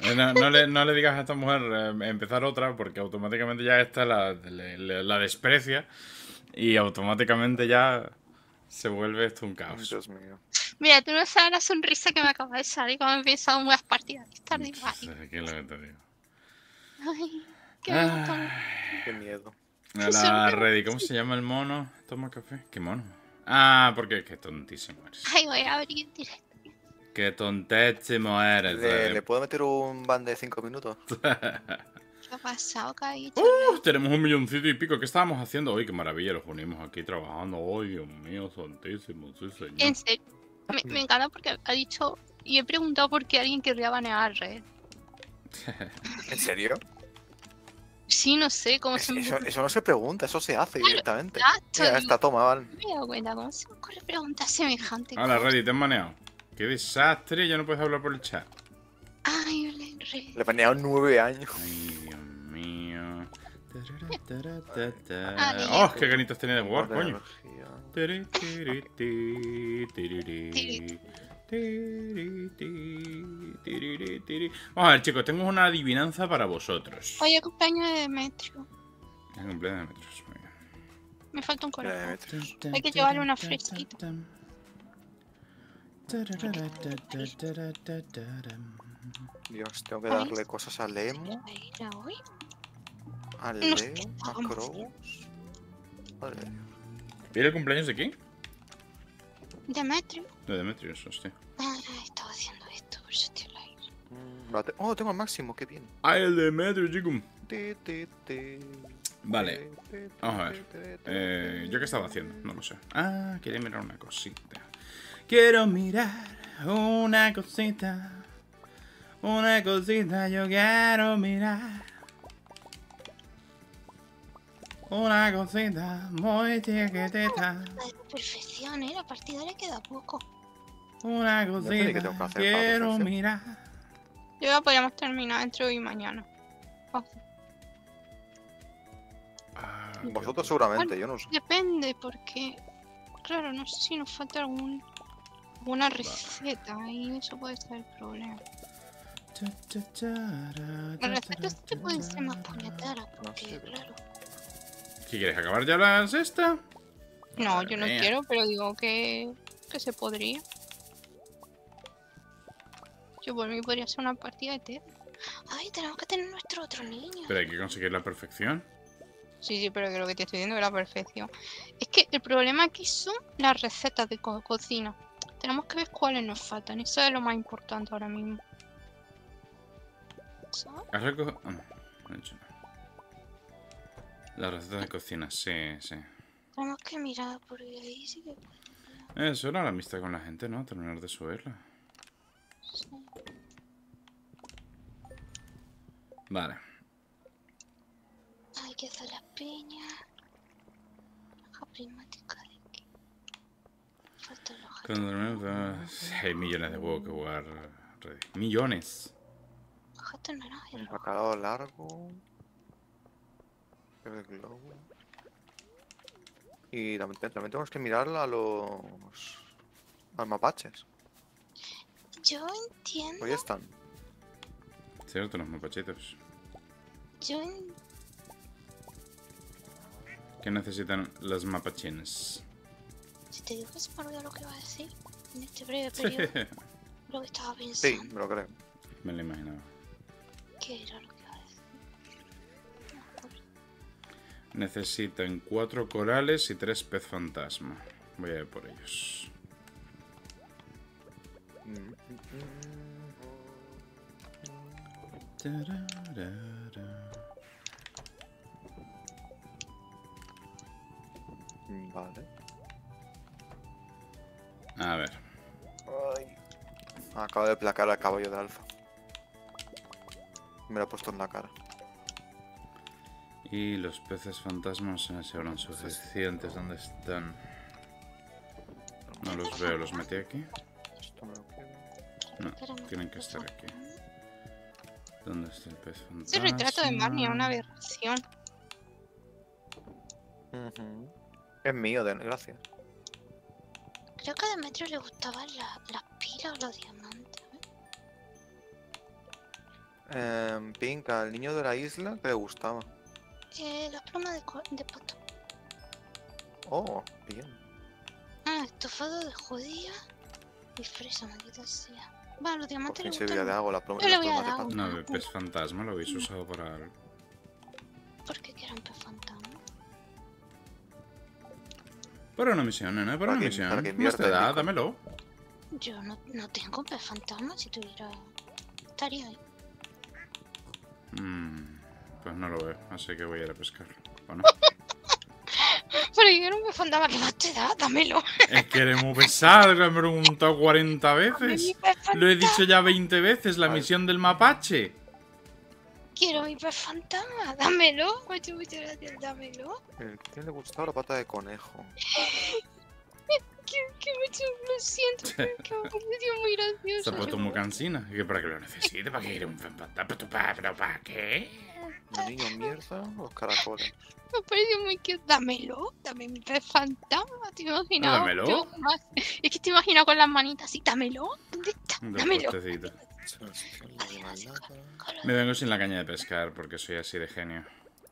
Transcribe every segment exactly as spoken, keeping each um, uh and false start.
Eh, No, no le, no le digas a esta mujer eh, empezar otra porque automáticamente ya esta la, le- le- la desprecia y automáticamente ya se vuelve esto un Ay, caos. Dios mío. Mira, tú no sabes la sonrisa que me acaba de salir cuando he empezado unas partidas de Stardew Pff, Valley. ¿Qué es lo que te digo? Ay, qué bonito. Ay, Qué miedo. Qué la sonrisa. Reddy, ¿cómo se llama el mono? Toma café. ¿Qué mono? Ah, porque es que tontísimo eres. Ay, voy a abrir en directo. Qué tontísimo eres, ¿Le, Reddy. ¿le puedo meter un ban de cinco minutos? ¿Qué ha pasado? ¿Qué ha dicho? Uh, tenemos un milloncito y pico. ¿Qué estábamos haciendo hoy? Qué maravilla, los unimos aquí trabajando. Ay, Dios mío, santísimo, sí, señor. En serio. Me, me encanta porque ha dicho. Y he preguntado por qué alguien querría banear a Red. ¿En serio? Sí, no sé cómo Es- se me eso, ocurre. eso no se pregunta, eso se hace directamente. Exacto, Mira, y esta toma, Val. me he dado cuenta cómo se me ocurre preguntar semejante Hola, cosa. Reddy, te han maneado. Qué desastre, ya no puedes hablar por el chat. Ay, Red, Red. Le he baneado nueve años. Ay, Dios mío. Tararatatata. Ay, ¡Oh, qué ganitas tenía de jugar, Guarda coño! energía. Tiri, tiri, ti, tiriri, tiri, ti, tiriri, tiri. Vamos a ver, chicos, tengo una adivinanza para vosotros. Oye, cumpleaños de Demetrio. El cumpleaños de metros, muy bien. Me falta un Mira, corazón. Demetrius. Hay que llevarle una fresquita. Dios, tengo que Ay, darle cosas a Lemo, ¿Era hoy? a No Leo, sé, a vamos. Crows. Vale. ¿Viene el cumpleaños de quién? Demetrio. De Demetrius, hostia. Ah, estaba haciendo esto, por eso estoy al aire. Mm, vale. Oh, tengo al máximo, qué bien. ¡Ah, el Demetrius, chico! Ti, ti, ti. Vale, Ti, ti, vamos a ver. ti, ti, ti, Eh, ti. ¿Yo qué estaba haciendo? No lo sé. Ah, quería mirar una cosita. Quiero mirar una cosita. Una cosita yo quiero mirar. Una cosita muy chiquitita. La de perfección, ¿eh? La partida le queda poco. Una sé ni qué tengo que cosita hacer para la quiero perfección. mirar. Yo ya podríamos terminar entre hoy y mañana. Oh, Ah, qué Vosotros puta. seguramente, yo no sé. depende, porque. Claro, no sé si nos falta algún. Alguna receta y eso puede ser el problema. Las recetas sí pueden ser más puñeteras, porque, sé. claro. ¿Qué quieres? ¿Acabar ya la sexta? No, Madre yo no mía. quiero, pero digo que. que se podría. Yo por mí podría ser una partida eterna. Ay, tenemos que tener nuestro otro niño. Pero hay que conseguir la perfección. Sí, sí, pero que lo que te estoy diciendo es la perfección. Es que el problema aquí son las recetas de co- cocina. Tenemos que ver cuáles nos faltan. Eso es lo más importante ahora mismo. ¿Sabes? ¿Has recogido? Ah, no, no he hecho nada. Las recetas de cocina, sí, sí. Tenemos que mirar porque ahí sí que. Eso era la amistad con la gente, ¿no? Terminar de subirla. Sí. Vale. Hay que hacer las piñas. La primática de aquí. Faltan los gatos. Con- Hay millones de juegos que jugar. Reddy. Millones. Los gatos naranjas. Un bacalao largo. El globo. Y también, también tenemos que mirar a los. a los mapaches. Yo entiendo. Hoy están. Cierto, los mapachitos. Yo en- ¿Qué necesitan los mapachines? Si te digo que se me olvidó lo que iba a decir en este breve Sí, periodo, lo que estaba Sí, pensando. me lo creo. me lo imaginaba. ¿Qué era lo que iba a decir? No me acuerdo. Necesitan cuatro corales y tres pez fantasma. Voy a ir por ellos. Mm, mm, Tararara. mm. Vale. A ver. Ay. Acabo de placar al caballo de alfa. Me lo he puesto en la cara. Y los peces fantasmas no se habrán suficientes. ¿Dónde están? No los veo, los metí aquí. Esto me lo quedo. No, Espérame, tienen que ¿qué estar pasa? aquí. ¿Dónde está el pez Ese fantasma? retrato de Marnie es una aberración. Ujú. Es mío, de gracias. Creo que a Demetrio le gustaban la- las pilas o los diamantes. ¿eh? Eh, Pink, al niño de la isla, que le gustaba. Eh, la pluma de, co- de pato. Oh, bien. Ah, estofado de judía y fresa, maldita sea. Va, los Por diamantes le fin servirá de gustan. algo la pluma, Yo le la voy a pluma de dar pato. una. No, el pez fantasma lo habéis usado para algo. Porque quiero un pez fantasma. Para una misión, nena, para Para una que- misión. para que ¿Cómo te invierta en da? Nico. Dámelo. Yo no, no tengo pez fantasma. Si tuviera. Estaría ahí. Mm, pues no lo veo, así que voy a ir a pescarlo. ¿O no? Pero yo quiero un pez fantasma. ¿Qué más te da? Dámelo. Es que eres muy pesado, que me he preguntado cuarenta Dame mi veces. pez Lo he fantasma. dicho ya veinte veces, la Vale. misión del mapache. Quiero mi pez fantasma. Dámelo. Muchas, muchas gracias. Dámelo. ¿A quién le gustaba la pata de conejo? Que, que mucho, lo siento. pero que me ha parecido muy Se gracioso. ha puesto muy cansina. ¿Y que para qué lo necesite? ¿Para qué quiere un fan fantasma? ¿Pero para, pero para qué? ¿El niño mierda o los caracoles? Me ha parecido muy cute. Dámelo. Dame mi pez fantasma. ¿Te imaginas? dámelo. Yo jamás- Es que te imagino con las manitas así. Dámelo. ¿Dónde está? Un Dámelo. postecito. Sebastián, la de maldad. Me vengo sin la caña de pescar porque soy así de genio.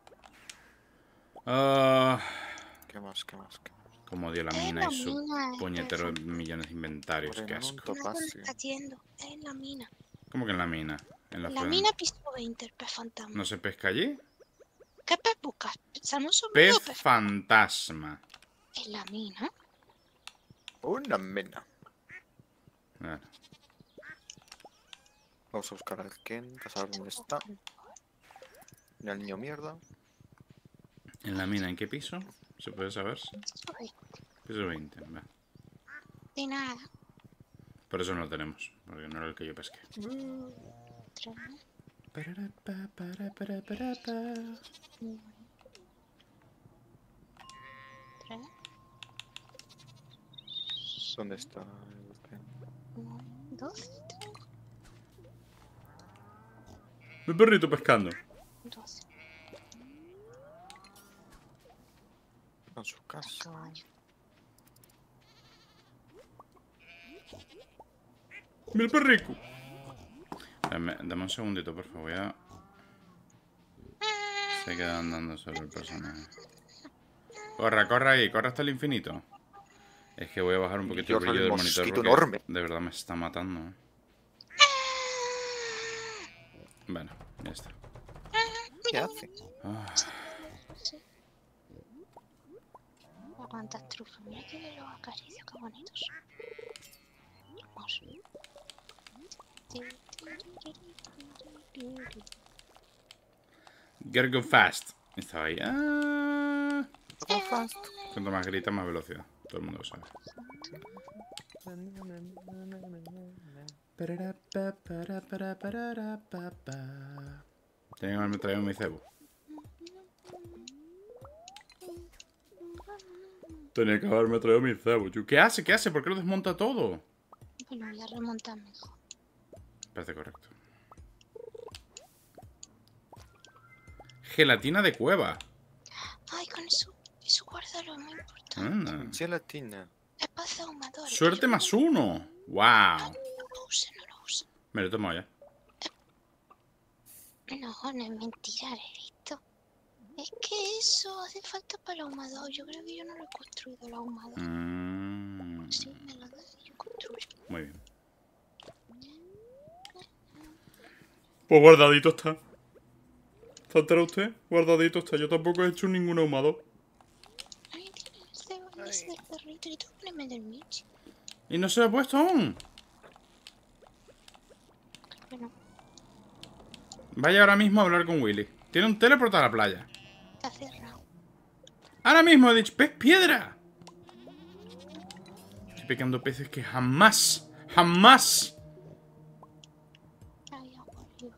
Ah, ¿Qué más? ¿Qué más? ¿Qué más? como odio la Es mina la y su mina, es puñetero perfecto. millones de inventarios. Qué Moreno, asco. un No sé dónde topacio. está yendo. Es en la mina. ¿Cómo que en la mina? ¿En la, La zona? mina pisó veinte, el pez fantasma. ¿No se pesca allí? ¿Qué pez buscas? ¿Salmón sombrío Pez o pez fantasma. en la mina? Una mena. Claro. Vamos a buscar al Ken, a saber dónde está. Y al niño mierda. ¿En la mina en qué piso? ¿Se puede saber? Soy Piso veinte. Va. de nada. Por eso no lo tenemos, porque no era el que yo pesqué. Tres, Pararapa, para, para, para, pa. tres, ¿Dónde está el Ken? uno, dos, Mi perrito pescando. doce. En su casa. ¡Mi perrico! Dame, dame un segundito, por favor. Voy a... Se queda andando sobre el personaje. Corra, corra ahí, corra hasta el infinito. Es que voy a bajar un poquito el Dios, brillo el del monitor mosquito porque enorme. de verdad me está matando. ¿eh? Bueno, ya está. ¿Qué hace? Ah, Cuántas trufas. Mira que me los acaricia, qué bonitos. Hermoso. Get go fast. Estaba ahí. Ah, Go fast. cuanto más grita, más velocidad. Todo el mundo lo sabe. Parara, pa, para, para, parara, pa, pa. Tenía que haberme traído mi cebo. Tenía que haberme traído mi cebo. Yo, ¿qué hace? ¿Qué hace? ¿Por qué lo desmonta todo? Bueno, voy a remontar mejor. Parece correcto. Gelatina de cueva. Ay, con eso, eso guárdalo, es muy importante. Anda. Gelatina. Espacio ahumador. Suerte Yo- más uno. Wow. No lo use, no lo use. Me lo he tomado ya. No, no es mentira, he visto. Es que eso hace falta para el ahumador. Yo creo que yo no lo he construido el ahumador. Mm, Sí, me lo das y yo construyo. muy bien. Pues guardadito está. ¿Está enterado usted? Guardadito está. Yo tampoco he hecho ningún ahumado. Ay, tiene ese, ese del perrito y tú poneme del Mitch. Y no se lo he puesto aún. Creo que no. Vaya ahora mismo a hablar con Willy. Tiene un teleport a la playa. Está cerrado. Ahora mismo he dicho, pez piedra. Estoy picando peces que jamás, jamás. Ay, agua, yo.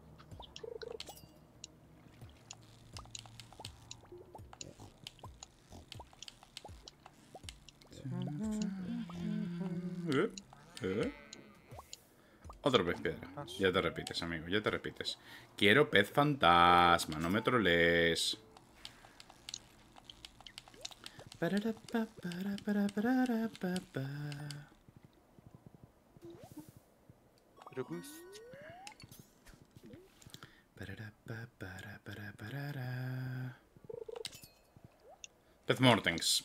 ¿Eh? ¿Eh? Otro pez piedra. Ya te repites, amigo, ya te repites. Quiero pez fantasma, no me trolees. Parara, pa, para, para, parara, pa, pa. Pero pues, Parara, pa, para, para, parara. Pez Mortens.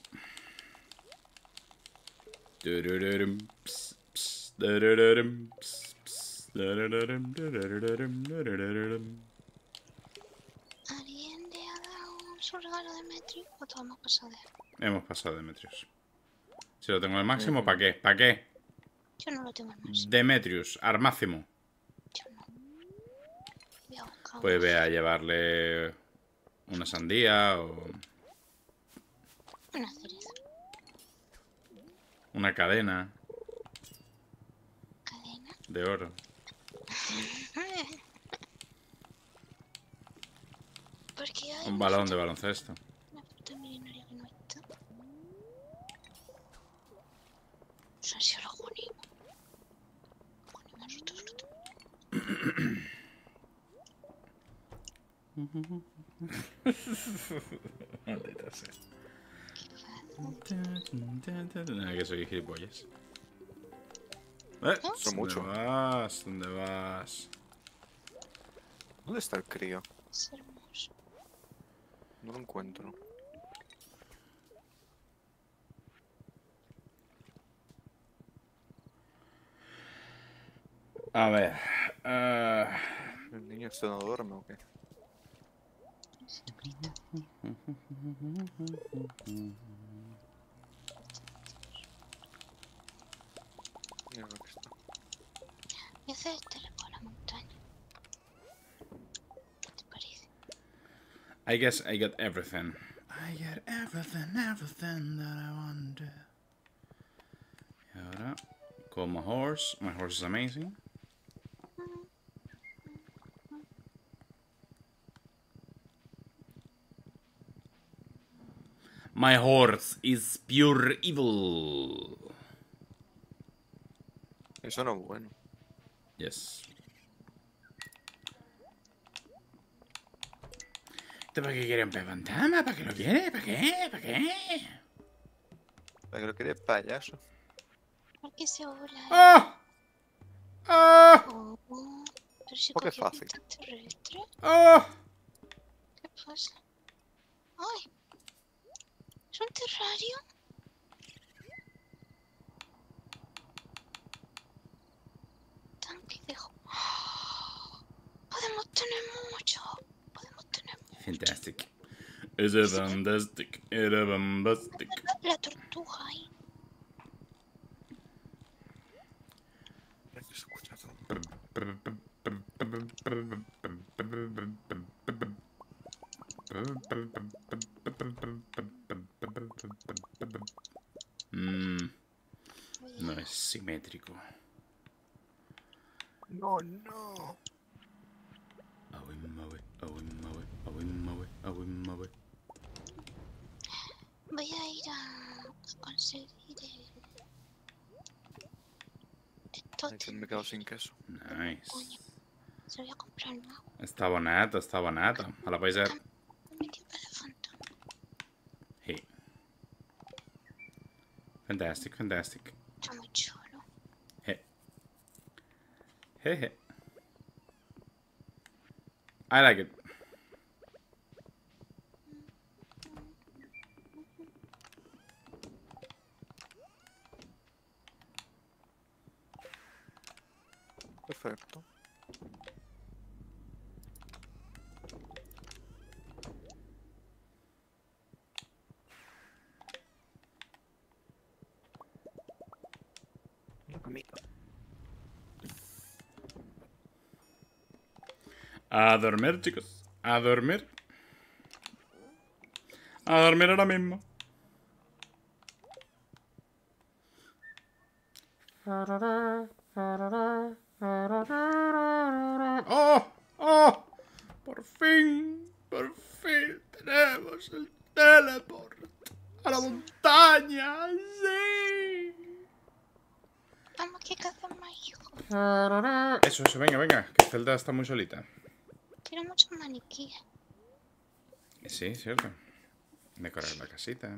Durururum, ps, ps, durururum, ps, ps, durururum, durururum, durururum. ¿Alguien le ha dado su regalo de Metri o todo hemos pasado de él? Hemos pasado Demetrius. Si lo tengo al máximo, ¿para qué? ¿Para qué? Yo no lo tengo en más. Demetrius, al máximo. Yo no. Voy a buscar Pues uno. ve a llevarle una sandía o Una cereza. una cadena Cadena. de oro. Porque hay Un una balón fruta- de baloncesto. una fruta milenaria que no está. O sea, si ahora Juanimo. Juanimo es otra fruta. Maldita sea. Qué fácil. Nada, que soy gilipollas. ¿Eh? Son ¿Dónde mucho. vas? ¿Dónde vas? ¿Dónde está el crío? Es hermoso. No lo encuentro. A ver. eh, ¿El niño este no duerme o qué? Necesito grito. Mira lo que está. Voy a hacer este lepo a la montaña. ¿Qué te parece? I guess I got everything. I got everything, everything that I wanted. Y ahora, call my horse. My horse is amazing. My horse is pure evil. Eso no es bueno. Yes. ¿Esto para qué quiere un pez fantasma? ¿Para qué lo quiere? ¿Para qué? ¿Para qué? ¿Para qué lo quiere payaso? ¿Por qué se burla? ¡Ah! ¡Ah! Oh, oh. Pero si Porque es cogió fácil. extraterrestre. ¡Ah! ¿Qué pasa? ¡Ay! ¿Es un terrario? Tanque de... jo- ¡Oh! Podemos tener mucho. Podemos tener mucho. Fantastic. Is it fantastic? Is it fantastic? La, la tortuga ahí. Ay, que se escucha todo. Mm, Oye, no es simétrico. No, no. Awimmawe, awimmawe, awimmawe, awimmawe. voy a ir a, a conseguir el... Esto Ay, que me he quedado sin queso. Nice. se lo voy a comprar nuevo. Està boneta, està boneta. A la paisat. Me dio elefante. Hey. Fantastic, fantastic. Está muy chulo. Hey. Hey, hey. I like it. Perfecto. Amigo. A dormir, chicos. A dormir. A dormir ahora mismo. ¡Oh! ¡Oh! Por fin, por fin tenemos el teleport a la montaña. ¡Sí! Vamos, que cazan más hijos. Eso, eso, venga, venga, que Zelda está muy solita. Tiene muchos maniquíes. Sí, cierto. Decorar la casita.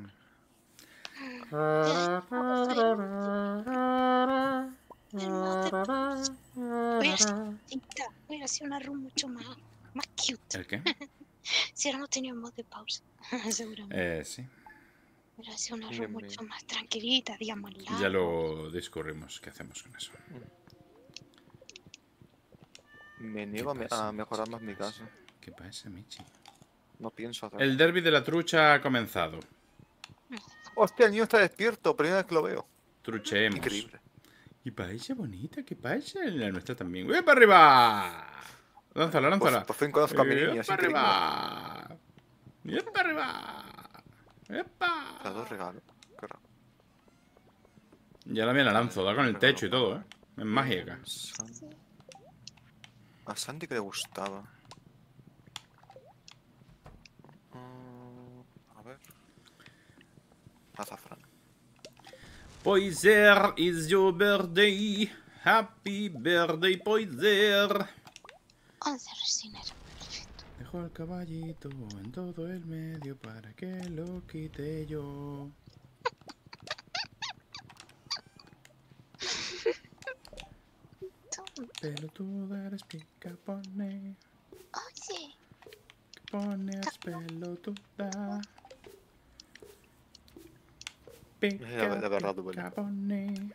Voy a hacer, voy a hacer una run mucho más Más cute. ¿El qué? Si hubiéramos tenido modo de pausa, seguramente. Eh, sí. Hubiera sido una Bien, run mucho bien. más tranquilita, días más largos. Ya lo discurrimos. ¿Qué hacemos con eso? Me ¿Qué niego a, me- pasa, a mejorar Michi? más mi ¿Qué pasa? casa. ¿Qué pasa, Michi? No pienso hacerlo. El derby de la trucha ha comenzado. Hostia, el niño está despierto. Primera vez que lo veo. Trucheemos. Increíble. ¿Qué pasa, bonita? ¿Qué pasa? La nuestra también. ¡Voy para arriba! Lánzala, Por, lánzala. por fin conozco a mi ¡Eh, niño. Es para increíble. arriba! ¡Eh, para arriba! ¡Epa! Te dos regalos. Qué raro. Ya la mía la lanzo, da con el techo y todo, ¿eh? Es mágica. Bien, San- A Sandy que le gustaba. Mm, a ver. Azafrán. Poiser is your birthday. Happy birthday, Poiser. once resinas. Perfecto. Dejo el caballito en todo el medio para que lo quite yo. Pelotuda eres pica pone. Oye, Que pones pelotuda. Pica, Mira, de verdad, tú, pica pone.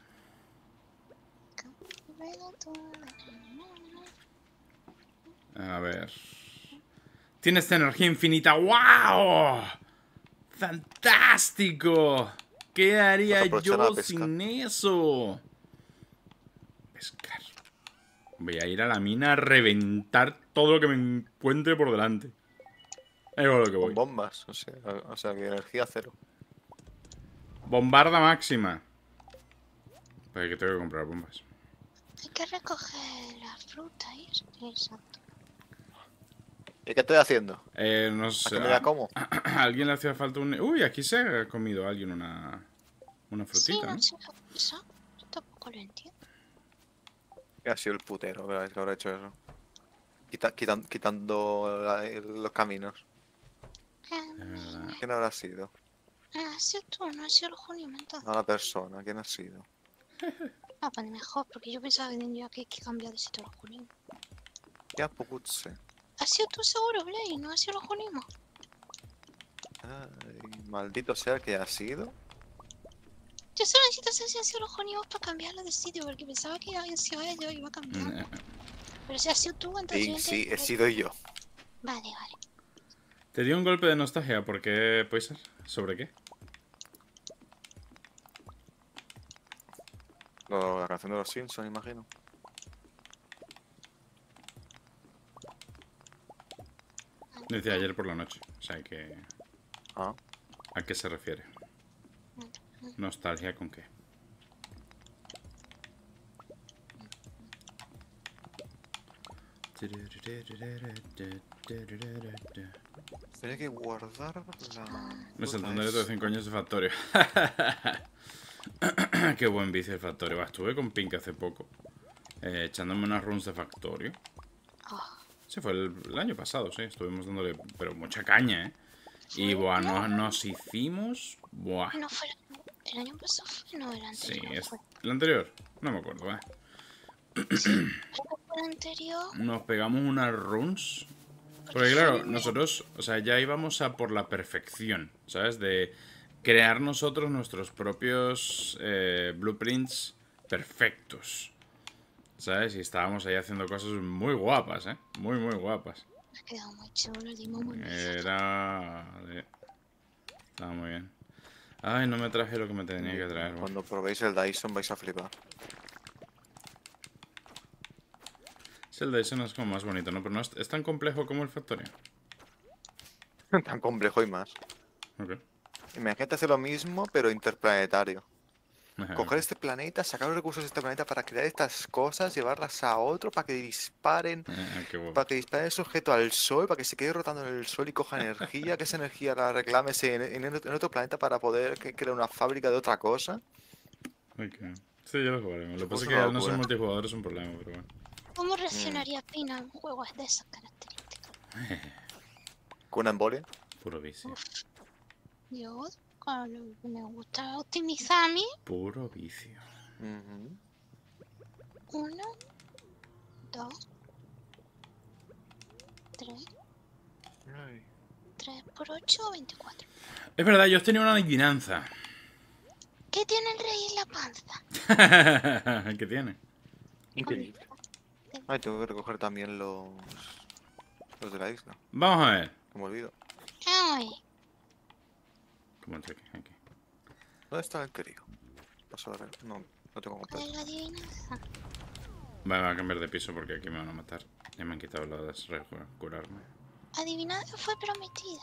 A ver. Tienes energía infinita. ¡Wow! ¡Fantástico! ¿Qué haría Vas a aprovechar a yo pescar. sin eso? Pescar. Voy a ir a la mina a reventar todo lo que me encuentre por delante. Ahí va lo que Con voy. bombas. O sea, o sea, que energía cero. Bombarda máxima. Pero que tengo que comprar bombas. hay que recoger la fruta, ¿eh? Exacto. ¿Y qué estoy haciendo? Eh, no ¿A sé. qué me la como? ¿A alguien le hacía falta un... Uy, aquí se ha comido alguien una... Una Sí, frutita, no ¿no? sé, eso yo tampoco lo entiendo. Que ha sido el putero, ¿verdad? Que habrá hecho eso. Quita- quitan- quitando la- los caminos. Es verdad. ¿Quién habrá sido? Ah, ha sido tú, no ha sido el Junio, entonces. No la persona. ¿Quién ha sido? Ah, pues mejor, porque yo pensaba que tendría que, que cambiar de sitio los Junio. Ya Pocutse. ¿Ha sido tú seguro, Blade? ¿No ha sido los Junio? Ay, maldito sea el que ha sido. Yo solo necesito saber si ha sido los Junio para cambiarlo de sitio, porque pensaba que había sido ellos y iba a cambiar. Eh, Pero si ha sido tú, entonces... Sí, yo sí, he entiendo- sido yo. Vale, vale. Te dio un golpe de nostalgia. ¿Por qué, Poiser? ¿Sobre qué? Lo- La canción de los Simpsons, imagino. Decía ayer por la noche. O sea que... Ah, ¿A qué se refiere? ¿Nostalgia con qué? tenía que guardar la. Me fruta Santander de esa. cinco años de Factorio. Qué buen vicio de Factorio. Va, estuve con Pink hace poco. eh, echándome unas runs de Factorio. Oh, Sí, fue el, el año pasado, sí. Estuvimos dándole, pero mucha caña, ¿eh? Y, buah, no- nos hicimos... Buah. no fue... ¿El año pasado fue? No, el Sí, anterior es... fue. ¿El anterior? No me acuerdo, ¿eh? Creo que fue el anterior. Nos pegamos unas runs. Porque fue claro, en- nosotros, o sea, ya íbamos a por la perfección, ¿sabes? De crear nosotros nuestros propios eh, blueprints perfectos, ¿sabes? Y estábamos ahí haciendo cosas muy guapas, ¿eh? Muy, muy guapas. Ha quedado muy chulo, el dimos muy bien. Era... de- Estaba muy bien. Ay, no me traje lo que me tenía que traer. buah. Cuando probéis el Dyson vais a flipar. Sí, el Dyson es como más bonito, ¿no? Pero no es, es tan complejo como el Factorio. Tan complejo y más. Ok. Imagínate hacer lo mismo, pero interplanetario. Ajá, Coger ok. este planeta, sacar los recursos de este planeta para crear estas cosas, llevarlas a otro para que disparen, Eh, qué guapo. para que disparen el sujeto al sol, para que se quede rotando en el sol y coja energía, que esa energía la reclámese en, en, en otro planeta para poder que- crear una fábrica de otra cosa. Ok. Sí, ya lo jugaremos. Lo que pasa es Es que una al no ser locura. multijugador es un problema, pero bueno. ¿Cómo reaccionaría Pina en juegos de esas características? Con una embolia. Puro vicio. Yo, con lo que me gusta optimizar a mí, Puro vicio. Ujú. uno, dos, tres. Ay. tres por ocho, veinticuatro. Es verdad, yo os tenía una adivinanza. ¿Qué tiene el rey en la panza? ¿Qué tiene? Increíble. Ay, tengo que recoger también los... Los de la isla. Vamos a ver. Que me olvido. Ay, ¿Cómo está aquí? Aquí. ¿Dónde está el querido? Paso a ver. No, no tengo ¿cuál es completo. la adivinanza? Vale, voy a cambiar de piso porque aquí me van a matar. Ya me han quitado lo de curarme. Adivinanza fue prometida.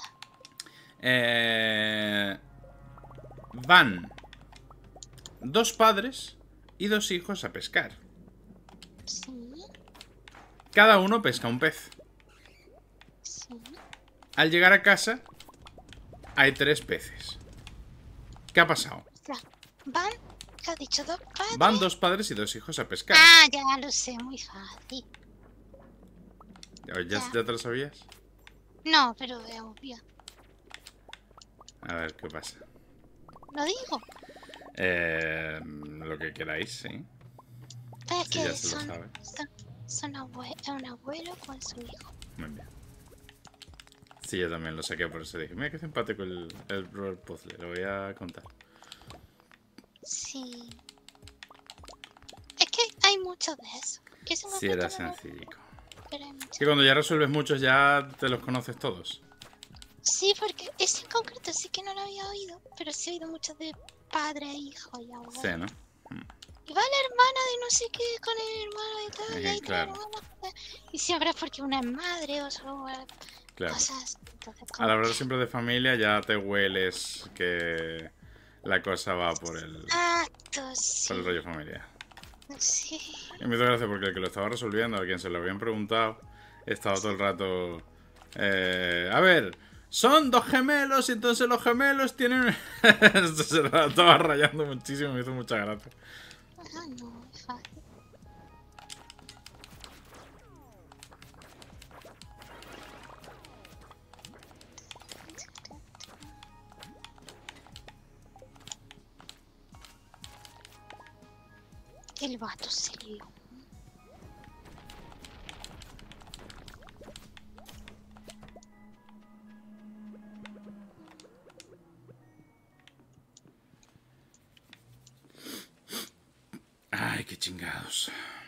Eh... Van dos padres y dos hijos a pescar. Sí, Cada uno pesca un pez. sí. Al llegar a casa hay tres peces. ¿Qué ha pasado? O sea, van, ¿qué has dicho? Dos padres. Van dos padres y dos hijos a pescar. Ah, ya lo sé, muy fácil. ¿Ya, ya, ya te lo sabías? No, pero es obvio. A ver, ¿qué pasa? Lo digo. Eh, lo que queráis, sí. Pero es Sí, que ya se lo son, sabe. son, son abue- es un abuelo con su hijo. Muy bien. Sí, yo también lo saqué, por eso dije, mira qué simpático el, el, el puzzle, lo voy a contar. Sí. Es que hay muchos de esos. Que se me Sí, era apuntan a ver, sencillo. pero hay muchos. Que cuando ya resuelves muchos ya te los conoces todos. Sí, porque ese en concreto sí que no lo había oído, pero sí he oído muchos de padre, hijo y abuelo. Sí, ¿no? Y va la hermana de no sé qué con el hermano y tal, y Eh, hay tres claro. hermanas, y siempre es porque una es madre o son Claro. cosas. Entonces, Al como- hablar siempre de familia ya te hueles que la cosa va por el, Exacto, sí. por el rollo familiar. Sí. Y me hizo gracia porque el que lo estaba resolviendo, a quien se lo habían preguntado, estaba todo el rato... eh, a ver, son dos gemelos y entonces los gemelos tienen... Se lo estaba rayando muchísimo, me hizo mucha gracia. Ah, no, es fácil. El vato se lió. Ay, qué chingados.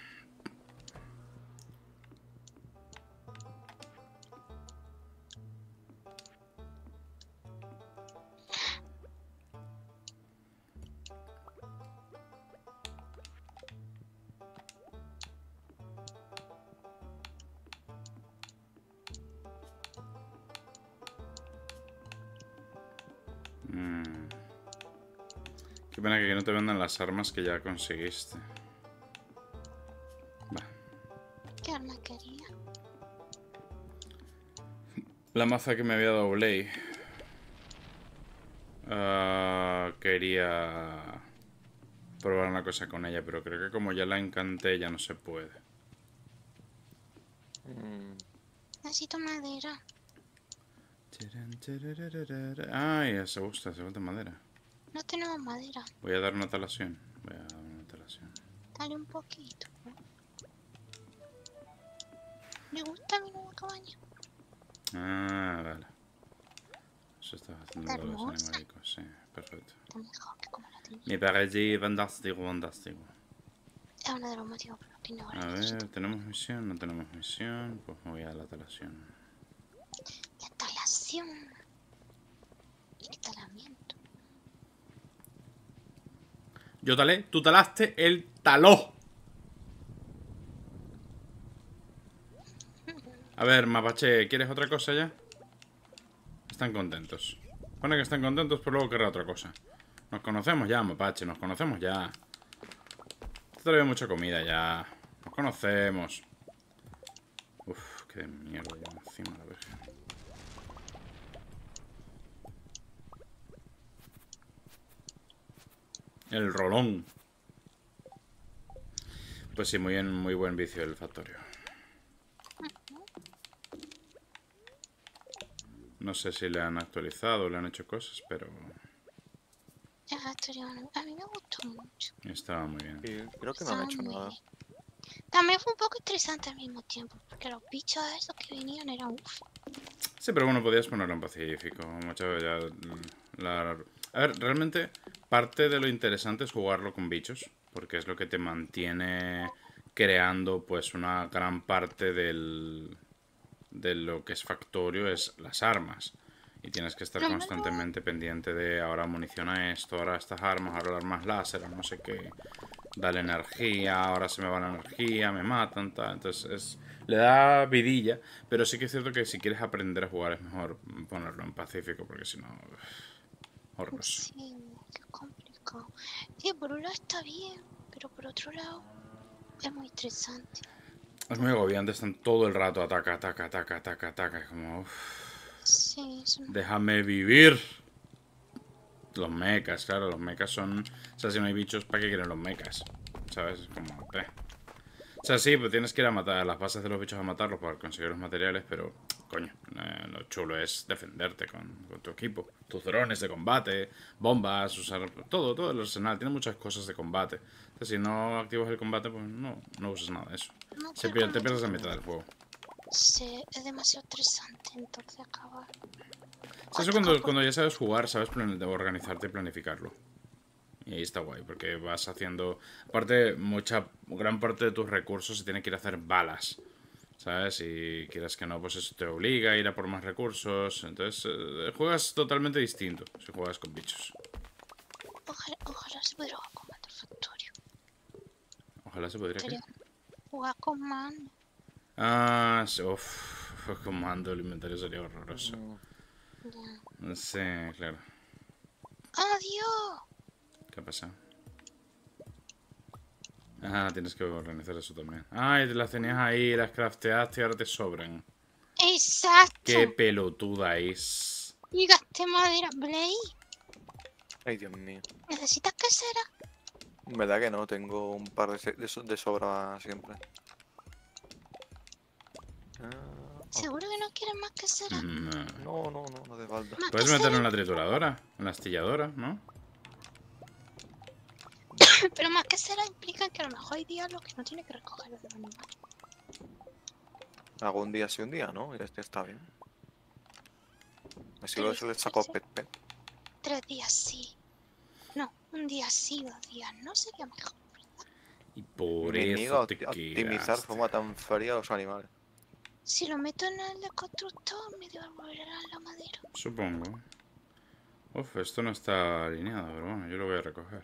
Mm. Qué pena que aquí no te vendan las armas que ya conseguiste. Va. ¿Qué arma quería? La maza que me había dado Blade. Ah, quería probar una cosa con ella, pero creo que como ya la encanté ya no se puede. Mm, Necesito madera. Ay, se gusta, se falta madera. No tenemos madera. Voy a dar una talación. Voy a dar una talación. Dale un poquito. Me gusta mi nueva cabaña. Ah, vale. Eso estaba haciendo Está lo de los hermosa. animalicos, sí, perfecto. Está mejor que como la tenía. Me parece fantástico, fantástico. Es uno de los motivos por los que no A ver, ¿tenemos misión? No tenemos misión. Pues me voy a la talación. Instalación. Instalamiento. Yo talé, tú talaste, él taló. A ver, Mapache, ¿quieres otra cosa ya? Están contentos. Pone que están contentos, pero luego querrá otra cosa. Nos conocemos ya, Mapache, nos conocemos ya. Te traigo mucha comida ya. Nos conocemos. Uf, qué de mierda ya encima la verga. El rolón. Pues sí, muy, bien, muy buen vicio el Factorio. No sé si le han actualizado o le han hecho cosas, pero Ya, Factorio, a mí me gustó mucho. estaba muy bien. sí, creo que no han Estaba hecho muy nada. bien. También fue un poco estresante al mismo tiempo, porque porque los bichos esos que venían eran uff. Sí, pero bueno, podías ponerlo en pacífico. Mucho ya, mm, la- A ver, realmente parte de lo interesante es jugarlo con bichos, porque es lo que te mantiene creando pues una gran parte del, de lo que es Factorio, es las armas. Y tienes que estar Lo malo- constantemente pendiente de ahora municiona esto, ahora estas armas, ahora armas láser, no sé qué. Dale energía, ahora se me va la energía, me matan, tal. Entonces es, le da vidilla, pero sí que es cierto que si quieres aprender a jugar es mejor ponerlo en pacífico, porque si no, horroroso. Sí, qué complicado. Sí, por un lado está bien, pero por otro lado es muy estresante. Es muy agobiante, están todo el rato ataca, ataca, ataca, ataca, ataca. Es como, uff, Sí, eso no. déjame vivir. Los mechas, claro, los mechas son... O sea, si no hay bichos, ¿para qué quieren los mechas? ¿Sabes? Es como... eh. O sea, sí, pues tienes que ir a matar a las bases de los bichos a matarlos para conseguir los materiales, pero... Coño, eh, lo chulo es defenderte con, con tu equipo. Tus drones de combate, bombas, usar... Todo, todo el arsenal. Tiene muchas cosas de combate. O sea, si no activas el combate, pues no, no usas nada de eso. No, Se pero pierde, te como pierdes la digo, mitad del juego. se- es demasiado estresante, entonces acabar. O sea, eso cuando, cuando ya sabes jugar, sabes plane- organizarte y planificarlo. Y ahí está guay, porque vas haciendo... Aparte, mucha gran parte de tus recursos se tiene que ir a hacer balas. ¿Sabes? Y quieras que no, pues eso te obliga a ir a por más recursos. Entonces, eh, juegas totalmente distinto si juegas con bichos. Ojalá, ojalá se pudiera jugar con Battle Factorio. Ojalá se podría... Sería ¿qué? jugar con mando. Ah, sí, uff, con mando el inventario sería horroroso. Ya. No sé, claro. ¡Adiós! ¿Qué ha pasado? Ah, tienes que organizar eso también. Ay, las tenías ahí, las crafteaste y ahora te sobran. ¡Exacto! Qué pelotuda es. Y gasté madera. Blade, Ay, Dios mío. ¿necesitas casera? ¿Verdad que no? Tengo un par de, se- de, so- de sobra siempre. Ah, oh, ¿Seguro que no quieres más casera? Mm, no, no, no, no hace falta. Más Puedes casera. meterlo en la trituradora, en la astilladora, ¿no? Pero más casera implica que a lo mejor hay días los que no tiene que recoger los animales. Hago un día sí, un día, ¿no? Y este está bien. Así Pero luego se le saco sí. pet pet. Tres días sí. No, un día sí, dos días no sería mejor. Y por Mi enemigo eso te opti- optimizar de quedaste. forma tan fría a los animales. Si lo meto en el constructor, me devolverá la madera. Supongo. Uf, esto no está alineado, pero bueno, yo lo voy a recoger.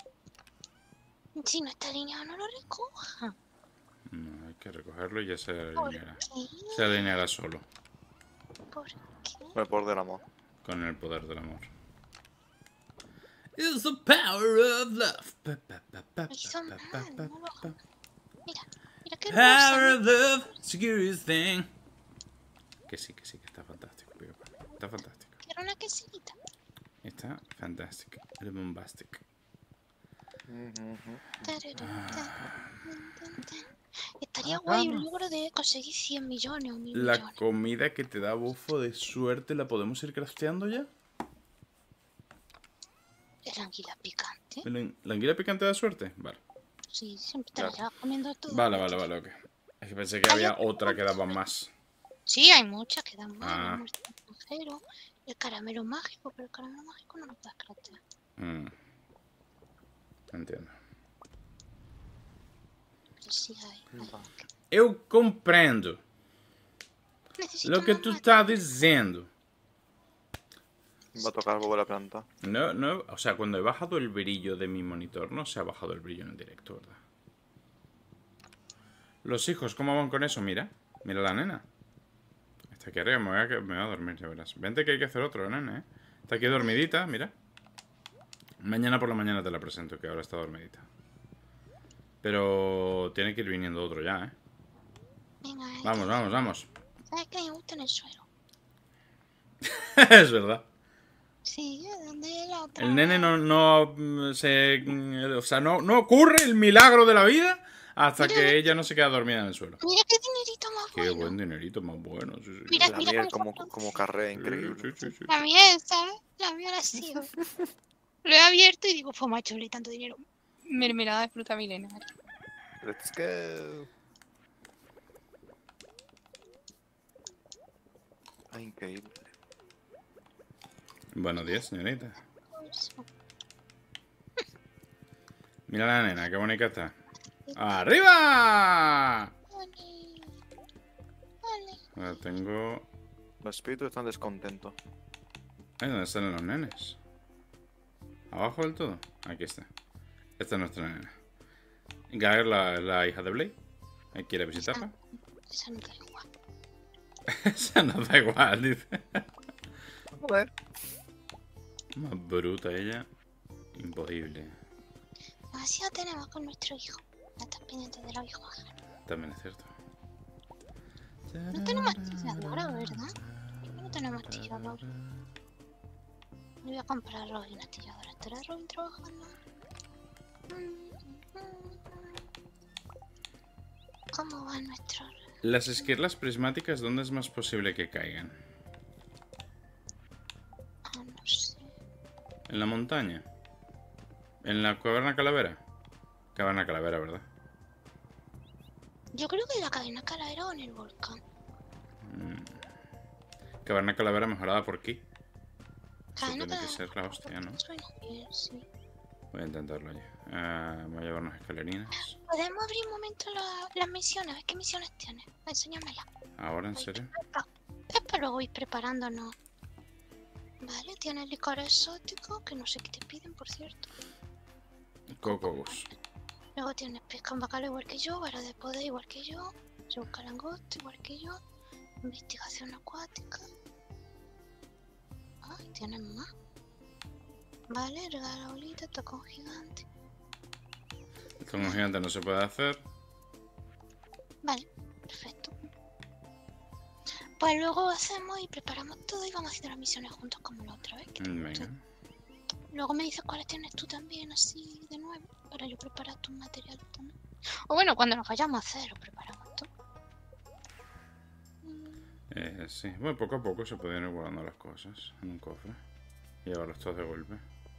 Si no está alineado, no lo recoja. No, hay que recogerlo y ya se ¿Por alineará. qué? Se alineará solo, ¿Por qué? Por el poder del amor. con el poder del amor. It's the power of love. Pa, pa, pa, pa, Lo hizo pa, pa, mal, pa, no lo pa. Mira, mira qué Power hermosa. of love, security thing. Que sí, que sí, que está fantástico, Pico Pan. Está fantástico. Quiero una quesilita. Está fantástico. Es bombastic. Ujú. Tararán, tan, tan, tan. Estaría Ah, guay el vamos. logro de conseguir cien millones o mil La millones. comida que te da bufo de suerte, ¿la podemos ir crafteando ya? ¿El anguila picante? ¿La la anguila picante da suerte? Vale. Sí, siempre te la Claro. llevas comiendo todo. Vale, vale, vale, ok. Es que pensé que Hay había otra otra que cosa. daba más. Sí, hay muchas que dan mal. Ah. El muerto extranjero, el caramelo mágico, pero el caramelo mágico no lo puedes craftear. Mm. Entiendo. Pero sí hay. hay. Va. Eu compreendo Necesito lo que más tú madera. estás diciendo. Va a tocar volver a planta. No, no, o sea, cuando he bajado el brillo de mi monitor, no se ha bajado el brillo en el directo, ¿verdad? Los hijos, ¿cómo van con eso? Mira, mira la nena. Está aquí arriba, me voy a, que- me voy a dormir, ya verás. Vente que hay que hacer otro, nene, ¿eh? Está aquí dormidita, mira. Mañana por la mañana te la presento, que ahora está dormidita. Pero tiene que ir viniendo otro ya, ¿eh? Venga, eh, Vamos, vamos, vamos. ¿sabes qué me gusta en el suelo? Es verdad. Sí, donde la otra. El nene no, no mm, se... mm, O sea, no, no ocurre el milagro de la vida hasta que ella no se queda dormida en el suelo. Mira qué dinerito más Qué bueno. buen dinerito más bueno. Sí, sí, sí. Mira, La mira miel cómo como, son- como carrera Sí, increíble. sí, sí, sí. La miel, ¿sabes? La miel así. Lo he abierto y digo, pues macho, le tanto dinero. Mermelada de fruta milenaria. Let's go. Ah, increíble. Buenos días, señorita. Eso. Mira la nena, qué bonita está. ¡Arriba! Vale. Vale. Ahora tengo... Los espíritus están descontentos. Ay, ¿dónde están los nenes? ¿Abajo del todo? Aquí está. Esta es nuestra nena. Gael, la, la hija de Blade. ¿Ahí quiere visitarla? Esa no da igual. Esa no da igual, dice. Joder. Más bruta ella. Imposible. Demasiado tenemos con nuestro hijo. No estás pendiente de los hijos ajenos. También es cierto. No tenemos astilladora, ¿verdad? No tenemos astilladora. Le voy a comprar a Robin astilladora. ¿Estará Robin trabajando? ¿Cómo va nuestro...? Las esquirlas prismáticas, ¿dónde es más posible que caigan? Ah, no sé. ¿En la montaña? ¿En la caverna calavera? Caverna calavera, ¿verdad? Yo creo que la cadena calavera o en el volcán. Caverna calavera mejorada por aquí. Eso Cadena tiene que calavera. ser la hostia, ¿no? Suena bien, sí. Voy a intentarlo ya. Ah, voy a llevar unas escalerinas. ¿Podemos abrir un momento la- las misiones? A ver qué misiones tienes. Enséñamelas. ¿Ahora, en serio? Es para luego ir preparándonos. Vale, tienes licor exótico, que no sé qué te piden, por cierto. Cocobus. Luego tienes pesca en bacalao igual que yo, vara de poder igual que yo, se busca langosto igual que yo, investigación acuática. Ay, tienes más. Vale, regala bolita, tocón gigante. Esto con gigante no se puede hacer. Vale, perfecto. Pues luego hacemos y preparamos todo y vamos haciendo las misiones juntos como la otra vez. Mm, Venga. Luego me dices cuáles tienes tú también, así de nuevo, para yo preparar tus materiales también. O bueno, cuando nos vayamos a hacer, lo preparamos todo. Eh, sí. Bueno, poco a poco se pueden ir guardando las cosas en un cofre. Y llevarlos todos de golpe.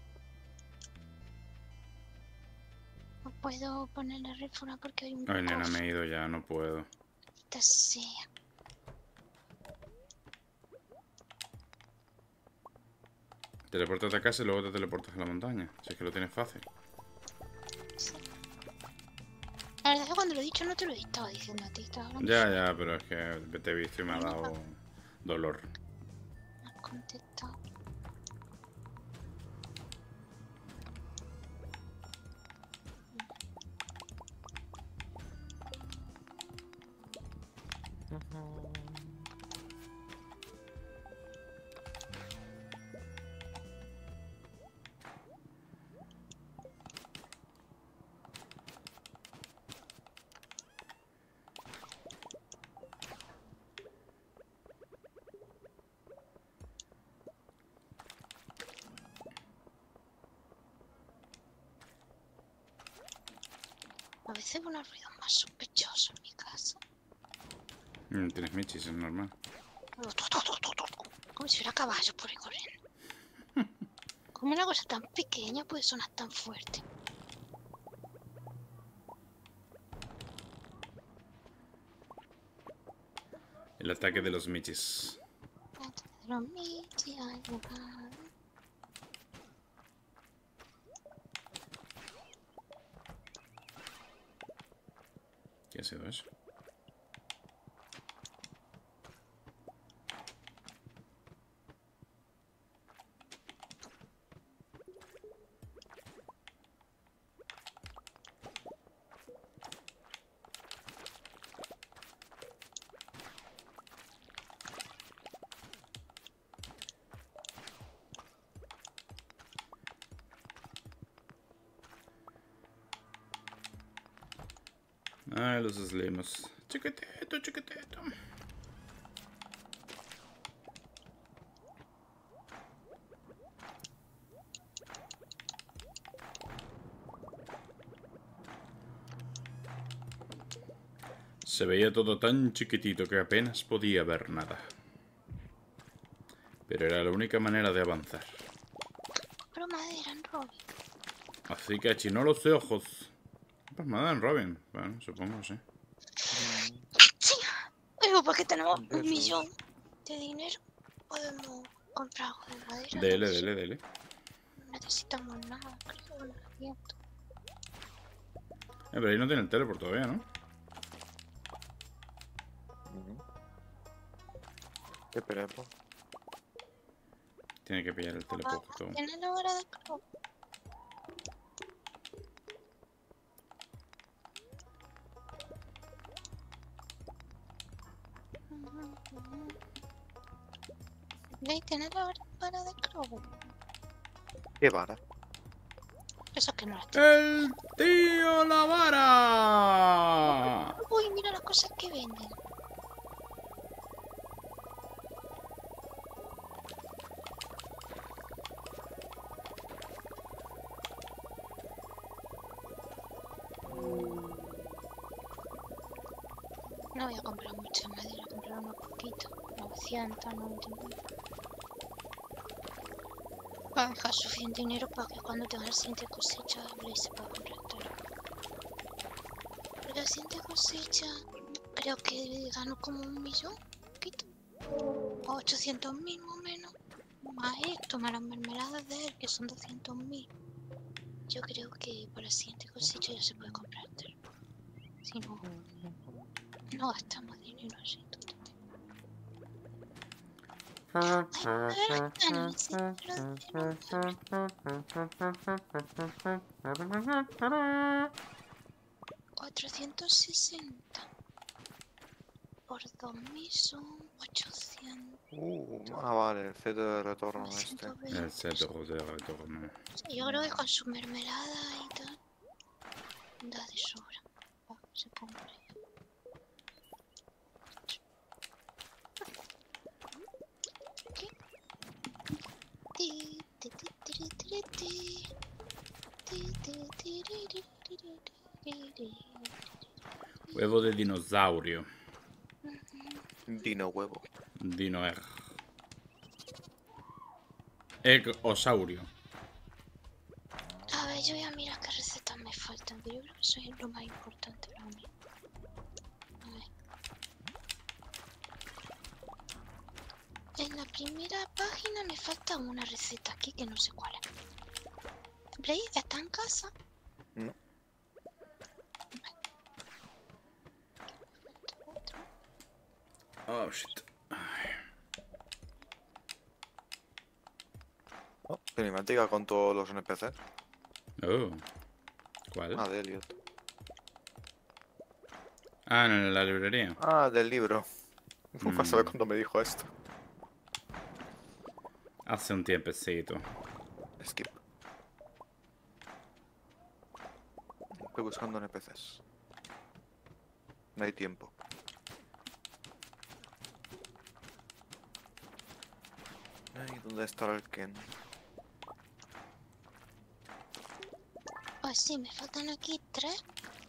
No puedo ponerle réfora porque hay un Ay, nena, cofre. me he ido ya, no puedo. Esta sea. Teleportas a casa y luego te teleportas a la montaña. Si es que lo tienes fácil. Sí. La verdad es que cuando lo he dicho no te lo estaba diciendo a ti, estaba hablando. Ya, ya, pero es que te he visto y me ha dado dolor. No has contestado. A veces veo unos ruidos más sospechosos en mi casa. Mm, tienes michis, es normal. Como si fuera caballo por ahí corriendo. Como una cosa tan pequeña puede sonar tan fuerte. El ataque de los michis. Los michis, ay, lugar. ¿Qué ha sido eso? Ay, los slims. Chiquitito, chiquitito. Se veía todo tan chiquitito que apenas podía ver nada. Pero era la única manera de avanzar. Pero madera en Robin. Así que achinó los ojos. Pues nada, en Robin. Bueno, supongo, sí. Sí. Digo, porque tenemos Eso un es. millón de dinero. podemos comprar algo de madera. Dele, no sé, dele, dele. No necesitamos nada, creo, un asiento. Eh, pero ahí no tiene el teleport todavía, ¿no? Ujú. Esperemos. Tiene que pillar el teleport todo. ¿Tienes la hora de club? Blade, ¿tienes la hora para de club? ¿Qué vara? Eso que no la tengo. ¡El tío la vara! Uy, mira las cosas que venden. No voy a comprar mucha madera, comprar unos poquitos. novecientos, noventa y nueve. Para dejar suficiente dinero para que cuando tenga la siguiente cosecha, Blaze se pueda comprar todo. Pero la siguiente cosecha, creo que gano como un millón, poquito. O ochocientos mil más o menos. Más esto, más las mermeladas de él, que son doscientos mil. Yo creo que para la siguiente cosecha ya se puede comprar todo. Si no, no gastamos dinero así. Ay, a ver, tan cuatrocientos sesenta por dos mil son ochocientos. Uh, ah, vale, el cetro de retorno este. ciento veinte. El cetro de retorno. Sí, yo creo que con su mermelada y tal da de sobra. Oh, se compra. ¿Qué? Ti, ti, ti, tiri, tiri, ti. Ti, ti, tiri, tiri, tiri, tiri, tiri. Huevo de dinosaurio. Dino huevo. Dino egg. Egg-osaurio. A ver, yo voy a mirar qué recetas me faltan, pero yo creo que eso es lo más importante para mí. A ver. En la primera página me falta una receta aquí que no sé cuál es. Blaze, ¿está en casa? No. Oh, shit. Oh, cinemática con todos los N P Cs. Oh. ¿Cuál? Ah, de Elliot. Ah, en la librería. Ah, del libro. Nunca Mm. sabe cuándo me dijo esto. Hace un tiempecito. Skip. Estoy buscando N P Cs. No hay tiempo. Ay, ¿dónde está el Ken? Pues sí, me faltan aquí tres.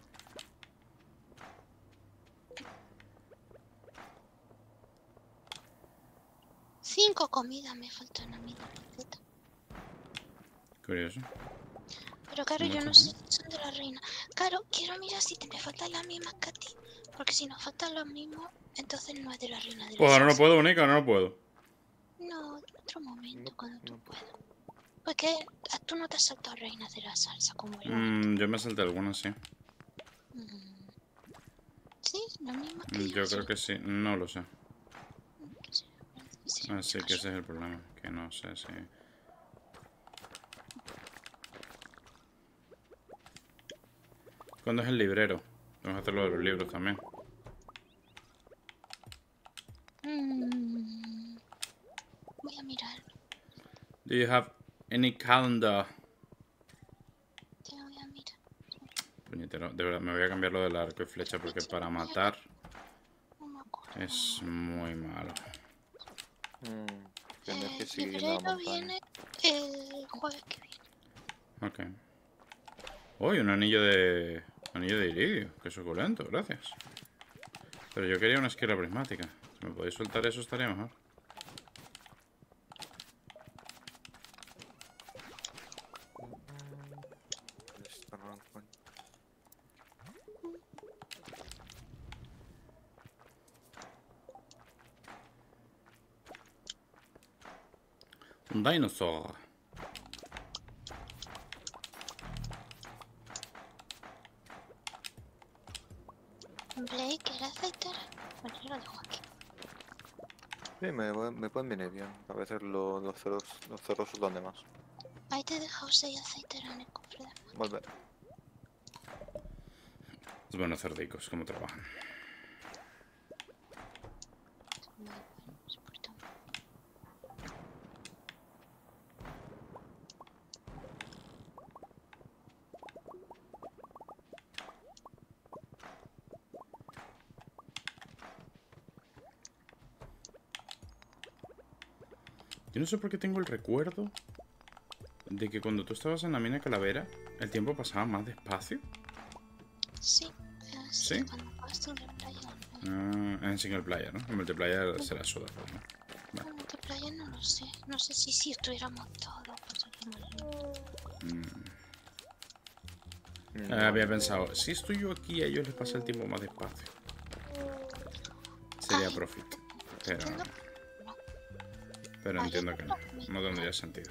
Cinco comidas me faltan a mí de receta. Curioso. Pero claro, yo no Muchas, sé si son de la reina. Claro, quiero mirar si te me faltan las mismas que a ti. Porque si nos faltan los mismos, entonces no es de la reina de la Pues ahora no salsa. puedo, Nica, ahora no puedo. No, en otro momento, No, cuando tú no puedo. puedas. Porque a- tú no te has saltado reinas de la salsa como era. Mm, yo me salté algunas, sí. Mm. Sí, las mismas que Mm, yo. Yo sí. creo que sí. No lo sé. Que sí, que sí, en Así este que ese caso. es el problema. Que no sé si... ¿Cuándo es el librero? Vamos a hacer lo de los libros también. Mm. Voy a mirar. Do you have any calendar? Te voy a mirar. Puñetero, de verdad, me voy a cambiar lo del arco y flecha porque para matar No me acuerdo. es muy malo. Mm, tienes Eh, que el seguir yendo a la librero montaña. viene el jueves que viene. Ok. Uy, un anillo de... Anillo de iridio. Qué suculento, gracias. Pero yo quería una esquirra prismática. Si me podéis soltar eso estaría mejor. Esto no lo encuentro. Un dinosaur. Blake, ¿era aceitera? Bueno, yo lo dejo aquí. Sí, me, me pueden venir bien. A veces lo- los cerros los cerros son donde más. Ahí te he dejado seis aceiteras en el cofre de mano. Vuelve. Es bueno, cerdicos, cómo trabajan. Muy bueno, se portan bien. Yo no sé por qué tengo el recuerdo de que cuando tú estabas en la mina calavera, el tiempo pasaba más despacio. Sí, así ¿Sí? cuando jugaste en el playa. ¿No? Ah, en single player, ¿no? En multiplayer será suda, ¿no? En multiplayer no lo sé. No sé si si estuviéramos todos. Pues, Mm. No, Eh, había pensado, si estoy yo aquí, a ellos les pasa el tiempo más despacio. Sería Ay, profit. Pero, entiendo. No. pero Ay, entiendo que no. no. No tendría sentido.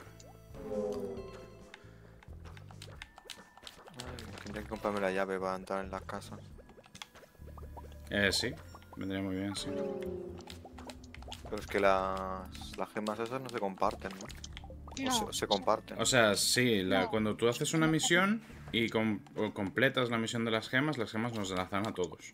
Ay, tendría que comprarme la llave para entrar en las casas. Eh, sí. Vendría muy bien, sí. Pero es que las, las gemas esas no se comparten, ¿no? O No. se, se comparten. O sea, sí, la- No. cuando tú haces una misión y com- o completas la misión de las gemas, las gemas nos las dan a todos.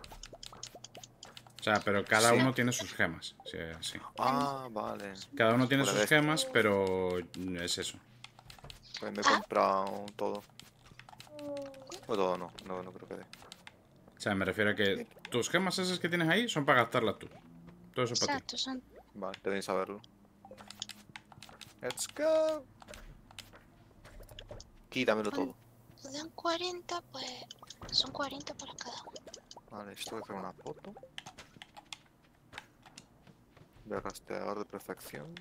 O sea, pero cada Sí. uno tiene sus gemas. Sí, sí. Ah, vale. Cada uno tiene Por sus vez. gemas, pero es eso. Pues me he Ah. comprado todo. O todo no, no, no creo que dé. O sea, me refiero a que tus gemas esas que tienes ahí son para gastarlas tú. Todo eso para ti. Exacto, son. Vale, debéis saberlo. Let's go. Quítamelo todo. Te dan cuarenta, pues. Son cuarenta para cada uno. Vale, esto voy a hacer una foto. De rastreador de perfección.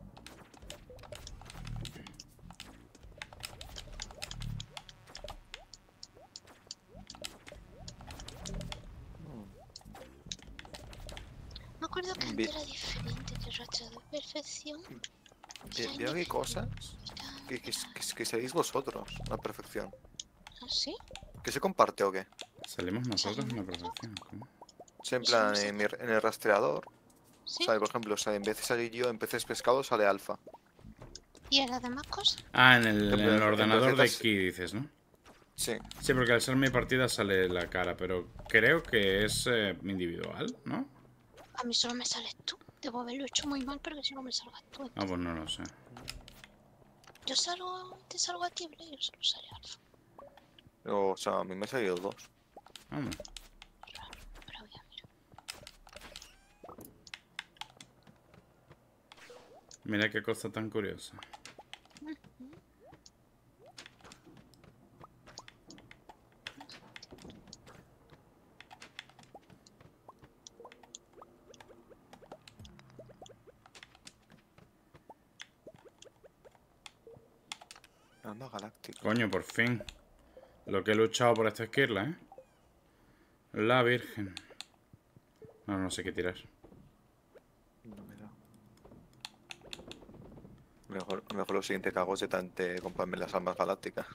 Me acuerdo que Bien. antes era diferente, que el rastreador de perfección. Ve- Veo que hay cosas que, que, que, que seréis vosotros, la perfección. ¿Ah, sí? ¿Que se comparte o qué? Salimos nosotros en la perfección. ¿Cómo? O sea, en plan, en, mi- en el rastreador, Sí. sale, por ejemplo, sale, en vez de salir yo en peces pescado, sale alfa. ¿Y en las demás cosas? Ah, en el, en el En ordenador de recetas- aquí dices, ¿no? Sí. Sí, porque al ser mi partida sale la cara, pero creo que es eh, individual, ¿no? A mí solo me sales tú. Debo haberlo hecho muy mal, pero que solo me salgas tú. Ah, pues no lo sé. Yo salgo, te salgo a ti, Blake, yo solo sale Alfa. O sea, a mí me han salido dos. Vamos. Pero voy a mirar. Mira qué cosa tan curiosa. Anda galáctico. Coño, por fin. Lo que he luchado por esta esquirla, ¿eh? La Virgen. No, no sé qué tirar. No me da. Mejor, mejor lo siguiente que hago es de tante comprarme las armas galácticas.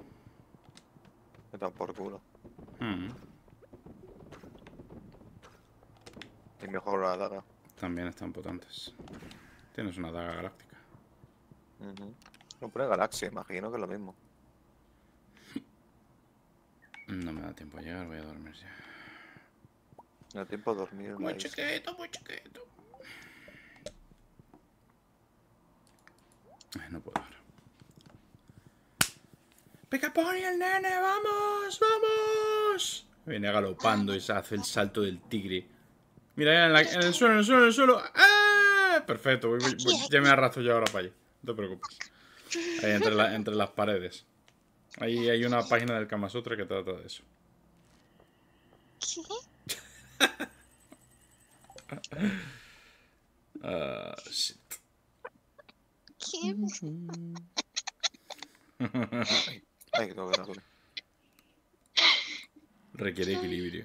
Me dan por culo. Mm, Y mejor la daga. también están potentes. Tienes una daga galáctica. Ujú. No pone galaxia, imagino que es lo mismo. No me da tiempo a llegar, voy a dormir ya. No da tiempo a dormir en Muy la isla. chiquito, muy chiquito. Ay, no puedo ahora. ¡Pica Pony el nene! ¡Vamos! ¡Vamos! Viene galopando y se hace el salto del tigre. Mira, ya en, la- en el suelo, en el suelo, en el suelo. ¡Ah! Perfecto, voy- voy- voy- ya me arrastro yo ahora para allí. No te preocupes. Ahí entre, la- entre las paredes. Ahí hay una página del Kama Sutra que trata de eso. ¿Qué? Ah, shit. ¿Qué? Ay, que tengo que dormir. Requiere equilibrio.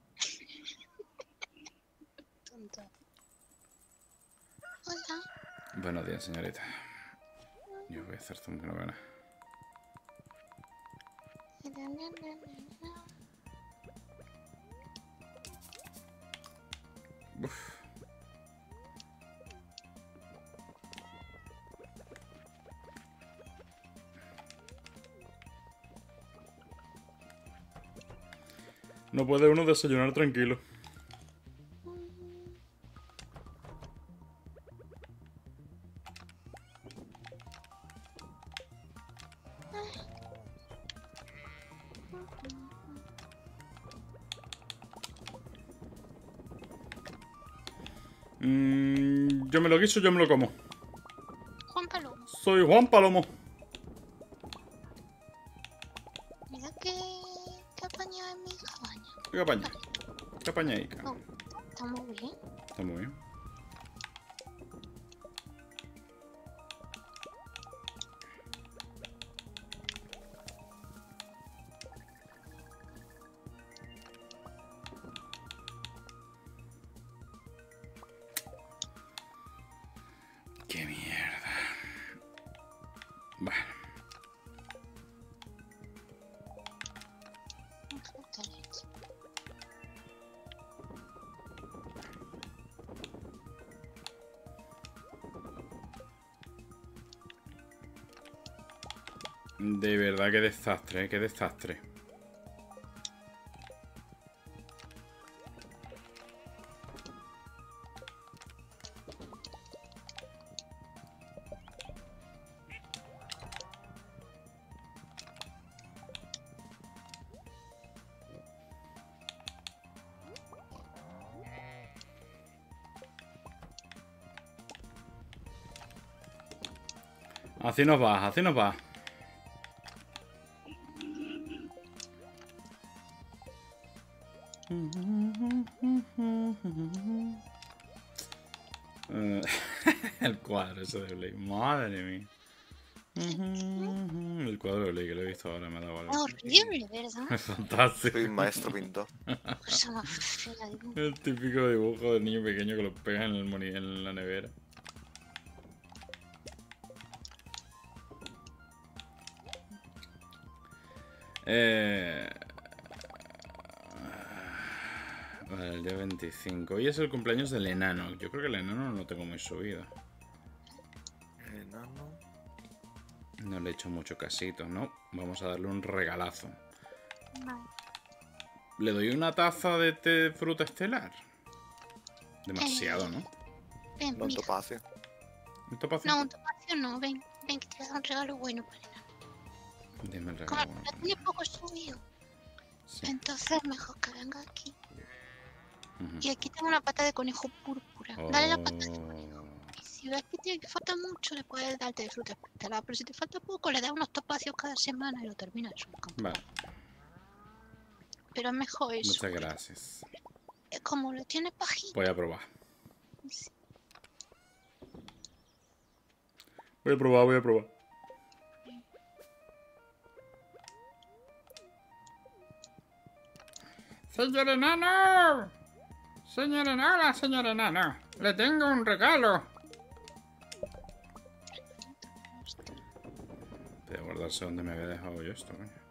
Tonto. Hola. Buenos días, señorita. Yo voy a hacer zoom que no veo nada. Uf. No puede uno desayunar tranquilo. Mm, yo me lo guiso, yo me lo como. Juan Palomo. Soy Juan Palomo. Mira que, que apañado en mi cabaña. ¿Qué apaña? ¿Qué apaña ahí, cara? Oh, está muy bien. Está muy bien. ¡Qué mierda! Vale. Puta leche. De verdad, qué desastre, ¿eh? Qué desastre. Así nos va, así nos va. Eh, El cuadro ese de Blake. Madre mía. El cuadro de Blake que lo he visto ahora me ha dado Es algo. horrible, ¿verdad? Es fantástico. Soy maestro pintor. Cosa más fea de mundo. El típico dibujo de niño pequeño que lo pega en, el moni- en la nevera. Eh... Vale, el día veinticinco. Hoy es el cumpleaños del enano. Yo creo que el enano no lo tengo muy subido. El enano. No le he hecho mucho casito, ¿no? Vamos a darle un regalazo. Vale. ¿Le doy una taza de té de fruta estelar? Demasiado, ¿no? Ven, No, un mija. topacio. ¿Un topazo? No, un topacio no, ven. Ven, que te voy a dar un regalo bueno para el enano. Dime el Como regalo. la tiene poco subido, Sí. entonces mejor que venga aquí. Ujú. Y aquí tengo una pata de conejo púrpura. Dale la pata. Oh. Y si ves que te falta mucho, le puedes darte de fruta estelar. Pero si te falta poco, le das unos topacios cada semana y lo terminas. Vale, Pero es mejor eso. muchas gracias. Es como lo tiene pajito. Voy a probar. Sí. Voy a probar, voy a probar. ¡Señor enano! ¡Señor enano, señor enano! ¡Le tengo un regalo! Voy a guardarse donde me había dejado yo esto, coño.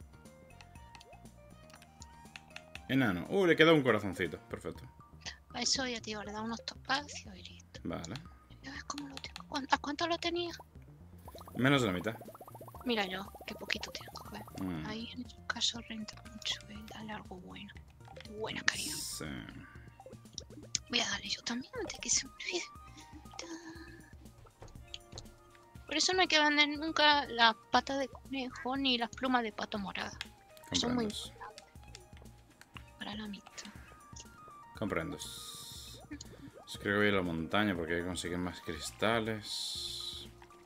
Enano. Uh, le queda un corazoncito. Perfecto. Para eso ya te iba a dar unos topacios y listo. Vale. Ya ves cómo lo tengo. ¿Cuán- ¿A cuánto lo tenía? Menos de la mitad. Mira yo, qué poquito tengo. ¿Ves? Mm. Ahí en esos casos renta mucho. ¿Ves? Dale algo bueno. Buena calidad. Sí. Voy a darle yo también antes que se me olvide. Ta. Por eso no hay que vender nunca las patas de conejo ni las plumas de pato morada. Son muy Comprendos. para la amistad. Comprendos. Pues creo que voy a ir a la montaña porque hay que conseguir más cristales.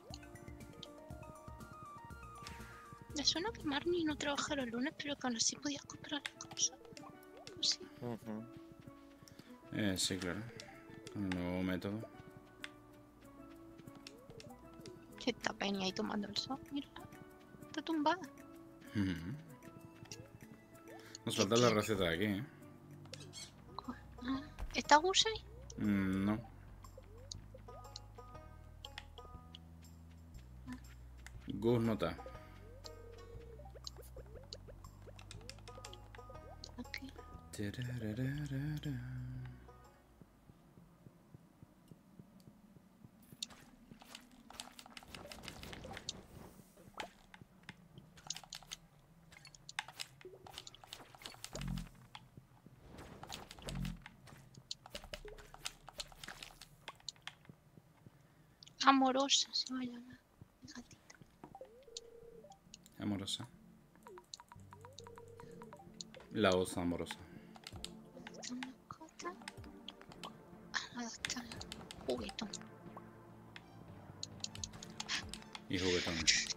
Me suena que Marnie no trabaja los lunes, pero que aún así podías comprar las cosas. Pues sí. Ujú. Eh, sí, claro. Un nuevo método. Está Penny ahí tomando el sol. Mira, está tumbada. Ujú. Nos falta la receta de aquí, ¿eh? Ah, ¿está Gus ahí? Mm, no. Gus no está. Ok. Amorosa se va a llamar. Mi gatita. Amorosa. La osa amorosa. Esta mascota. Ah, está juguetón. Y juguetón.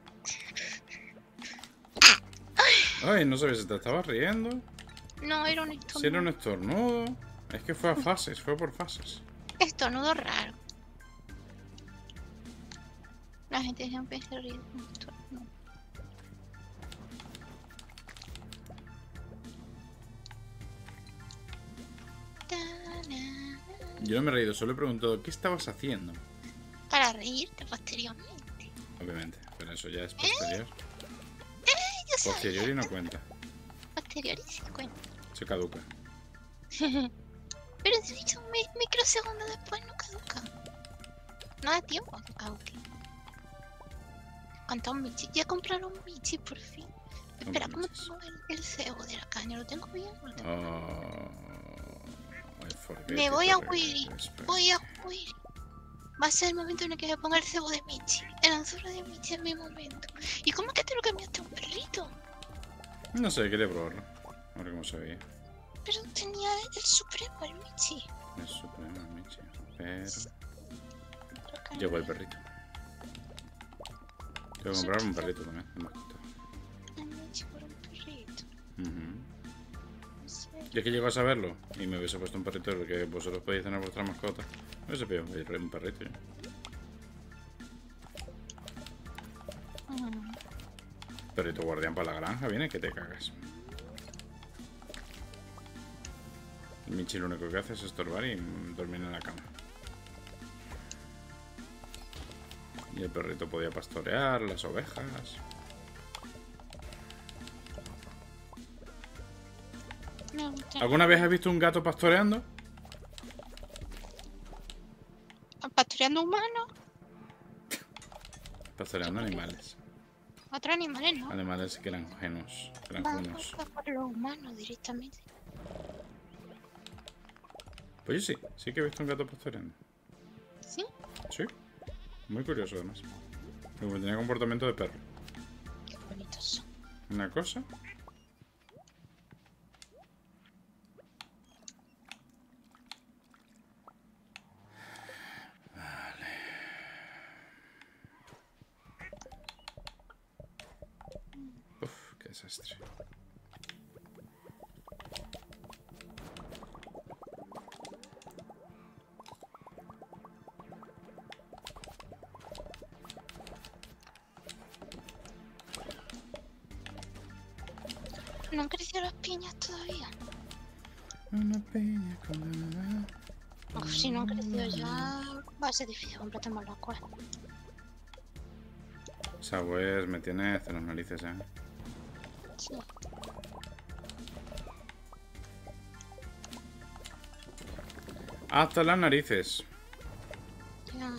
Ay, no sabía si te estabas riendo. No, era un estornudo. Si era un estornudo. Es que fue a fases, fue por fases. Estornudo raro. La gente siempre se ríe con estornudo. Yo no me he reído, solo he preguntado ¿qué estabas haciendo? Para reírte posteriormente. Obviamente, pero eso ya es posterior. Yo sabía. Posterior y no cuenta. Posterior y sí cuenta. Se caduca. Pero si dicho un mi- microsegundo después no caduca. No da tiempo a que caduque. ¿Cuántos Michi? Ya compraron Michi por fin. Espera, ¿cómo Michis. tengo el, el cebo de la caña? ¿Lo tengo bien? ¿Lo tengo? Oh, I forget Me it voy a already, Willy. respect. Voy a Willy. Va a ser el momento en el que me ponga el cebo de Michi. El anzuelo de Michi es mi momento. ¿Y cómo es que te lo cambiaste a un perrito? No sé, quería probarlo. A ver cómo se veía. Pero tenía el supremo, el Michi. Es supremo, Michi. Pero... Creo que Llegó el no. perrito. Tengo que comprar un perrito también, de mascota. El Michi por un perrito. Ujú. No sé. Y es que llegó a saberlo y me hubiese puesto un perrito porque vosotros podéis tener vuestra mascota. Me hubiese pedido un perrito yo. Mm. Perrito guardián para la granja, viene que te cagas. El Michi lo único que hace es estorbar y dormir en la cama. Y el perrito podía pastorear las ovejas. Me gusta. ¿Alguna vez has visto un gato pastoreando? Pastoreando humanos, Pastoreando animales. otros animales no. Animales granjenos. Vamos Granjunos. a por los humanos directamente. Pues yo sí, sí que he visto un gato pastoreando. ¿Sí? Sí. Muy curioso además. Porque tenía comportamiento de perro. Qué bonitos son. Una cosa. Vale. Uf, qué desastre. No han crecido las piñas todavía. Una piña colada. Uf, si no han crecido ya, va a ser difícil completar la cual. Esa pues me tiene hasta las narices, eh. Sí. Hasta las narices. Ya.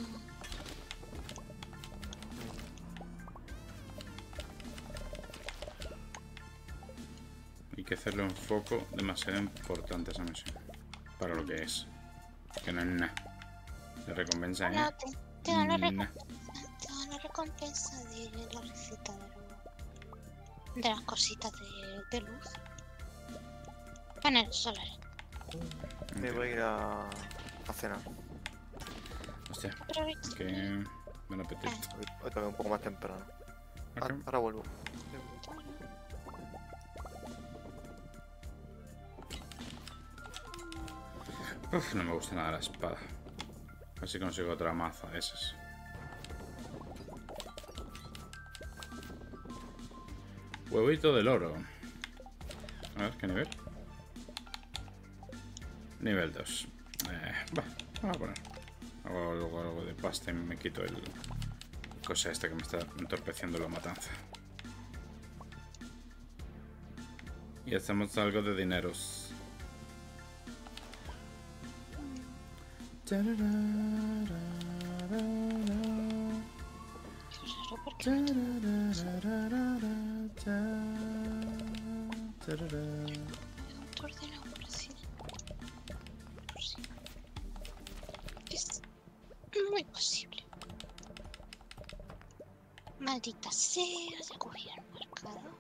Hay que hacerle un foco demasiado importante a esa misión. Para lo que es. Que no es nada. De recompensa, No, ¿eh? te, te dan la Nah. recompensa, te dan la recompensa de la receta de, lo- de las cositas de, de luz. Paneles solares. Me voy a ir a, a cenar. Hostia, Aprovecha. que... Buen apetito. Hoy, hoy también un poco más temprano. Ah, Ok. ahora vuelvo. Uf, no me gusta nada la espada. A ver si consigo otra maza de esas. Huevito del oro. A ver, ¿qué nivel? Nivel dos. Eh, va, vamos a poner. Hago luego algo de pasta y me quito el, cosa esta que me está entorpeciendo la matanza. Y hacemos algo de dineros. Qué raro, porque no tengo otro ordenador por así. Por si. Es muy posible. Maldita sea, ya cogí el marcador.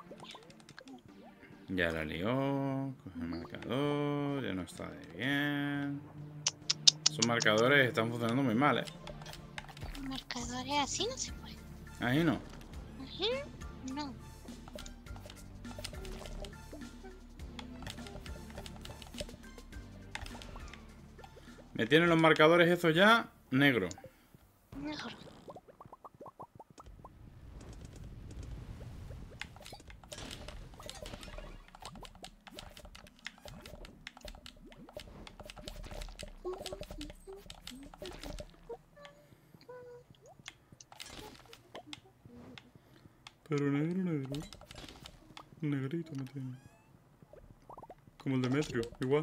Ya la lió. Coge el marcador. Ya no está de bien. Esos marcadores están funcionando muy mal, ¿eh? Marcadores así no se puede. Ahí no. Ujú, no. Me tienen los marcadores esos ya negro. Mejor. Pero negro, negro. Negrito me tiene. Como el Demetrio, igual.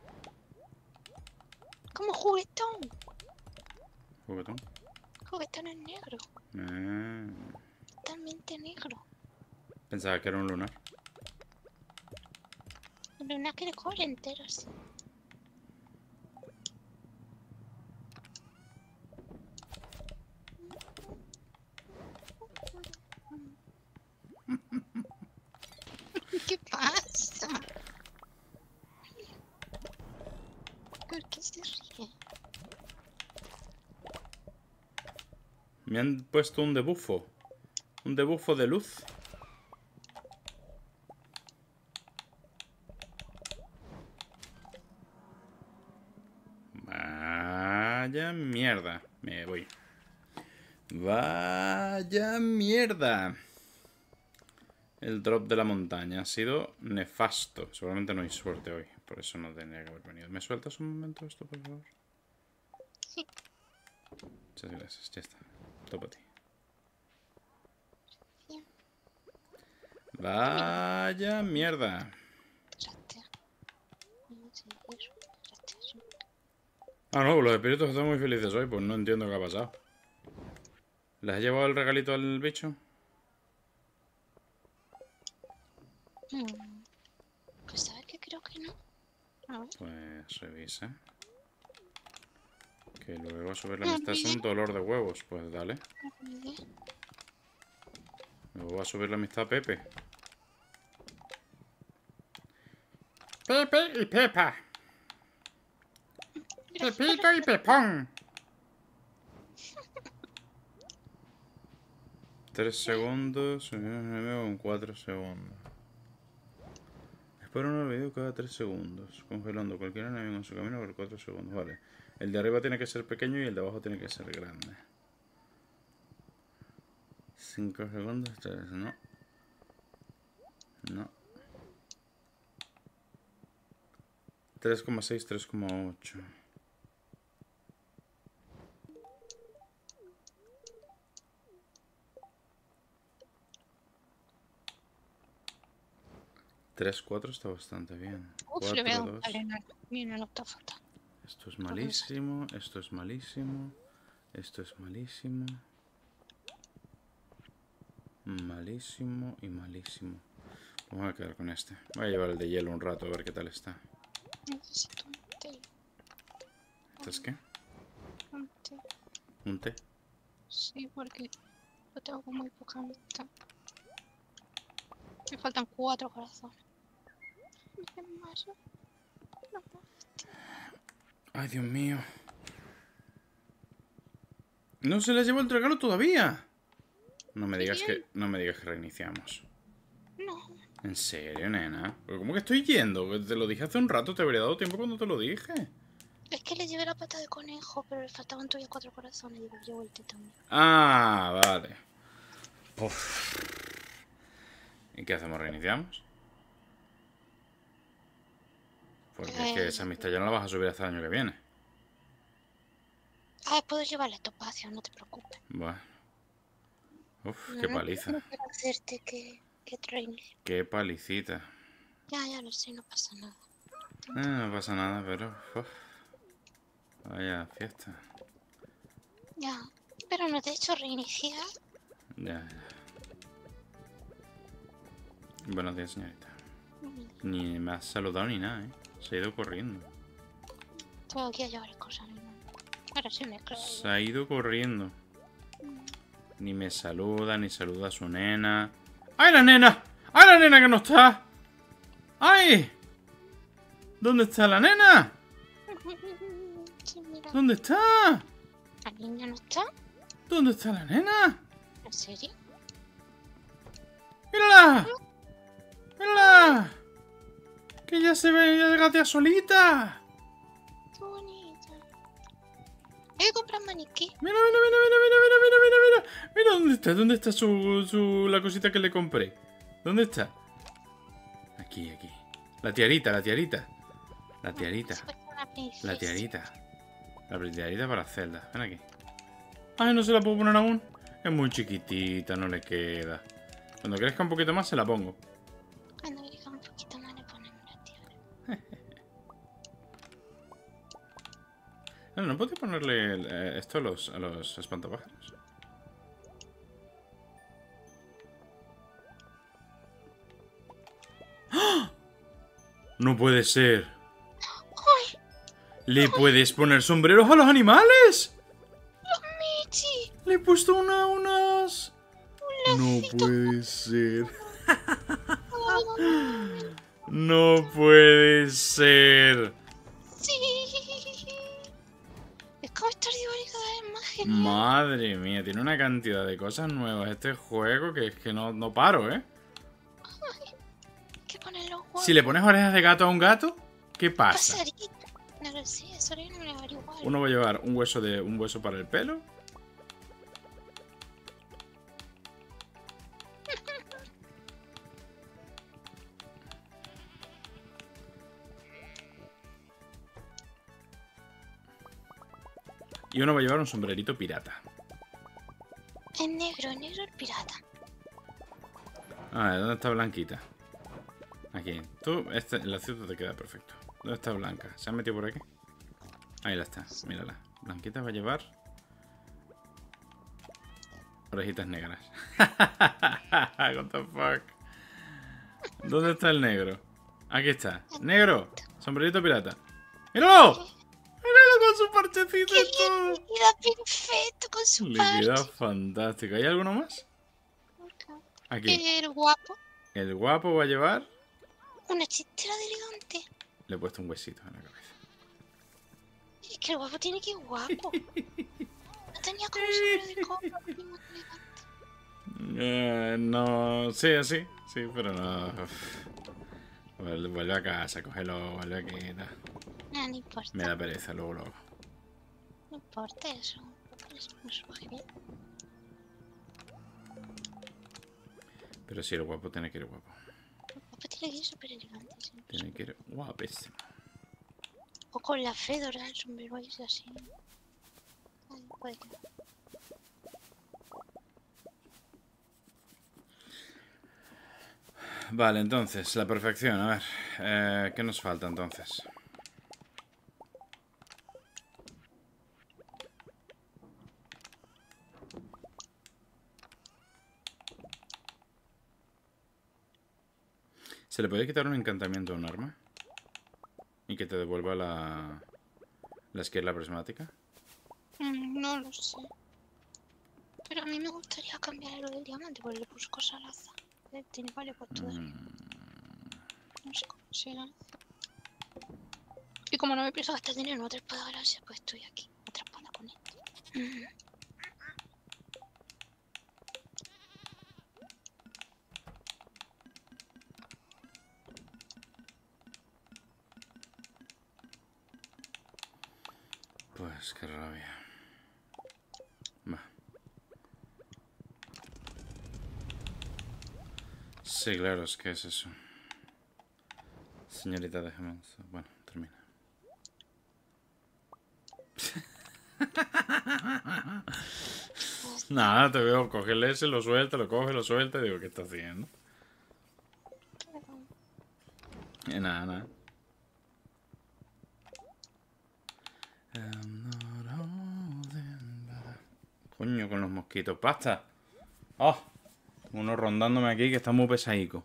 Como juguetón. Juguetón. Juguetón es negro. Ah, Totalmente negro. pensaba que era un lunar. Luna que de cobre entero, sí. ¿Qué pasa? ¿Por qué se ríe? Me han puesto un debufo. Un debufo de luz. Vaya mierda. Me voy. Vaya mierda. El drop de la montaña ha sido nefasto. Seguramente no hay suerte hoy. Por eso no tendría que haber venido. ¿Me sueltas un momento esto, por favor? Sí. Muchas gracias. Ya está. Topo a ti. Bien. Vaya mierda. Espérate. Vamos a seguir. Espérate. Ah, no, los espíritus están muy felices hoy. Pues no entiendo qué ha pasado. ¿Les has llevado el regalito al bicho? Hmm. Pues sabes que creo que no. A ver. Pues revisa. Que luego subir la amistad es un dolor de huevos. Pues dale. Olvidé. Luego va a subir la amistad a Pepe. Pepe y Pepa. Pepito y Pepón. Tres segundos. En cuatro segundos. Espera un video cada tres segundos. Congelando cualquier enemigo en su camino por cuatro segundos. Vale. El de arriba tiene que ser pequeño y el de abajo tiene que ser grande. cinco segundos. tres, no. No. tres coma seis, tres coma ocho. tres, cuatro está bastante bien. Uf, le veo cuatro, un dos. palenal. Mira, no está fatal. Esto es malísimo, esto es malísimo, esto es malísimo. Malísimo y malísimo. Vamos a quedar con este. Voy a llevar el de hielo un rato a ver qué tal está. Necesito un té. ¿Esto es qué? Un té. ¿Un té? Sí, porque yo tengo muy poca amistad. Me faltan cuatro corazones. ¿Qué más? No. Ay, Dios mío. No se les llevó el regalo todavía. No me digas que, no me digas que reiniciamos. No. ¿En serio, nena? ¿Pero cómo que estoy yendo? Te lo dije hace un rato, te habría dado tiempo cuando te lo dije. Es que le llevé la pata de conejo, pero le faltaban todavía cuatro corazones y le llevo el té también. Ah, vale. Uf. ¿Y qué hacemos? ¿Reiniciamos? Porque es que esa amistad ya no la vas a subir hasta el año que viene. Ah, puedo llevarle tu espacio, no te preocupes. Bueno. Uf, No, qué no paliza. no quiero hacerte que, que truene. Qué palicita. Ya, ya lo sé, no pasa nada. Eh, no pasa nada, pero... uf, vaya fiesta. Ya, pero no te he hecho reiniciar. Ya, ya. Buenos días, señorita. Mm, Ni me has saludado ni nada, ¿eh? Se ha ido corriendo. Tengo que ir a llevar cosas, ¿no? Ahora sí me creo. Se ha ido corriendo. Ni me saluda, ni saluda a su nena. ¡Ay, la nena! ¡Ay, la nena que no está! ¡Ay! ¿Dónde está la nena? Sí, mira. ¿Dónde está? ¿La niña no está? ¿Dónde está la nena? ¿En serio? ¡Mírala! ¡Mírala! Que ya se ve, ya gatea solita. Qué bonita. Voy a comprar maniquí. Mira, mira, mira, mira, mira, mira, mira, mira, mira. Mira dónde está, dónde está su, su la cosita que le compré. ¿Dónde está? Aquí, aquí. La tiarita, la tiarita. La tiarita. Se puede ser una princesa. La tiarita. La tiarita para Zelda. Ven aquí. Ay, no se la puedo poner aún. Es muy chiquitita, no le queda. Cuando crezca un poquito más se la pongo. Cuando llegue un poquito más le ponemos la tiara. No, ¿no podía ponerle eh, esto a los, a los espantapájaros? ¡Ah! No puede ser. ¡Ay! ¿Le puedes poner sombreros a los animales? ¡Michi! Le he puesto una, unas... No puede ser. No puede ser. ¡Sí! Es como estar dibujo cada vez más genial. Madre mía, tiene una cantidad de cosas nuevas este juego que es que no, no paro, ¿eh? Hay que poner los huevos. Si le pones orejas de gato a un gato, ¿qué pasa? Pasaría. No lo sé, eso no me lo averiguar. Uno va a llevar un hueso de un hueso para el pelo. Y uno va a llevar un sombrerito pirata. Es negro, es negro el pirata. A ver, ¿dónde está Blanquita? Aquí. Tú, este, el acierto te queda perfecto. ¿Dónde está Blanca? ¿Se ha metido por aquí? Ahí la está, mírala. Blanquita va a llevar orejitas negras. What the fuck. ¿Dónde está el negro? Aquí está. Negro, sombrerito pirata. ¡Míralo! ¡Míralo con su parchecito ¡Qué y todo! bien! Queda perfecto con su Le parche. queda fantástico. ¿Hay alguno más? Aquí. El guapo. El guapo va a llevar... Una chistera de elegante. Le he puesto un huesito en la cabeza. Es que el guapo tiene que ir guapo. No tenía como sobre de copa. primo, elegante. Eh, no, sí, así, sí, pero no. Vuelve, vuelve a casa, cógelo, vuelve aquí. No. No, no importa. Me da pereza, luego lo hago. No importa eso. Es un personaje bien. Pero sí, el guapo tiene que ir guapo. El guapo tiene que ir súper elegante. Siempre. Tiene que ir guapísimo. O con la fedora, el sombrero ese así. Ay, puede que no. Vale, entonces, la perfección. A ver, eh, ¿qué nos falta entonces? ¿Se le puede quitar un encantamiento a un arma? ¿Y que te devuelva la, la esquirla prismática? Mm, no lo sé. Pero a mí me gustaría cambiar lo del diamante porque le puse cosas al azar. Eh, Tiene varios por todo. Mm, No sé cómo se lanza. Y como no me pienso gastar dinero en otra espada gracia, pues estoy aquí. Otra espada con esto. Mm. pues qué rabia. Va. Sí, claro, es que es eso. Señorita, déjame... Bueno, termina. Nada, te veo cogerle ese, lo suelta, lo coge, lo suelta y digo, ¿qué está haciendo? Y nada, nada. Coño, con los mosquitos. ¡Basta! ¡Oh! Uno rondándome aquí que está muy pesadico.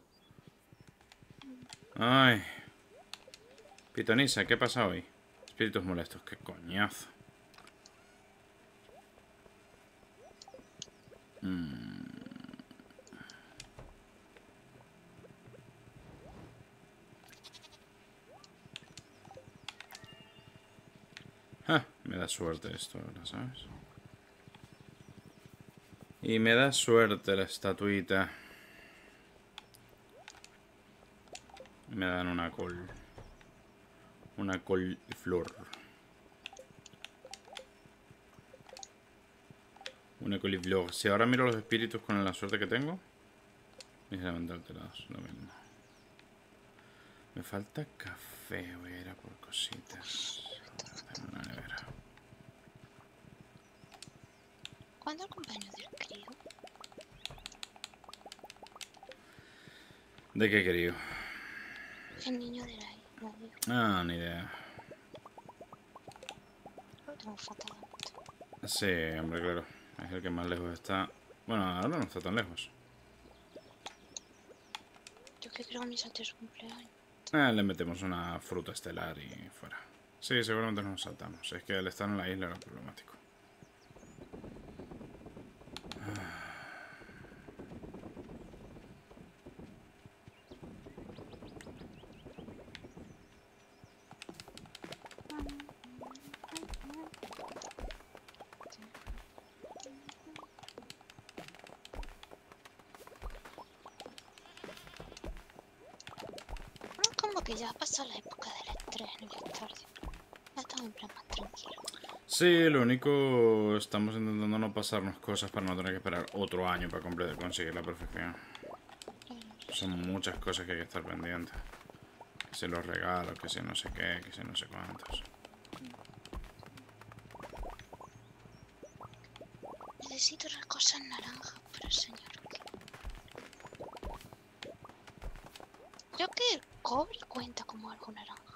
Ay. Pitonisa, ¿qué pasa hoy? Espíritus molestos, qué coñazo. Mm. Ah, me da suerte esto ahora, ¿sabes? Y me da suerte la estatuita. Me dan una col. Una coliflor. Una coliflor. Si ahora miro los espíritus con la suerte que tengo. Ligeramente alterados, lo mismo. Me falta café. Voy a ir a por cositas. Tengo una nevera. ¿Cuándo el cumpleaños del crío? ¿De qué querido? El niño de la isla. Ah, ni idea. Lo tengo fatal. Sí, hombre, claro. Es el que más lejos está. Bueno, ahora no está tan lejos. Yo que creo que me salté su cumpleaños. Eh, le metemos una fruta estelar y fuera. Sí, seguramente nos saltamos. Es que al estar en la isla era problemático. No, como que ya ha pasado la época del estrés en el estadio. Ya estamos en plan más tranquilo. Sí, lo único, estamos intentando no pasarnos cosas para no tener que esperar otro año para completar, conseguir la perfección. Son muchas cosas que hay que estar pendientes. Que si los regalos, que si no sé qué, que si no sé cuántos. Necesito las cosas naranjas para el señor. Creo que el cobre cuenta como algo naranja.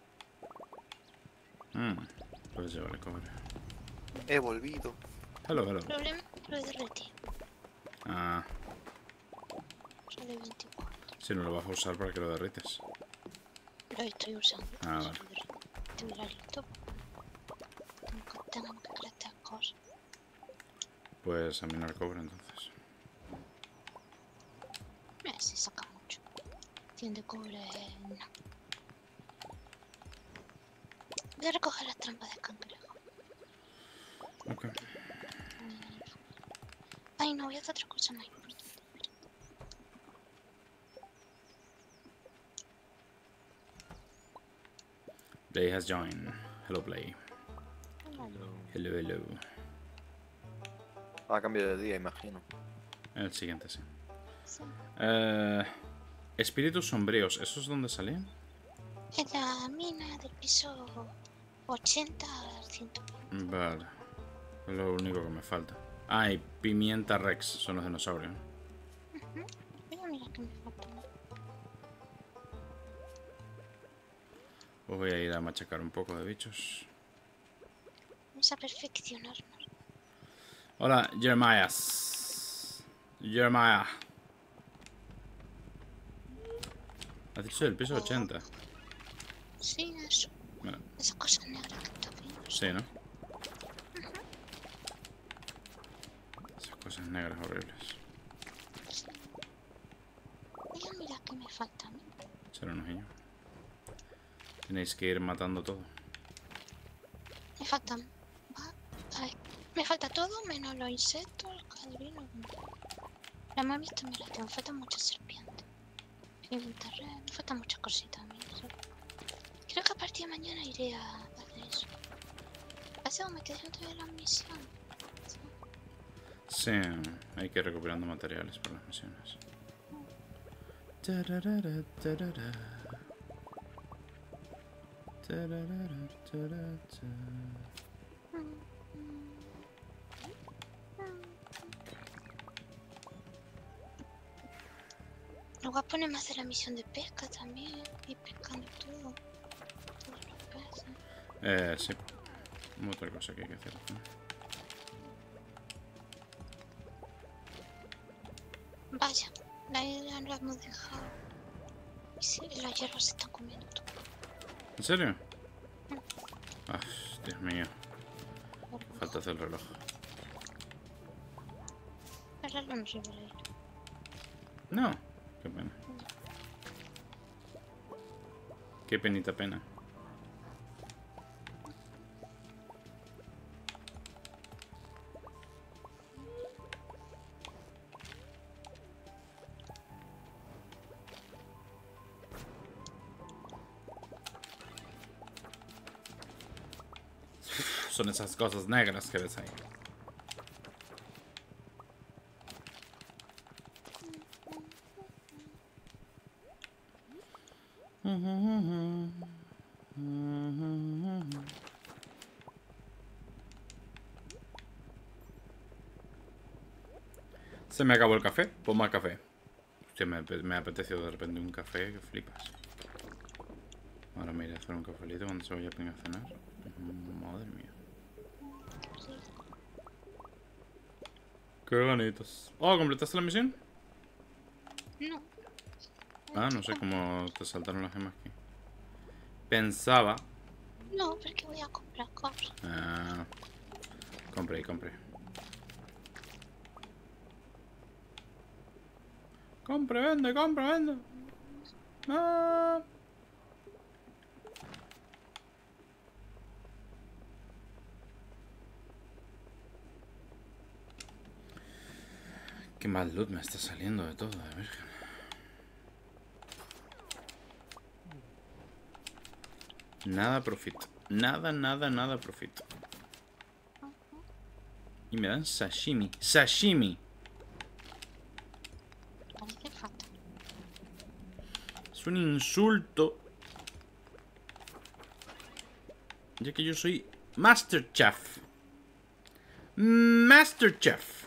Mmm, puedes llevar el cobre. He volvido. Hello, hello. El problema es que lo he derretido. Ah, Sale veinticuatro. si no lo vas a usar, ¿para que lo derrites? Lo estoy usando. Ah, vale. Estuviera listo. Tengo que, tengo que crear cosas. Pues a mí no el cobre, entonces. Mira, se saca mucho. cien de cobre, no. Voy a recoger las trampas de cangrejo. Ok. Ay, no, voy a hacer otra cosa más importante. Play has joined. Hello, Play. Hello, hello. A cambio de día, imagino. El siguiente, sí. Sí. Eh, espíritus sombríos, ¿eso es donde salían? En la mina del piso ochenta al ciento. Vale. Es lo único que me falta. Ah, y pimienta rex, son los dinosaurios. Uh-huh. Mira, mira que me falta. Pues voy a ir a machacar un poco de bichos. Vamos a perfeccionarnos. Hola, Jeremiah. Jeremiah. ¿Has dicho del piso ochenta? Sí, eso. Bueno, Esas cosas negras que estás viendo. sí, ¿no? Esas cosas negras horribles. Sí. Mira, mira que me falta a mí. Será un ojillo. Tenéis que ir matando todo. Me faltan. Va, a ver, me falta todo menos los insectos, los cadrinos. La hemos visto, mira, que me faltan muchas serpientes. Pintarre, me faltan muchas cositas a mí. ¿Sí? Creo que a partir de mañana iré a hacer eso. Hace me quedé antes de la misión. Sí, hay que ir recuperando materiales para las misiones. Tararara, tarara. Tararara, tarara. Luego a ponerme a hacer la misión de pesca también. Y pescando todo. Todos los peces. Eh, sí. Otra cosa que hay que hacer. Vaya, la isla la hemos dejado. Y sí, las hierbas se están comiendo todo. ¿En serio? Ah, Dios mío. Falta hacer el reloj. El reloj no sirve la isla. No. Qué pena. Qué penita pena. Son esas cosas negras que ves ahí. Se me acabó el café, pues más café. Hostia, me, me ha apetecido de repente un café que flipas. Ahora me iré a hacer un cafelito cuando se vaya a poner a cenar. Madre mía. Qué bonitos. Oh, ¿completaste la misión? No. Ah, no sé cómo te saltaron las gemas aquí. Pensaba. No, porque voy a comprar cosas. Ah, compré, compré. Compre, vende, compre, vende. Ah. Qué mal loot me está saliendo de todo, de virgen. Nada profit. Nada, nada, nada profit. Y me dan sashimi. ¡Sashimi! Parece fatal. Es un insulto. Ya que yo soy Master Chef. Master Chef.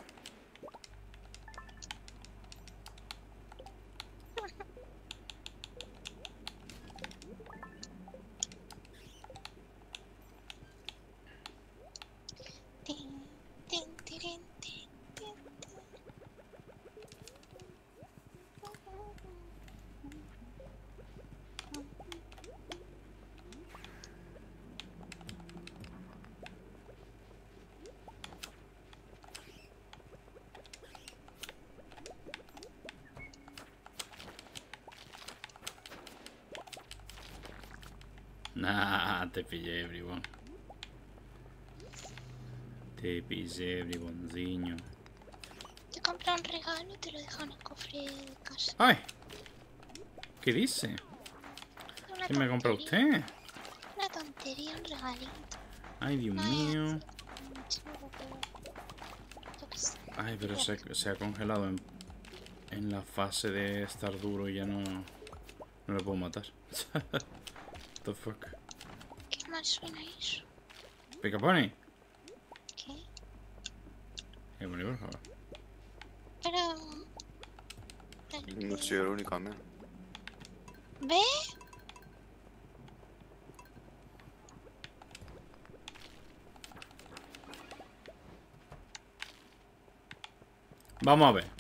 Tin, tin, tirin, tin, tin, tin. Nah, te pillé, bribón. Te pillé, bribonciño. Te compra un regalo y te lo dejan en el cofre de casa. ¡Ay! ¿Qué dice? Una ¿Qué me compra tontería, usted? Una tontería, un regalito. Ay, Dios No es mío. así como chulo, pero yo qué sé. Ay, pero se, se ha congelado en, en la fase de estar duro y ya no, no lo puedo matar. What the fuck. ¿Qué mal suena eso? ¿Pica Pony? ¿Qué? ¿Qué pone, por favor? Pero... No soy el único, amén. ¿Ve? Vamos a ver.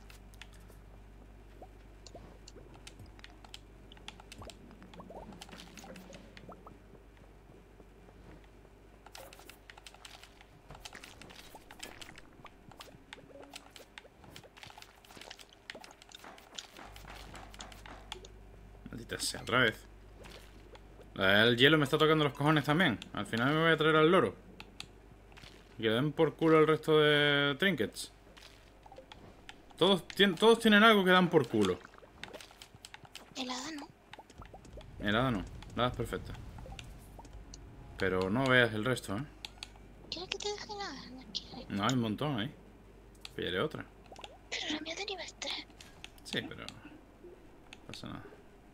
Maldita sea, otra vez. El hielo me está tocando los cojones también. Al final me voy a traer al loro. Y que le den por culo el resto de trinkets. Todos, tien- todos tienen algo que dan por culo. Helada, ¿no? El hada no. La hada es perfecta. Pero no veas el resto, ¿eh? ¿Quieres que te deje helada? No quiero. No, hay un montón ahí. Pillaré otra. Pero la mía de nivel tres. Sí, pero... no pasa nada.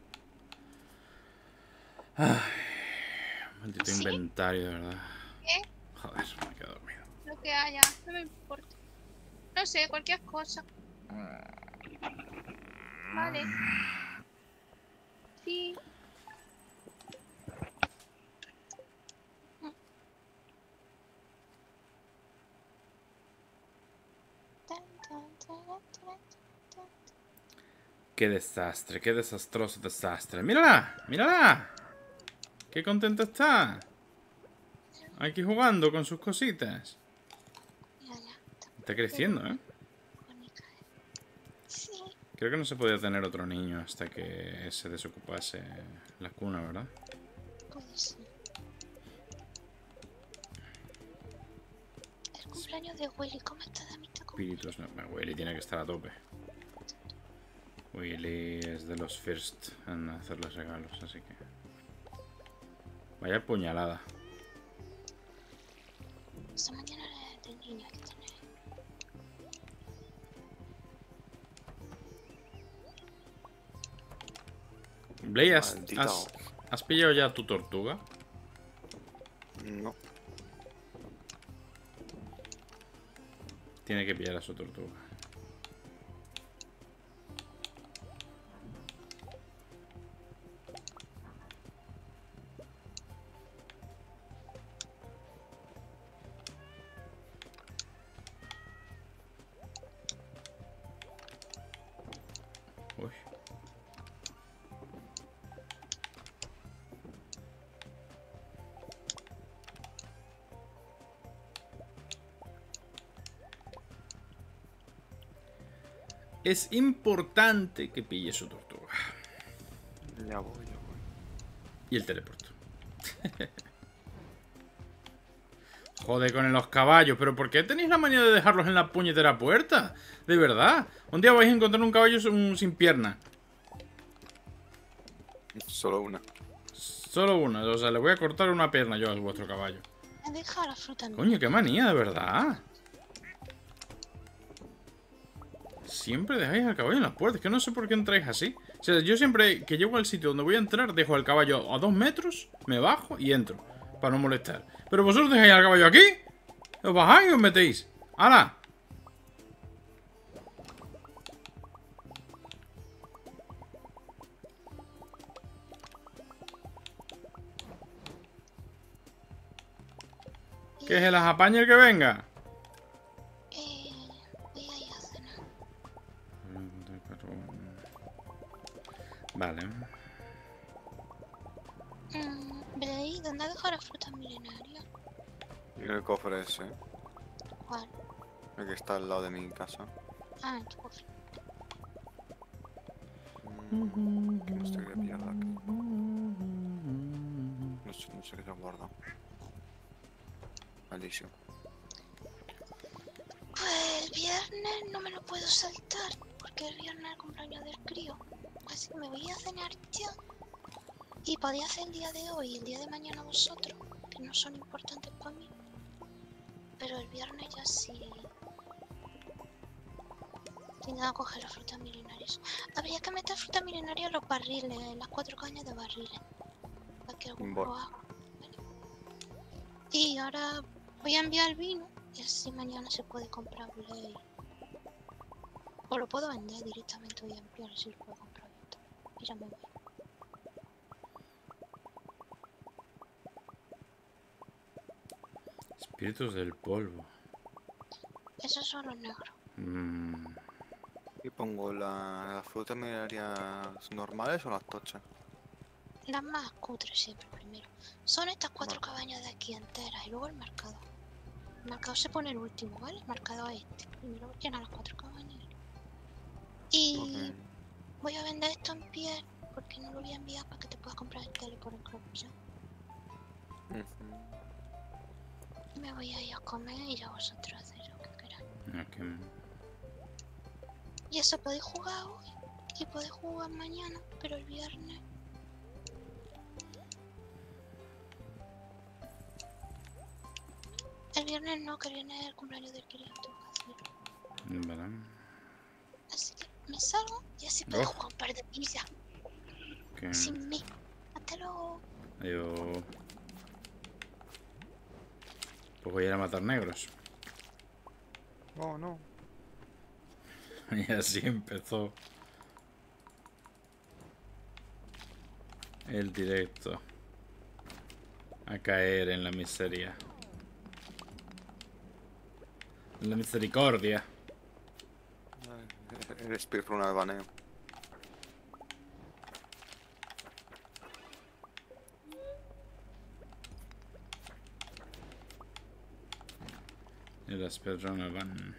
Ay, maldito ¿Sí? inventario, de verdad. ¿Qué? Joder, me quedo dormido. Lo que haya, no me importa. No sé, cualquier cosa. Vale. Sí. Qué desastre, qué desastroso desastre. ¡Mírala! ¡Mírala! ¡Qué contenta está! Aquí jugando con sus cositas. Está creciendo, ¿eh? Sí. Creo que no se podía tener otro niño hasta que se desocupase la cuna, ¿verdad? Puede ser. El cumpleaños de Willy, ¿cómo está de amistad con Willy? Espíritus, no. Bueno, Willy tiene que estar a tope. Willy es de los first en hacerles regalos, así que... Vaya puñalada. Esta mañana era del niño, hay que tener. Blay, ¿has, Maldito. has, has pillado ya tu tortuga? No. Tiene que pillar a su tortuga. Uy. Es importante que pille su tortuga. Ya voy, ya voy. Y el teleporto. Joder con los caballos. ¿Pero por qué tenéis la manía de dejarlos en la puñetera puerta? De verdad. Un día vais a encontrar un caballo sin pierna. Solo una. Solo una. O sea, le voy a cortar una pierna yo a vuestro caballo. Me deja la fruta. Coño, qué manía, de verdad. Siempre dejáis al caballo en las puertas. Que no sé por qué entráis así. O sea, yo siempre que llego al sitio donde voy a entrar, dejo al caballo a dos metros, me bajo y entro. Para no molestar. Pero vosotros dejáis al caballo aquí. Os bajáis y os metéis. ¡Hala! ¿Qué se las apaña el que venga? Eh, voy a ir a cenar. Vale. Mm, Blade, ¿dónde ha dejado la fruta milenaria? En el cofre ese. ¿Cuál? El que está al lado de mi casa. Ah, en tu cofre. Mm, que no estoy de mierda aquí. No sé, no sé qué se ha guardado. Malísimo. Pues el viernes no me lo puedo saltar, porque el viernes es el cumpleaños del crío. Así que me voy a cenar ya. Y podía hacer el día de hoy y el día de mañana vosotros, que no son importantes para mí. Pero el viernes ya sí. Tengo que coger las frutas milenarias. Habría que meter frutas milenarias en los barriles, en las cuatro cañas de barriles. Para que alguno Bueno. lo haga. Vale. Y ahora voy a enviar el vino y así mañana se puede comprar Blade. O lo puedo vender directamente, voy a enviar si lo puedo comprar. Y ya me voy. Espíritus del polvo. Esos son los negros. Mm. ¿Y pongo la- las frutas milenarias normales o las tochas? Las más cutres siempre primero. Son estas cuatro cabañas de aquí enteras y luego el marcador. El marcador se pone el último, ¿vale? El marcador es este. Primero llena las cuatro cabañas. Y Ok. voy a vender esto en piel porque no lo voy a enviar para que te puedas comprar el tele por el club ya. Ujú. Y me voy a ir a comer y ya vosotros hacéis lo que queráis. Ok. Y eso podéis jugar hoy y podéis jugar mañana, pero el viernes. El viernes no, que viene el cumpleaños del querido, tengo que hacerlo. Vale. Así que me salgo y así puedo Oh. jugar un par de millas Ok. sin mí. Hasta luego. Yo... Pues voy a ir a matar negros. Oh, no. Y así empezó. el directo a caer en la miseria. En la misericordia. El speedrun al baneo. El speedrun van.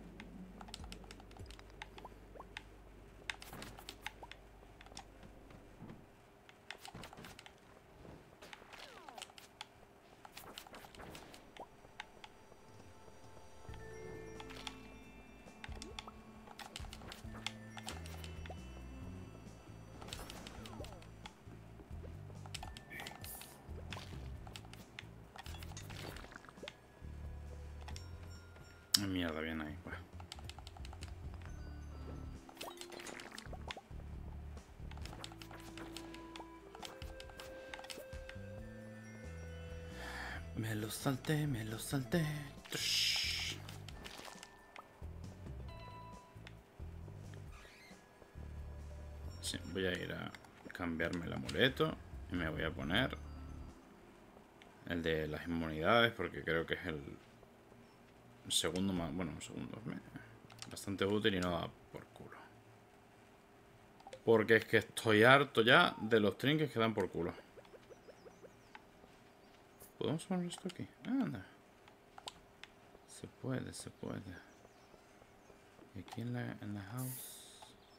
Mierda, bien ahí. Bueno. Me lo salté, me lo salté. Tush. Sí, voy a ir a cambiarme el amuleto y me voy a poner el de las inmunidades porque creo que es el segundo más, bueno, un segundo, bastante útil y no da por culo. Porque es que estoy harto ya de los trinques que dan por culo. ¿Podemos poner esto aquí? Anda. Se puede, se puede. Y aquí en la, en la house.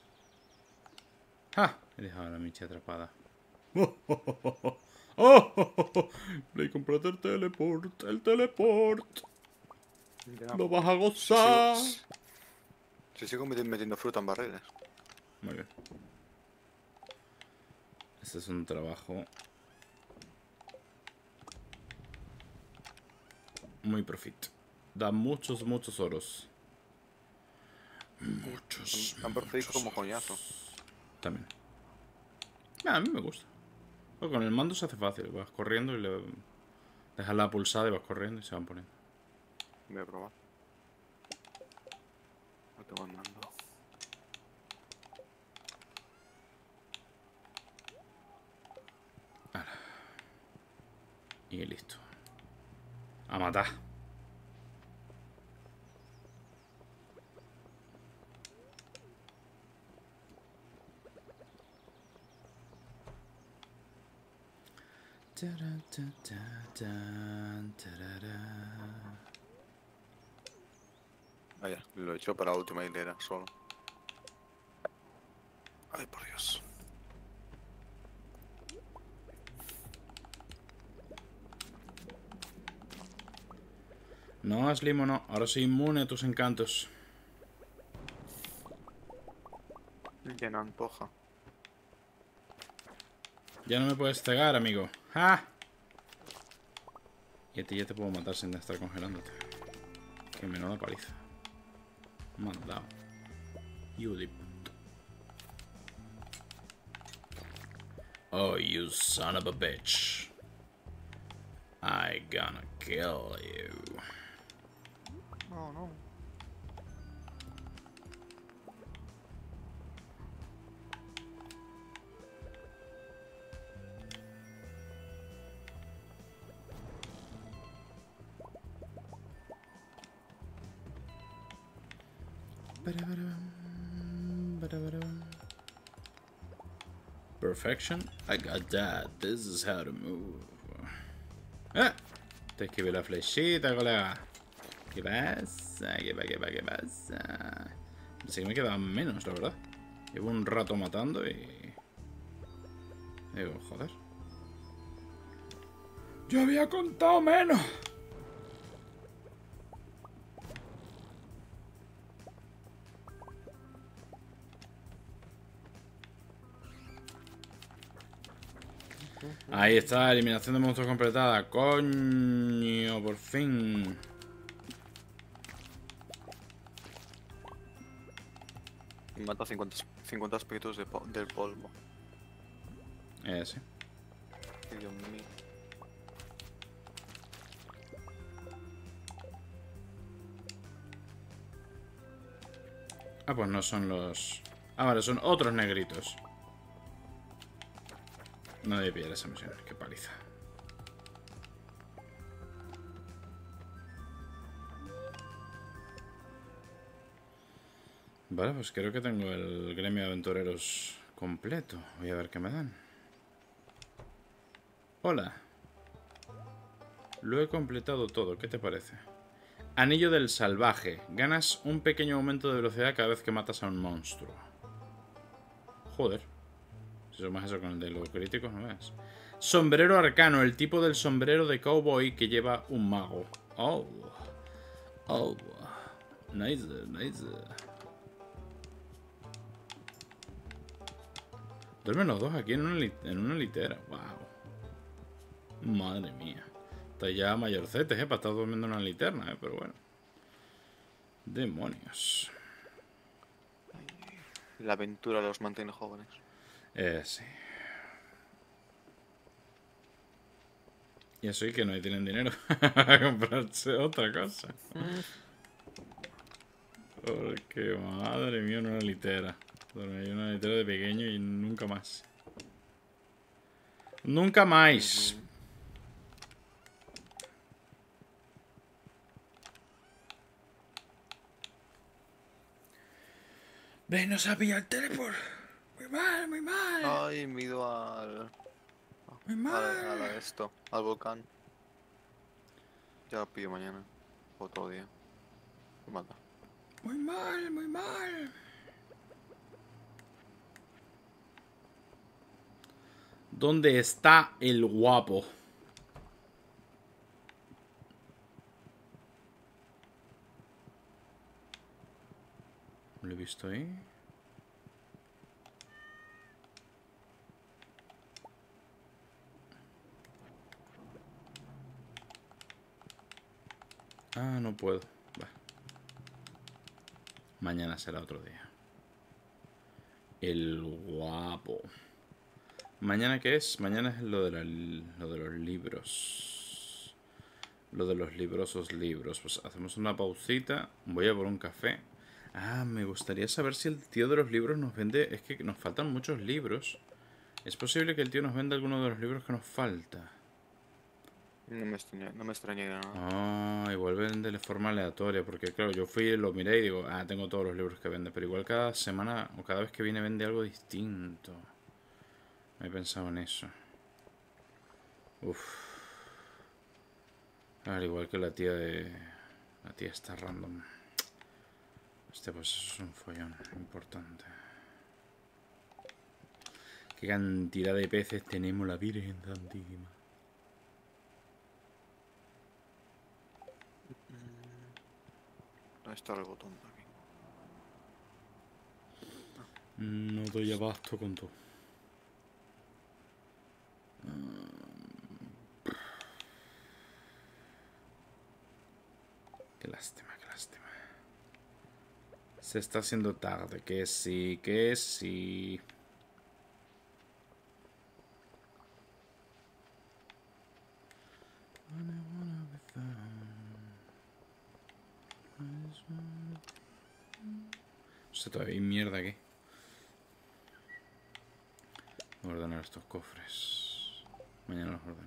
¡Ja! He dejado a la Michi atrapada. ¡Oh, oh, oh, oh! ¡Oh, oh, oh, oh! Le he comprado el teleport, el teleport. Ya, Lo vas a gozar. Si sigo, si sigo meti- metiendo fruta en barriles. Muy bien. Ese es un trabajo muy profit. Da muchos, muchos oros. Muchos. Tan perfecto muchos como oros. coñazo. También. Ah, a mí me gusta. Pero con el mando se hace fácil. Vas corriendo y le dejas la pulsada y vas corriendo y se van poniendo. Voy a probar. No tengo el mando. Y listo. A matar. Vaya, lo he hecho para la última hilera solo. Ay, por Dios. No, Slimo, no. Ahora soy inmune a tus encantos. Ya no antoja. Ya no me puedes cegar, amigo. ¡Ja! Y a ti ya te puedo matar sin estar congelándote. Que menuda paliza. Me has dado. You de puto. Oh, you son of a bitch. I gonna kill you. No, no. Perfection? I got that. This is how to move. ¡Eh! Te esquivé la flechita, colega. ¿Qué pasa? ¿Qué pasa? ¿Qué pasa? ¿Qué pasa? Pensé que me quedaban menos, la verdad. Llevo un rato matando y... Digo, joder. Yo había contado menos. Ahí está, eliminación de monstruos completada. Coño, por fin. Mata cincuenta, cincuenta espíritus de po- del polvo. Eh, sí. Ay, Dios mío. Ah, pues no son los... Ah, vale, son otros negritos. No debe pillar esa misión. Qué paliza. Vale, pues creo que tengo el gremio de aventureros completo. Voy a ver qué me dan. Hola. Lo he completado todo. ¿Qué te parece? Anillo del salvaje. Ganas un pequeño aumento de velocidad cada vez que matas a un monstruo. Joder. Si eso más eso con el de los críticos, no veas. Sombrero arcano. El tipo del sombrero de cowboy que lleva un mago. Oh. Oh. Nice, nice. Duermen los dos aquí en una, en una litera. Wow. Madre mía. Está ya mayorcetes, ¿eh? Para estar durmiendo en una linterna, ¿eh? Pero bueno. Demonios. La aventura los mantiene jóvenes. Eh, sí. Y eso y que no tienen dinero a comprarse otra cosa. Porque, madre mía, en una litera. Dormí en una litera de pequeño y nunca más. Nunca más. Uh-huh. Ven, no sabía el teleport. Muy mal, muy mal. Ay, me he ido al... Muy mal. Al, al esto, al volcán. Ya lo pillo mañana. Otro día. Me mata. Muy mal, muy mal. ¿Dónde está el guapo? ¿Lo he visto ahí? Ah, no puedo. Va. Mañana será otro día. El guapo. ¿Mañana qué es? Mañana es lo de, la, lo de los libros. Lo de los librosos libros. Pues hacemos una pausita. Voy a por un café. Ah, me gustaría saber si el tío de los libros nos vende... Es que nos faltan muchos libros. ¿Es posible que el tío nos venda alguno de los libros que nos falta? No me extraña, no me extrañaría nada. Ah, igual vende de forma aleatoria. Porque claro, yo fui, lo miré y digo, ah, tengo todos los libros que vende. Pero igual cada semana o cada vez que viene vende algo distinto. He pensado en eso. Uf. Al igual que la tía de... La tía está random. Este pues es un follón importante. ¿Qué cantidad de peces tenemos la Virgen Santísima? ¿Dónde está el botón aquí? No doy abasto con todo. Qué lástima, qué lástima. Se está haciendo tarde. Que sí, que sí. O sea, todavía hay mierda aquí. Voy a ordenar estos cofres. Mañana los ordeno.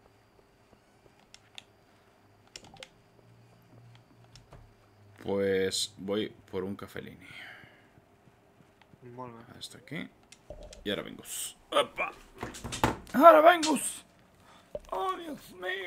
Pues voy por un cafelini. Molt bé. Hasta aquí. Y ahora vengo. ¡Opa! ¡Ahora vengo! ¡Oh, Dios mío!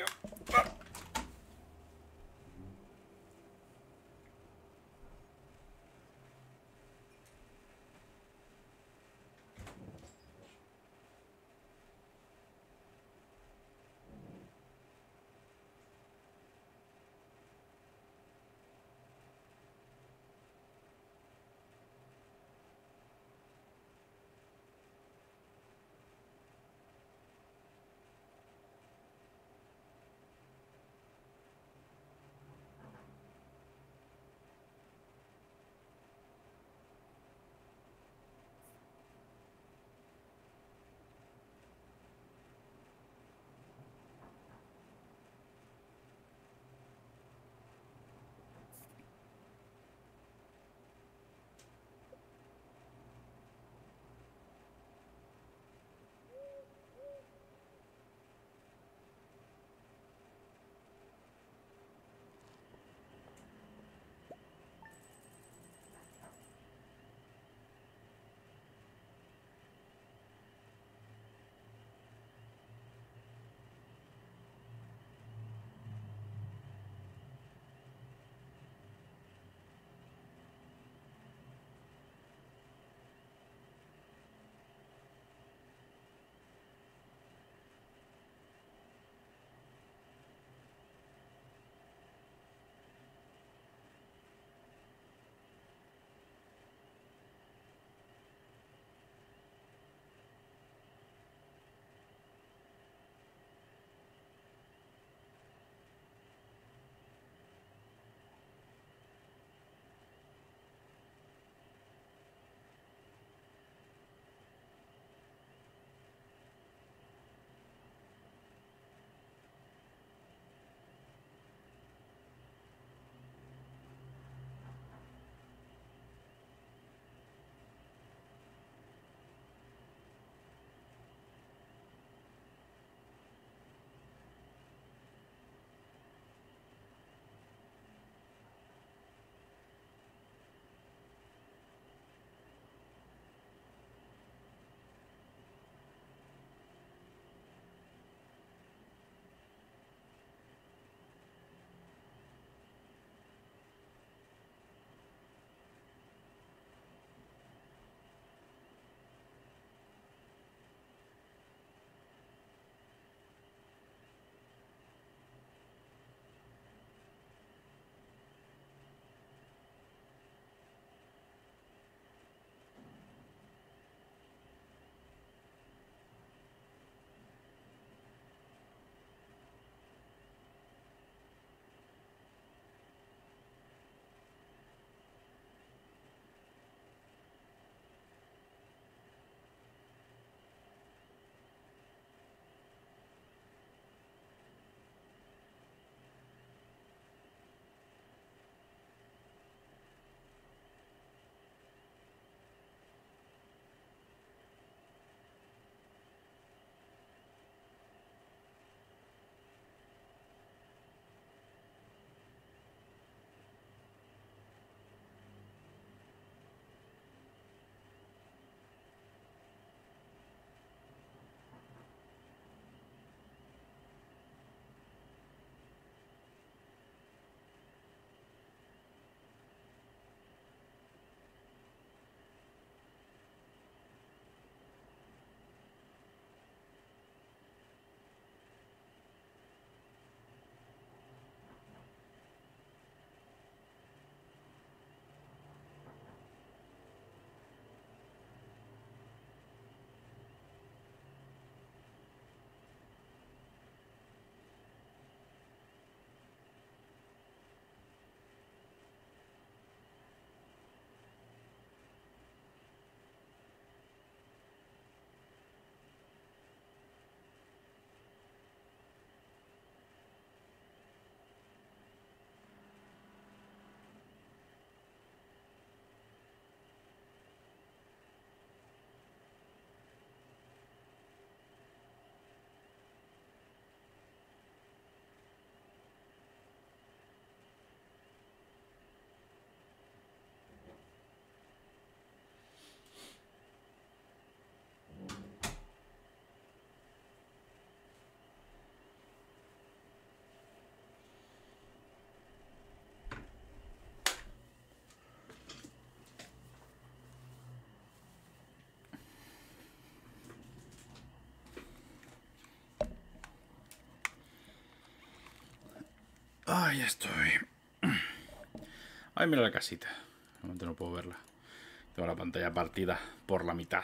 Ay, ya estoy. Ay, mira la casita. Realmente no puedo verla. Tengo la pantalla partida por la mitad.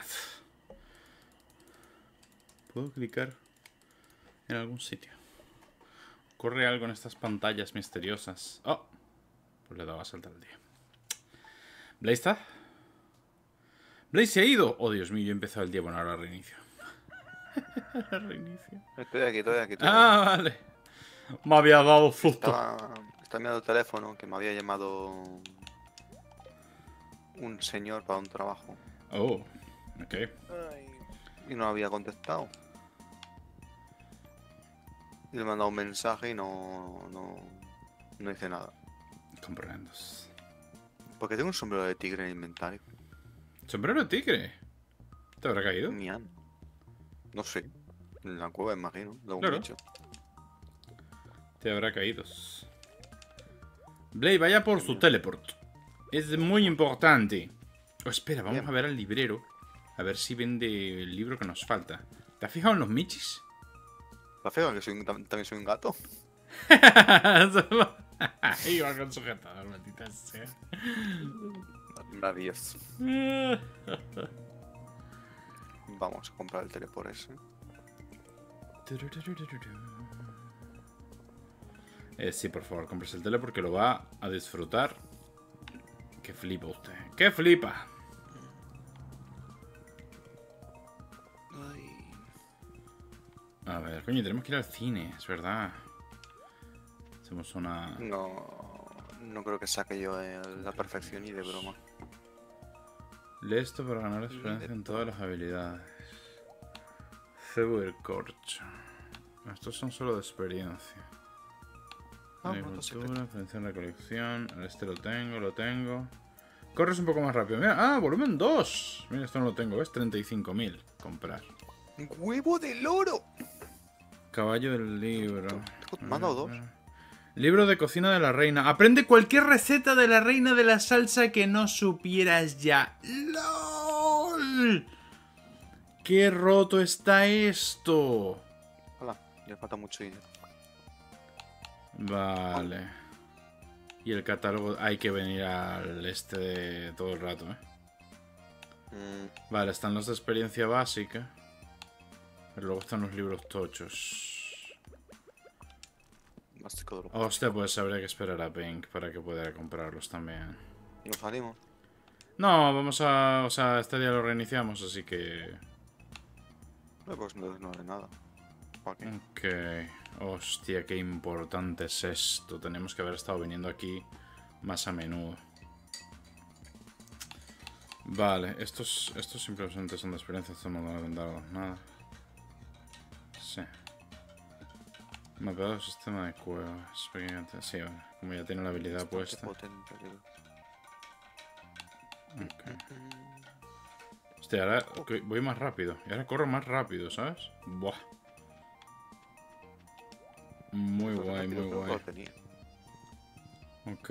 ¿Puedo clicar en algún sitio? ¿Ocurre algo en estas pantallas misteriosas? Oh, pues le he dado a saltar el día. ¿Blaze está? ¿Blaze se ha ido? Oh, Dios mío, yo he empezado el día. Bueno, ahora reinicio. reinicio. Estoy aquí, estoy aquí. Estoy Ah, aquí. vale. Me había dado susto. Estaba, estaba mirando el teléfono que me había llamado un señor para un trabajo. Oh, ok. Y no había contestado. Y le he mandado un mensaje y no, no, no hice nada. Comprendo. Porque tengo un sombrero de tigre en el inventario. ¿Sombrero de tigre? ¿Te habrá caído? Mian. No sé. En la cueva, imagino. De un Claro. bicho. Te habrá caído. Blade, vaya por su teleport. Es muy importante. Oh, espera, vamos Bien. a ver al librero. A ver si vende el libro que nos falta. ¿Te has fijado en los michis? ¿Está feo que soy un- tam- también soy un gato? Iba con sujetador, maldita sea. Maravilloso. Vamos a comprar el teleport ese. Eh, sí, por favor, compres el tele porque lo va a disfrutar. Que flipa usted. ¡Qué flipa! Ay. A ver, coño, tenemos que ir al cine, es verdad. Hacemos una... No, no creo que saque yo eh, la perfección ni de broma. Lee esto para ganar experiencia en todas las habilidades. Cebo del corcho. Estos son solo de experiencia. Ah, no, Agricultura, no sé. experiencia en recolección. Este lo tengo, lo tengo. Corres un poco más rápido. Mira, ah, volumen dos. Mira, esto no lo tengo, ¿ves? treinta y cinco mil. Comprar. ¡Huevo del oro! Caballo del libro. Me han dado dos. Libro de cocina de la reina. Aprende cualquier receta de la reina de la salsa que no supieras ya. ¡Lol! ¡Qué roto está esto! Hola, ya falta mucho dinero. Vale. Y el catálogo hay que venir al este de todo el rato, ¿eh? Mm, Vale, están los de experiencia básica. Pero luego están los libros tochos. Mástico de oro. Hostia, pues habría que esperar a Pink para que pueda comprarlos también. Nos salimos. No, vamos a... O sea, este día lo reiniciamos, así que... Eh, pues no, no haré nada. ¿Para qué? Ok. Hostia, qué importante es esto. Tenemos que haber estado viniendo aquí más a menudo. Vale, estos, estos simplemente son de experiencia. Estos no deben darnos nada. Sí. Mapeado sistema de cuevas. Pequeño- Sí, vale. Como ya tiene la habilidad Bastante puesta. potente, tío. Ok. Hostia, ahora que voy más rápido. Y ahora corro más rápido, ¿sabes? Buah. Muy Lo guay, rápido muy creo que guay. lo tenía. Ok.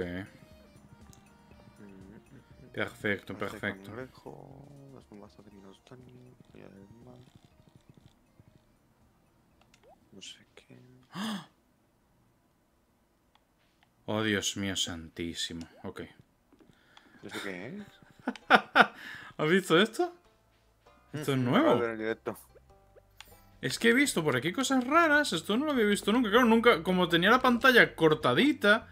Mm, Perfecto, Parece perfecto. cangrejo, las bombas de minos Dani, collar del mar. No sé qué. Oh, Dios mío santísimo. Ok. ¿Eso qué es? ¿Has visto esto? Esto es Acabo de nuevo. ver en directo. Es que he visto por aquí cosas raras. Esto no lo había visto nunca. Claro, nunca. Como tenía la pantalla cortadita,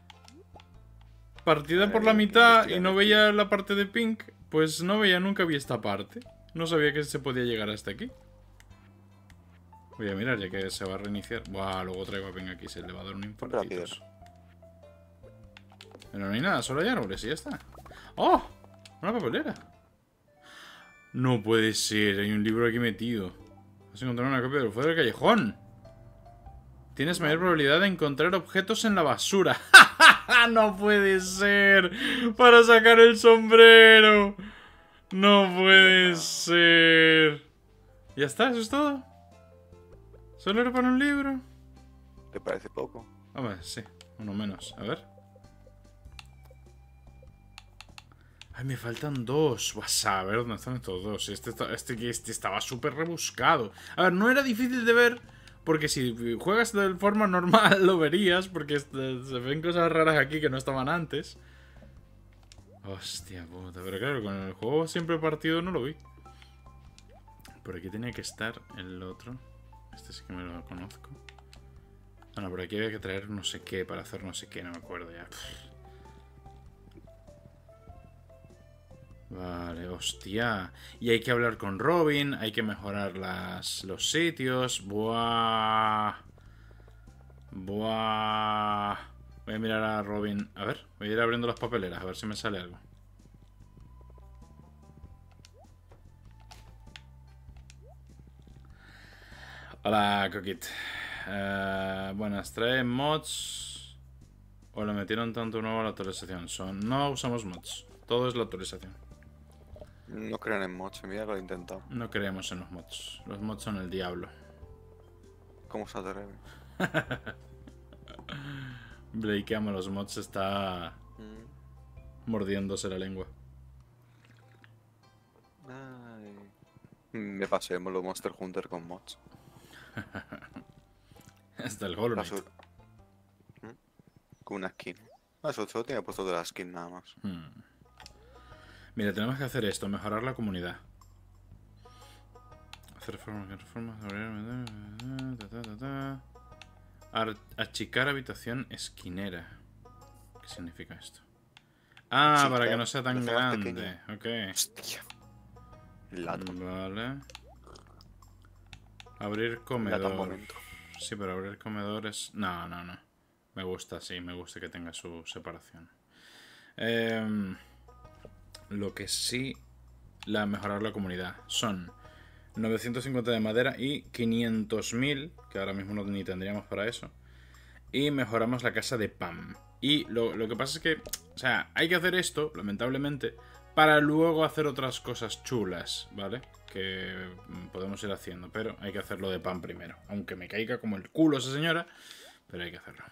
partida por la Eh, mitad investiga, y no investiga. veía la parte de Pink, pues no veía, nunca vi esta parte. No sabía que se podía llegar hasta aquí. Voy a mirar ya que se va a reiniciar. Buah, luego traigo a Pink aquí, se le va a dar un Ponte la piedra. infartito. Pero no hay nada, solo hay árboles y ya está. ¡Oh! Una papelera. No puede ser, hay un libro aquí metido. Has encontrado una copia del fuego del callejón. Tienes mayor probabilidad de encontrar objetos en la basura. ¡No puede ser! Para sacar el sombrero. No puede ser. Ya está, eso es todo. ¿Solo era para un libro? ¿Te parece poco? Hombre, sí, uno menos. A ver. Ay, me faltan dos. Vas a ver dónde están estos dos. Este, esta- este, este estaba súper rebuscado. A ver, no era difícil de ver porque si juegas de forma normal lo verías, porque este- se ven cosas raras aquí que no estaban antes. Hostia puta, pero claro, con el juego siempre partido no lo vi. Por aquí tenía que estar el otro. Este sí que me lo conozco. Ah, no, por aquí había que traer no sé qué para hacer no sé qué, no me acuerdo ya. Vale, hostia. Y hay que hablar con Robin, hay que mejorar las, los sitios. Buah. Buah. Voy a mirar a Robin. A ver, voy a ir abriendo las papeleras, a ver si me sale algo. Hola, Coquit. Eh, buenas, trae mods. O le metieron tanto nuevo a la actualización. Son, no usamos mods. Todo es la actualización. No creen en mods, mira que lo he intentado. No creemos en los mods. Los mods son el diablo. ¿Cómo se atreve? Blake que ama los mods está Mm. mordiéndose la lengua. Ay. Me pasé los Monster Hunter con mods. Hasta el Hollow La Knight. su- ¿Mm? Con una skin. Ah, eso solo tiene puesto de la skin nada más. Hmm. Mira, tenemos que hacer esto, mejorar la comunidad. Hacer reformas, reformas, abrir- ta, ta, ta, ta. Ar- achicar habitación esquinera. ¿Qué significa esto? Ah, Achicar, para que no sea tan lo hace más grande. Ok. Hostia. Lato. Vale. Abrir Lato comedor. un momento. Sí, pero abrir comedor es... No, no, no. Me gusta, sí, me gusta que tenga su separación. Em, lo que sí... La mejorar la comunidad. Son novecientos cincuenta de madera y quinientos mil, que ahora mismo no ni tendríamos para eso. Y mejoramos la casa de Pam. Y lo, lo que pasa es que, o sea, hay que hacer esto, lamentablemente, para luego hacer otras cosas chulas, ¿vale? Que mm, podemos ir haciendo, pero hay que hacerlo de Pam primero. Aunque me caiga como el culo esa señora, pero hay que hacerlo.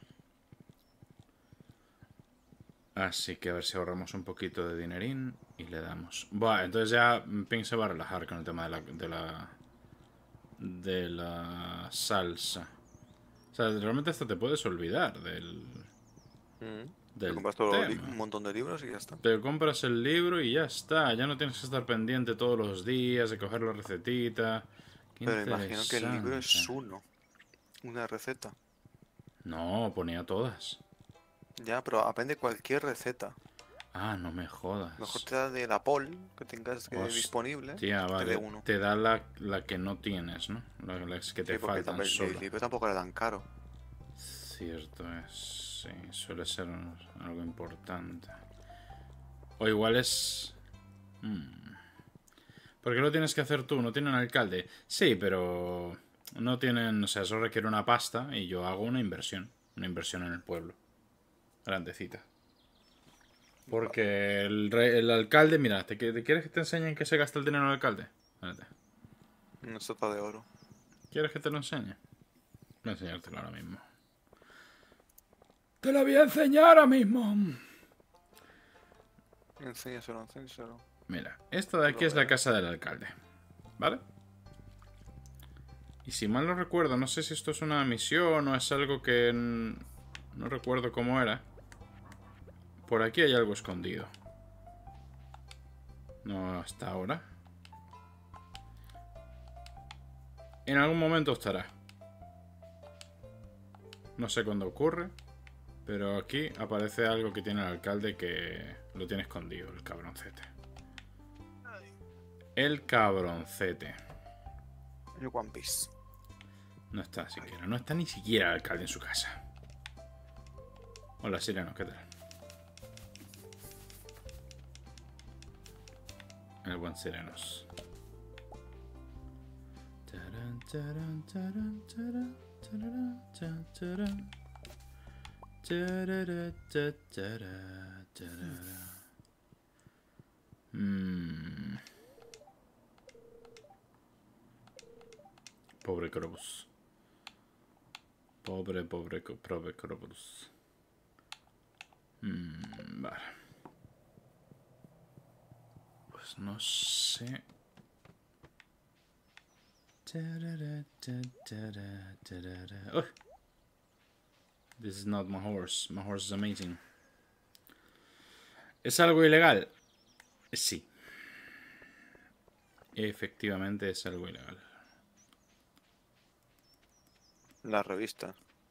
Así que a ver si ahorramos un poquito de dinerín y le damos. Buah, entonces ya Pink se va a relajar con el tema de la, de la, de la salsa. O sea, realmente hasta te puedes olvidar del, Mm. Te del compras todo li- tema. un montón de libros y ya está. Te compras el libro y ya está. Ya no tienes que estar pendiente todos los días de coger la recetita. Qué Pero imagino que el libro es interesante. uno. Una receta. No, ponía todas. Ya, pero aprende cualquier receta. Ah, no me jodas. Mejor te da de la pol que tengas que Hostia, disponible. Tía, que te vale. dé uno. Te da la, la que no tienes, ¿no? La- Las que te Sí, porque faltan también solo. el libro tampoco era tan caro. Cierto es. Sí, suele ser algo importante. O igual es... Hmm. ¿Por qué lo tienes que hacer tú? ¿No tienen alcalde? Sí, pero... No tienen... O sea, eso requiere una pasta y yo hago una inversión. Una inversión en el pueblo. Grandecita. Porque el, re- el alcalde... Mira, ¿te, te quieres que te enseñe en qué se gasta el dinero el alcalde? Espérate. Una sota de oro. ¿Quieres que te lo enseñe? Voy a enseñártelo ahora mismo. ¡Te lo voy a enseñar ahora mismo! Enséñaselo, enséñaselo. Mira, esta de aquí es la casa del alcalde. ¿Vale? Y si mal no recuerdo, no sé si esto es una misión o es algo que... n- No recuerdo cómo era. Por aquí hay algo escondido. No hasta ahora. En algún momento estará. No sé cuándo ocurre. Pero aquí aparece algo que tiene el alcalde que lo tiene escondido, el cabroncete. El cabroncete. El One Piece. No está siquiera, no está ni siquiera el alcalde en su casa. Hola, Sireno, ¿qué tal? El buen Sirenos. Tarán, tarán, tarán, tarán, tararán, tarán, tarán. Tarara, ta, tará, tarara. Mm. Pobre Crobus. Pobre, pobre, co- pobre Crobus. Mm, vale. Pues no sé. Oh. This is not my horse. My horse is amazing. ¿Es algo ilegal? Sí. Efectivamente es algo ilegal. La revista.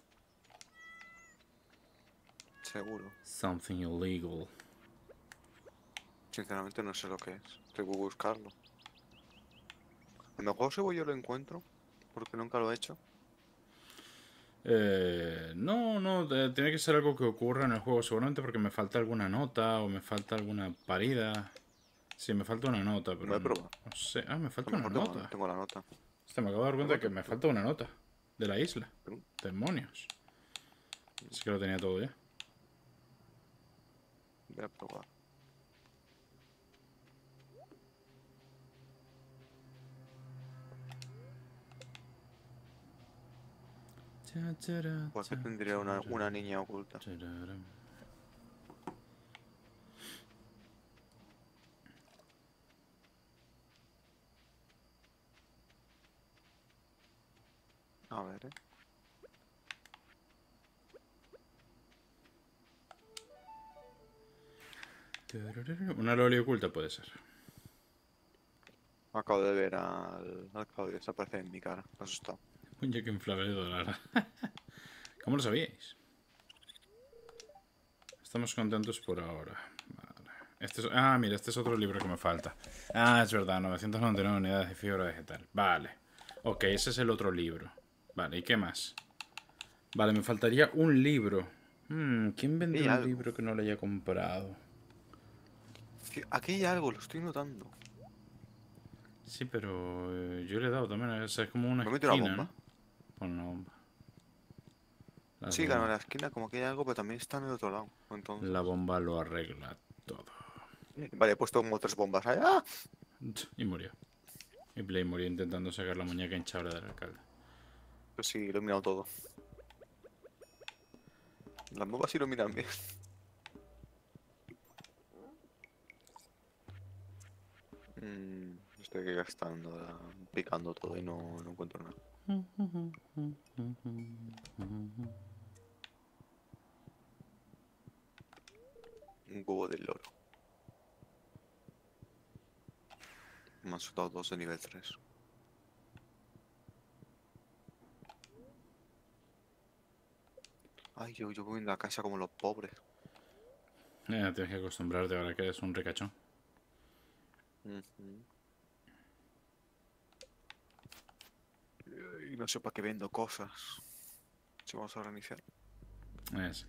Seguro. Something illegal. Sinceramente no sé lo que es. Tengo que buscarlo. A lo mejor si voy yo lo encuentro. Porque nunca lo he hecho. Eh, no, no, eh, tiene que ser algo que ocurra en el juego. Seguramente porque me falta alguna nota o me falta alguna parida. Sí, me falta una nota, pero Voy a no, probar. no sé. Ah, me A falta lo una mejor tengo, nota. tengo la nota. Hostia, me acabo de dar cuenta de que me falta una nota de la isla. Tengo- Demonios. Es que lo tenía todo ya. Voy a probar. ¿Por qué tendría una, una niña oculta? A ver, eh. Una loli oculta puede ser. Acabo de ver al, al Claudio. Se aparece en mi cara. Me he asustado. Muñeco inflable de dólar. ¿Cómo lo sabíais? Estamos contentos por ahora. Vale. Este es... Ah, mira, este es otro libro que me falta. Ah, es verdad, novecientas noventa y nueve unidades de fibra vegetal. Vale. Ok, ese es el otro libro. Vale, ¿y qué más? Vale, me faltaría un libro. Hmm, ¿quién Hay vendrá un algo. libro que no le haya comprado? Sí, aquí hay algo, lo estoy notando. Sí, pero eh, yo le he dado también. O sea, es como una ¿Me meto una esquina, bomba? ¿no? Pon una bomba. Las Sí, claro, en bombas. la esquina como que hay algo, pero también está en el otro lado. Entonces... La bomba lo arregla todo. Vale, he puesto como tres bombas ahí. ¡Ah! Y murió. Y Blade murió intentando sacar la muñeca hinchable del alcalde. Pues sí, lo he mirado todo. Las bombas sí lo miran bien. Mm, estoy aquí gastando, ahora, picando todo y no, no encuentro nada. Un huevo del loro. Me han soltado dos de nivel tres. Ay, yo, yo voy en la casa como los pobres. Eh, tienes que acostumbrarte ahora que eres un ricachón. Ujú. Y no sé para qué vendo cosas. Si vamos a reiniciar. Es.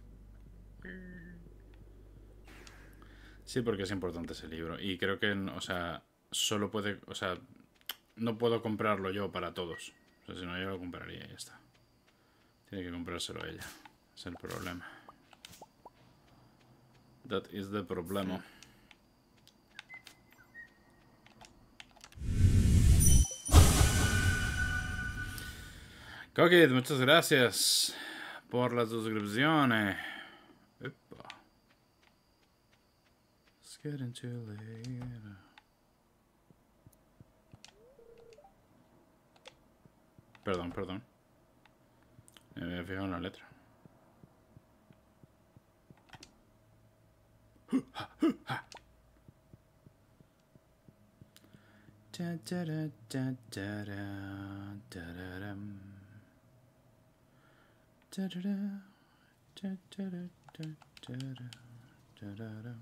Sí, porque es importante ese libro. Y creo que, o sea, solo puede. O sea, no puedo comprarlo yo para todos. O sea, si no, yo lo compraría y ya está. Tiene que comprárselo ella. Es el problema. That is the problema. Coquid, muchas gracias por las suscripciones. Epa. Let's get into later. Perdón, perdón. Me había fijado en la letra. Da, da, da, da, da, da, da, da, dam. Da, da, da, da, da, da, da, da, da, da, dam.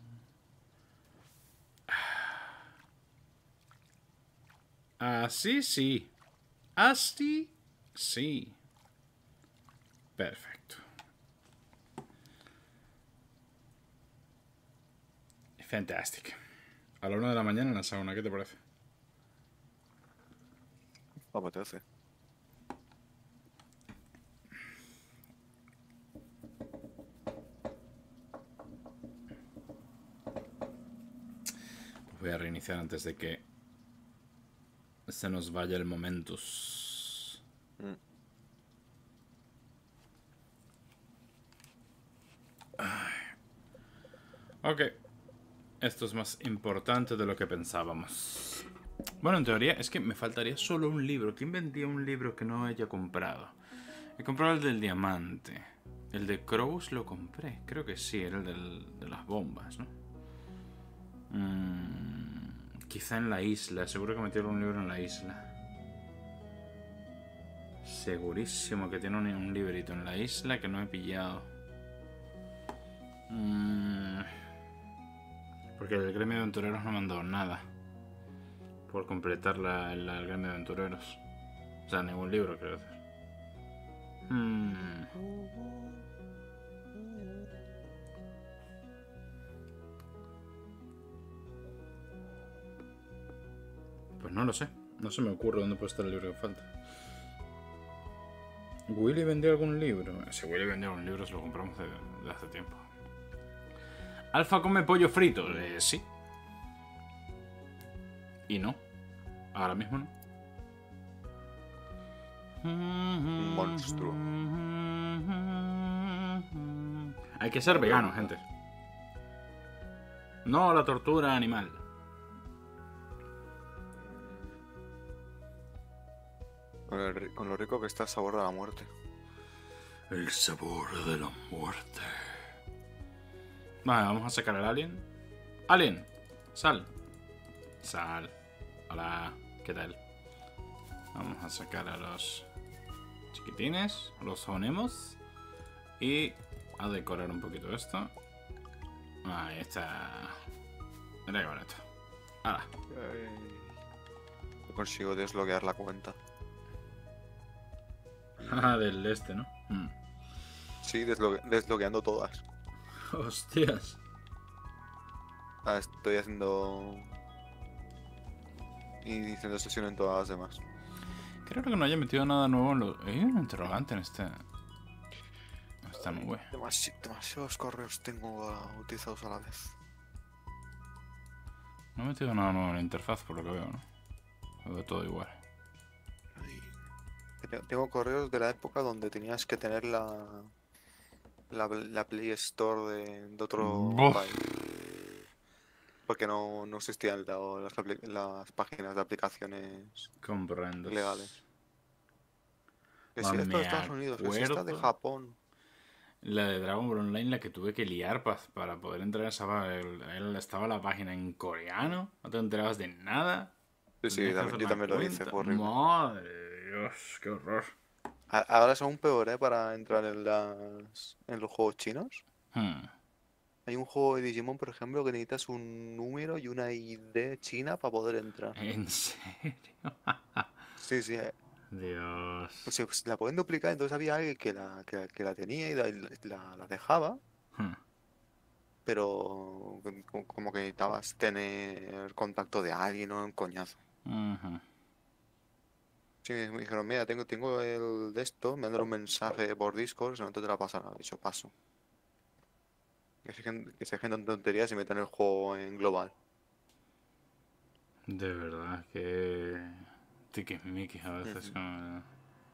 Así sí. Así sí. Perfecto. Fantastic. A la una de la mañana en la sauna, ¿qué te parece? No me apetece. Voy a reiniciar antes de que se nos vaya el momentus. Mm. Ok. Esto es más importante de lo que pensábamos. Bueno, en teoría es que me faltaría solo un libro. ¿Quién vendía un libro que no haya comprado? He comprado el del diamante. El de Crows lo compré. Creo que sí, era el del, de las bombas, ¿no? Mm, quizá en la isla. Seguro que metieron un libro en la isla. Segurísimo que tiene un, un librito en la isla que no he pillado. Mm, porque el gremio de aventureros no me han dado nada por completar la, la- el gremio de aventureros. O sea, ningún libro, quiero decir. Mm, pues no lo sé. No se me ocurre dónde puede estar el libro que falta. ¿Willy vendió algún libro? Si Willy vendió algún libro, se lo compramos de, de hace tiempo. ¿Alfa come pollo frito? Eh, sí. Y no. Ahora mismo no. Un monstruo. Hay que ser vegano, gente. No a la tortura animal. Con, el ri- con lo rico que está el sabor de la muerte. El sabor de la muerte. Vale, vamos a sacar al alien. Alien, sal. Sal. Hola, ¿qué tal? Vamos a sacar a los chiquitines. Los zonemos. Y a decorar un poquito esto. Ahí está. Mira qué bonito. Ahora. No consigo desbloquear la cuenta. Ah, del este, ¿no? Mm. Sí, desbloque- desbloqueando todas. Hostias. Ah, estoy haciendo... Y haciendo sesión en todas las demás. Creo que no haya metido nada nuevo en los... Hay un interrogante en este... en esta nube. Demasi- demasiados correos tengo ah, utilizados a la vez. No he metido nada nuevo en la interfaz, por lo que veo, ¿no? Lo veo todo igual. Ay. Te- Tengo correos de la época donde tenías que tener la... La, la Play Store de, de otro Buf. país. Porque no, no existían la- las, apli- las páginas de aplicaciones Comprendo. legales. Que Va, si esta me de Estados Unidos, que si esta de acuerdo. Japón. La de Dragon Ball Online, la que tuve que liar pa- para poder entrar a esa... pa- el- el- Estaba la página en coreano, no te enterabas de nada. Sí, sí, Tenías que también- hacer yo una también lo hice, cuenta. fue horrible. Madre de Dios, qué horror. A- Ahora es aún peor, ¿eh? Para entrar en las en los juegos chinos. Hmm. Hay un juego de Digimon, por ejemplo, que necesitas un número y una I D china para poder entrar. ¿En serio? Sí, sí. eh, Dios. Pues, se- pues la pueden duplicar, entonces había alguien que la, que, la que la tenía y la, la- la dejaba, Hmm. pero co- como que necesitabas tener contacto de alguien o un coñazo. Ujú. Sí, me dijeron, mira, tengo, tengo el de esto, me mandaron un mensaje por Discord, si no te la pasan, he dicho, paso. Que se dejen, que se dejen de tonterías y metan el juego en global. De verdad que... Tiquismiquis a veces Ujú. con...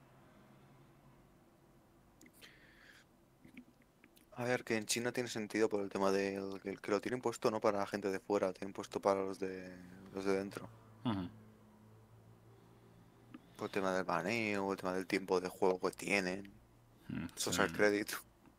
A ver, que en China tiene sentido por el tema del que, que lo tienen puesto no para la gente de fuera, tienen puesto para los de los de dentro. Ujú. Por el tema del baneo, el tema del tiempo de juego que tienen, Mm, sí. social credit.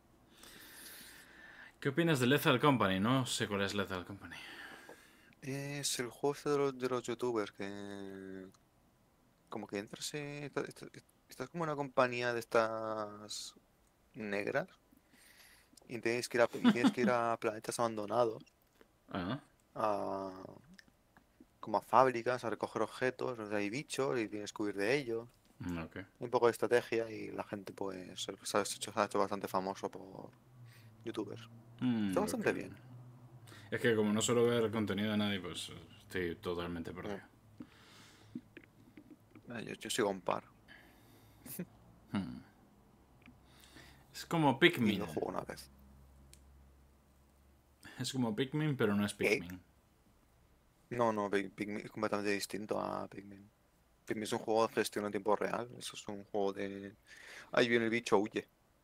¿Qué opinas de Lethal Company? No sé cuál es Lethal Company. Es el juego este de los, de los youtubers que como que entras en, esta- esta- estás como en una compañía de estas negras y tienes que ir a, y tienes que ir a planetas abandonados, Ah, a, como a fábricas, a recoger objetos, donde hay bichos y tienes que huir de ellos. mm, ok. Un poco de estrategia y la gente pues se se ha hecho, se ha hecho bastante famoso por youtubers. Mm, Está ok. bastante bien. Es que como no suelo ver contenido de nadie, pues estoy totalmente Mm. perdido. Ah, Yo, yo sigo un par Hmm. Es como y Pikmin. lo juego una vez. Es como Pikmin, pero no es ¿Qué? Pikmin. No, no, Pig- Pikmin es completamente distinto a Pikmin. Pikmin es un juego de gestión en tiempo real. Eso es un juego de... Ahí viene el bicho, huye.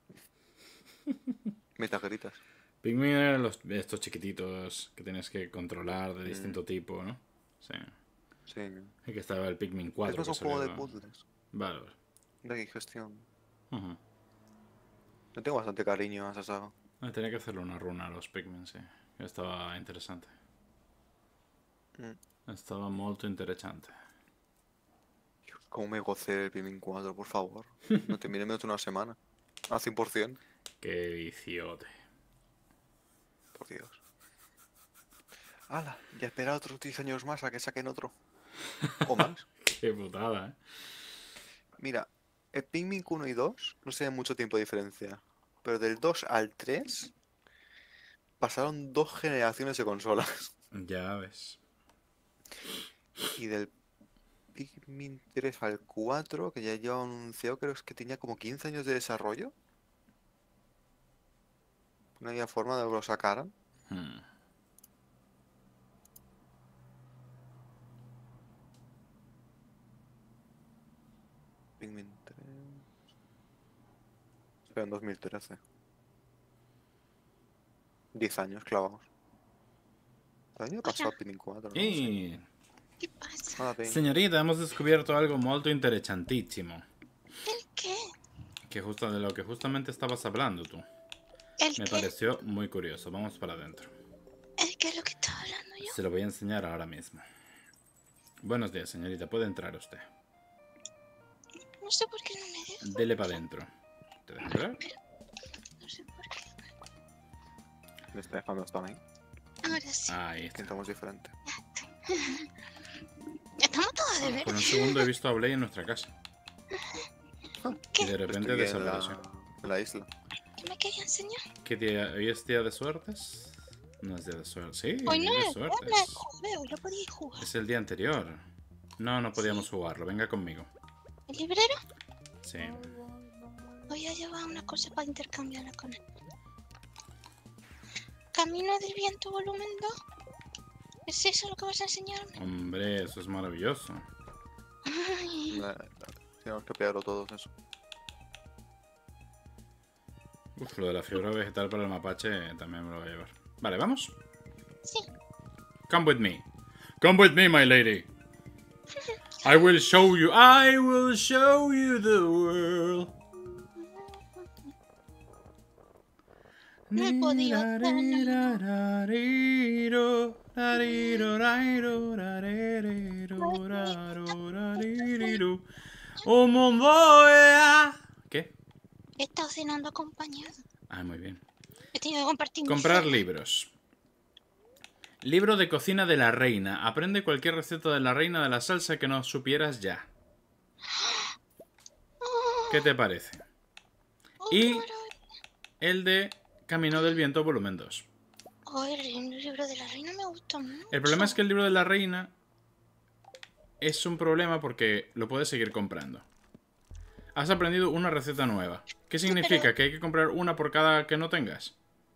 Metagritas. Pikmin eran los, estos chiquititos que tienes que controlar de Mm, distinto tipo, ¿no? Sí. Sí. Y que estaba el Pikmin cuatro. Es más que un juego de salió- puzzles, Vale, vale. de digestión. Ujú. Le tengo bastante cariño a esa saga. Ah, tenía que hacerle una runa a los Pikmin, sí. Estaba interesante. Mm. Estaba molto interesante. ¿Cómo me gocé el Pikmin cuatro, por favor? No te miré menos de una semana. A cien por ciento. Qué viciote. Por Dios. ¡Hala! Ya espera otros diez años más a que saquen otro. O más. Qué putada, ¿eh? Mira, el Pikmin uno y dos no se ve mucho tiempo de diferencia. Pero del dos al tres pasaron dos generaciones de consolas. Ya ves. Y del Pikmin tres al cuatro, que ya lleva anunciado, creo que tenía como quince años de desarrollo. No había forma de que lo sacaran. Hmm. Pikmin tres. Pero en dos mil trece. diez años clavados. El año pasado Pikmin cuatro, ¿no? Sí. Y... ¿Qué pasa? Nada, Pikmin. Señorita, hemos descubierto algo molto interesantísimo. ¿El qué? Que justo de lo que justamente estabas hablando tú. ¿El Me qué? pareció muy curioso. Vamos para adentro. ¿El qué es lo que estaba hablando yo? Se lo voy a enseñar ahora mismo. Buenos días, señorita. Puede entrar usted. No sé por qué no me dejo. Dele para adentro. ¿Te deja entrar? No sé por qué. ¿Le está dejando hasta ahí? Ahora sí. Ahí Que está. estamos diferentes. Estamos todos de Por un veras. segundo he visto a Blay en nuestra casa. ¿Qué? Y de repente Estoy en la, desapareció. en la isla. ¿Qué me quería enseñar? ¿Qué día? ¿Hoy es día de suertes? No es día de suertes. Sí, Hoy no día de es suertes. viernes, joder, hoy lo podíais jugar. Es el día anterior. No, no podíamos jugarlo. Venga conmigo. ¿El librero? Sí. Voy a llevar una cosa para intercambiarla con él. Camino del viento, volumen dos. ¿Es eso lo que vas a enseñarme? Hombre, eso es maravilloso. Ay, La- la- Tenemos que pegarlo todos eso. Uf, lo de la fibra vegetal para el mapache también me lo voy a llevar. Vale, vamos. sí. Come with me. Come with me, my lady. I will show you. I will show you the world. No he podido hacer Un mundo. ¿Qué? He estado cenando acompañado. Ah, muy bien. He tenido que compartir mi Comprar cena. libros. Libro de cocina de la reina. Aprende cualquier receta de la reina de la salsa que no supieras ya. ¿Qué te parece? Oh, Y- qué maravilla. El de Camino del Viento, volumen dos. Oh, el libro de la reina me gusta mucho. El problema es que el libro de la reina es un problema porque lo puedes seguir comprando. Has aprendido una receta nueva. ¿Qué significa? pero- ¿Que hay que comprar una por cada que no tengas?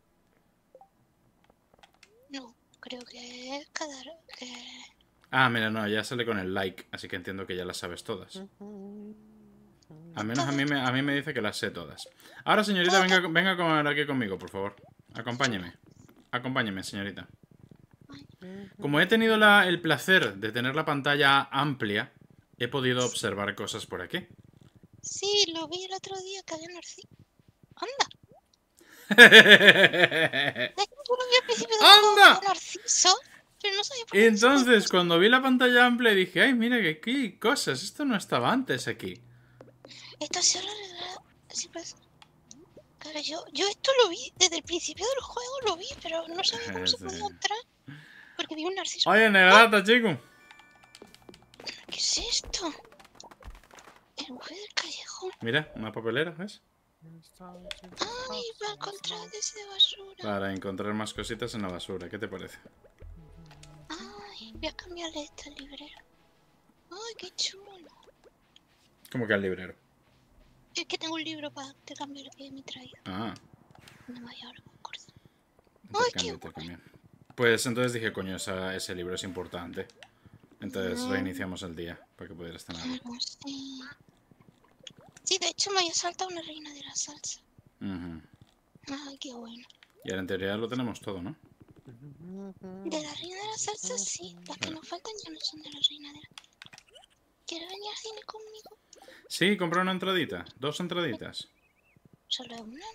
No, creo que es cada... Que... Ah, mira, no, ya sale con el like, así que entiendo que ya las sabes todas. Al menos a mí me, a mí me dice que las sé todas. Ahora, señorita, venga, venga a comer aquí conmigo, por favor. Acompáñeme. Acompáñeme, señorita. Como he tenido la- el placer de tener la pantalla amplia, he podido observar cosas por aquí. Sí, lo vi el otro día que había narciso. ¡Anda! Es que yo lo vi al principio del juego que ¡Anda! había narciso, pero no sabía por Y qué no se entonces, podía- cuando vi la pantalla amplia, dije, ay, mira que aquí hay cosas. Esto no estaba antes aquí. Esto se lo regala... siempre es- Claro, yo, yo esto lo vi desde el principio del juego, lo vi, pero no sabía cómo se Sí. podía entrar. Porque vi un narciso. Oye, negrata, chico. ¿Qué es esto? El mujer del callejón. Mira, una papelera, ¿ves? Ay, va a encontrar desde basura. Para encontrar más cositas en la basura. ¿Qué te parece? Ay, voy a cambiarle esta librera. Ay, qué chulo. ¿Cómo que al librero? Es que tengo un libro para te cambiar el que me traía. Ah, No vaya ahora, me acuerdo. intercambio, intercambio. Pues entonces dije, coño, esa- ese libro es importante. Entonces Mm. reiniciamos el día para que pudieras tenerlo. Claro, sí. Sí, de hecho me había saltado una reina de la salsa. Ujú. Ay, qué bueno. Y ahora en teoría lo tenemos todo, ¿no? De la reina de la salsa, sí. Las que nos faltan ya no son de la reina de la... ¿Quieres venir al cine conmigo? Sí, compré una entradita. Dos entraditas. Solo es una,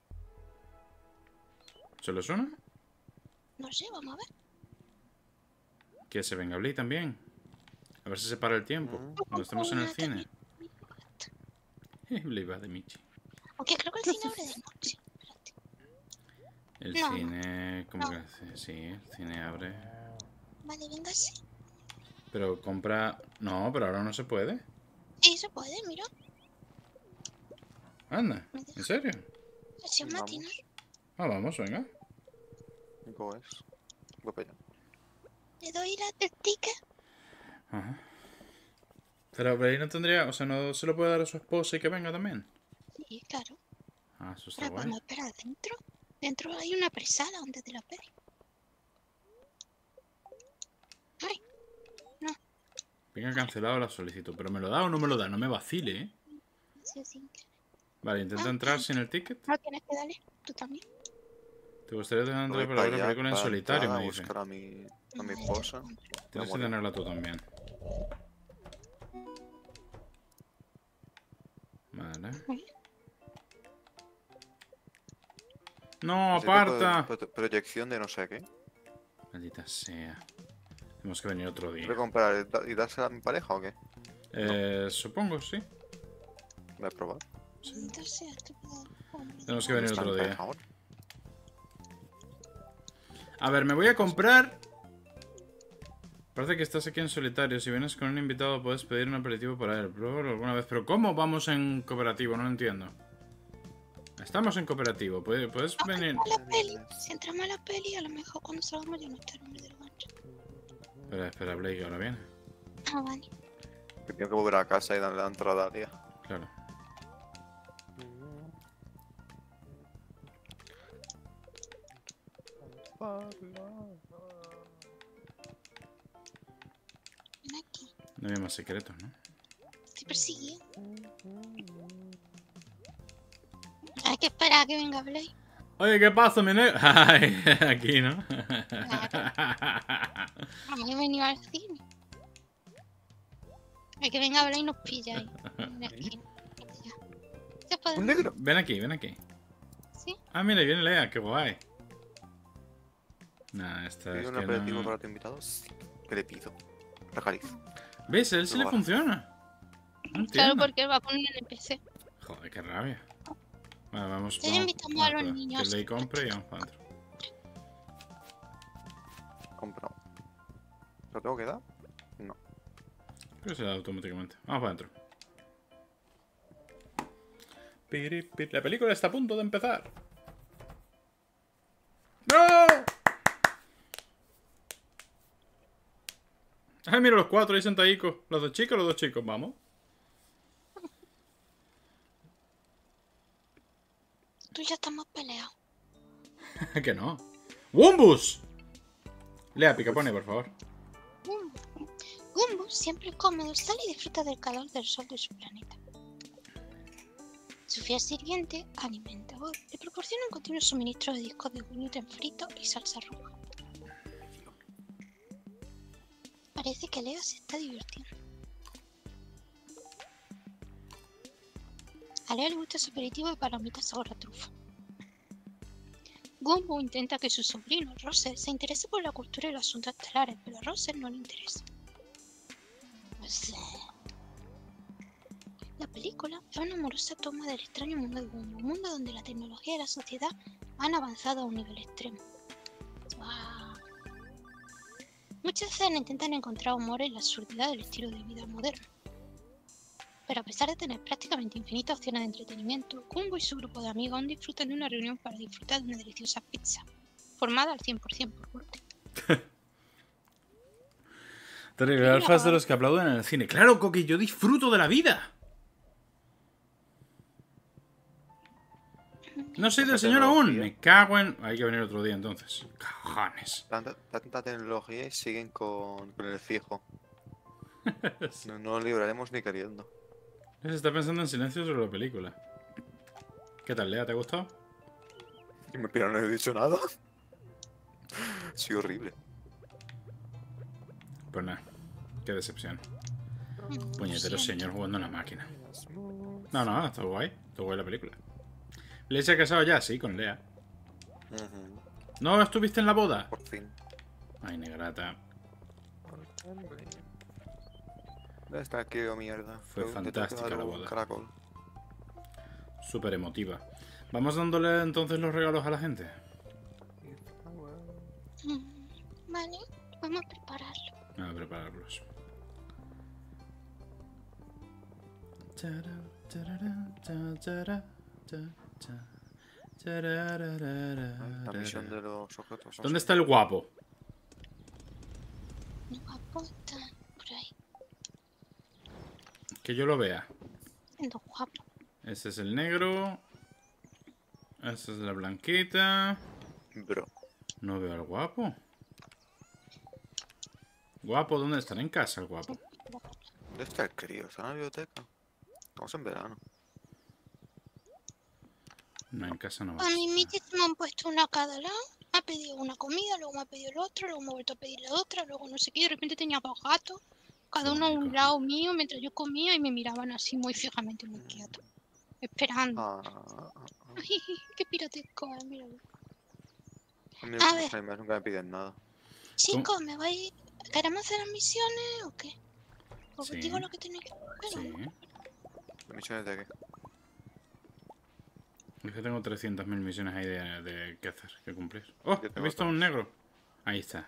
¿Solo es una? no sé, vamos a ver. Que se venga Bli también. A ver si se para el tiempo. Mm. Cuando estemos en el Una cine. también. Bli va de Michi. Aunque creo que el cine abre de noche. Espérate. El No, cine... ¿Cómo no. que hace? Sí, el cine abre. Vale, venga, sí. Pero compra... No, pero ahora no se puede. Sí, se puede, mira. Anda, ¿en serio? Sesión Vamos. matinal. Ah, vamos, venga. Pues, voy para allá. Le doy la del ticket. Ajá. Pero Bli no tendría... O sea, ¿no se lo puede dar a su esposa y que venga también? Sí, claro. Ah, eso está Ahora guay. podemos esperar dentro. Dentro hay una presala antes de la peli. Ay, Venga, cancelado la solicitud. ¿Pero me lo da o no me lo da? No me vacile, ¿eh? sí, sí. Vale, intenta entrar sin el ticket. No tienes que darle. Tú también. ¿Te gustaría tener Voy entrar para para ver la allá, película en para solitario? entrar Me a dice. buscar a mi, a mi Vale, esposa. Tienes que morir. tenerla tú también. Vale. Uy. No, Ese tipo de aparta. pro- proyección de no sé qué. Maldita sea. Tenemos que venir otro ¿Voy día. a comprar y da- y dársela a mi pareja o qué? Eh, supongo, sí. Voy a probar. Entonces, esto puede- Tenemos que venir ¿Está otro mi día. pareja ahora? A ver, me voy a comprar... Parece que estás aquí en solitario. Si vienes con un invitado puedes pedir un aperitivo para él. Pruébalo alguna vez. Pero ¿cómo vamos en cooperativo? No lo entiendo. Estamos en cooperativo. Puedes, puedes venir... A la peli. Si entramos a la peli, a lo mejor cuando salgamos ya no está el hombre del gancho. Espera, espera, Blake, que ahora viene. Ah, vale. Que tengo que volver a casa y darle la entrada al día. Claro. Ven aquí. No había más secretos, ¿no? Estoy persiguiendo. Hay que esperar a que venga Blake. Oye, ¿qué pasa, mi negro? Ay, aquí, ¿no? Vamos a venir al cine. Hay que venga Blake y nos pilla ahí. En la esquina. Ya. ¿Se puede? ¿Un negro? Ven aquí, ven aquí. Sí. Ah, mira, viene Lea, qué guay. Nah, esta ¿Pido es un que aperitivo no... para tu invitado? Sí. ¿Qué le pido? Regaliz. ¿Ves? A él sí le Probar. funciona. No Claro, entiendo. porque él va a poner en el P C. Joder, qué rabia. Vale, vamos. Ya vamos- invitamos vamos a los ver. niños. Que le compre y vamos para adentro. Comprado. ¿Lo tengo que dar? No. Creo que se da automáticamente. Vamos para adentro. Piri, piri. La película está a punto de empezar. ¡No! Ay, mira los cuatro ahí sentadicos. Los dos chicos, los dos chicos, vamos. Tú y yo estamos peleados. Que no. ¡Wumbus! Lea, picapone, por favor. Gumbo siempre es cómodo, sale y disfruta del calor del sol de su planeta. Su fiel sirviente, Alimentador, le proporciona un continuo suministro de discos de gluten frito y salsa roja. Parece que Lea se está divirtiendo. A Lea le gusta su aperitivo de palomitas sabor a trufa. Gumbo intenta que su sobrino, Russell, se interese por la cultura y los asuntos estelares, pero a Russell no le interesa. Pues, la película es una amorosa toma del extraño mundo de Gumbo, un mundo donde la tecnología y la sociedad han avanzado a un nivel extremo. ¡Guau! Muchas escenas intentan encontrar humor en la absurdidad del estilo de vida moderno. Pero a pesar de tener prácticamente infinitas opciones de entretenimiento, Gumbo y su grupo de amigos aún disfrutan de una reunión para disfrutar de una deliciosa pizza, formada al cien por cien por gluten. Terrible, alfas de los que aplauden en el cine. Claro, Coqui, yo disfruto de la vida. No soy del señor aún. Me cago en... Hay que venir otro día entonces. Cajones. Tanta, tanta tecnología y siguen con, con el fijo. No, no lo libraremos ni queriendo. Se está pensando en silencio sobre la película. ¿Qué tal, Lea? ¿Te ha gustado? Pero no he dicho nada. Sí, horrible. Pues nada, qué decepción. Mm, Puñetero sí. señor jugando en la máquina. No, no, está guay. Está guay la película. ¿Lea se ha casado ya? Sí, con Lea. Ujú, ¿No estuviste en la boda? por fin. Ay, negrata. ¿Dónde está aquí, oh, mierda? Fue Tengo- le tengo que fantástica dar la un boda. caracol. Súper emotiva. Vamos dándole entonces los regalos a la gente. Mm, Vale, vamos a prepararlo. A prepararlos. La misión de los objetos. ¿Dónde está el guapo? No apunta por ahí. Que yo lo vea. Siendo guapo. Este es el negro. Esta es la blanquita. Bro. No veo al guapo. Guapo, ¿dónde estará? En casa el guapo. ¿Dónde está el crío? ¿Está en la biblioteca? Estamos en verano. No, en casa no va. A mí mismo me han puesto una a cada lado. Me ha pedido una comida, luego me ha pedido el otro, luego me ha vuelto a pedir la otra, luego no sé qué. De repente tenía dos gatos, cada uno a un Bonito. lado mío mientras yo comía y me miraban así muy fijamente, muy quieto. Esperando. Ah, ah, ah. Ay, qué piratesco, eh, míralo. A mí A los ver. animales nunca me piden nada. Chicos, ¿me vais? ¿Queremos hacer las misiones o qué? ¿Os Sí. digo lo que tenéis que coger? Sí. ¿Las misiones de qué? Es que tengo trescientas mil misiones ahí de, de que hacer, que cumplir. ¡Oh! Yo He tengo visto un negro. Ahí está.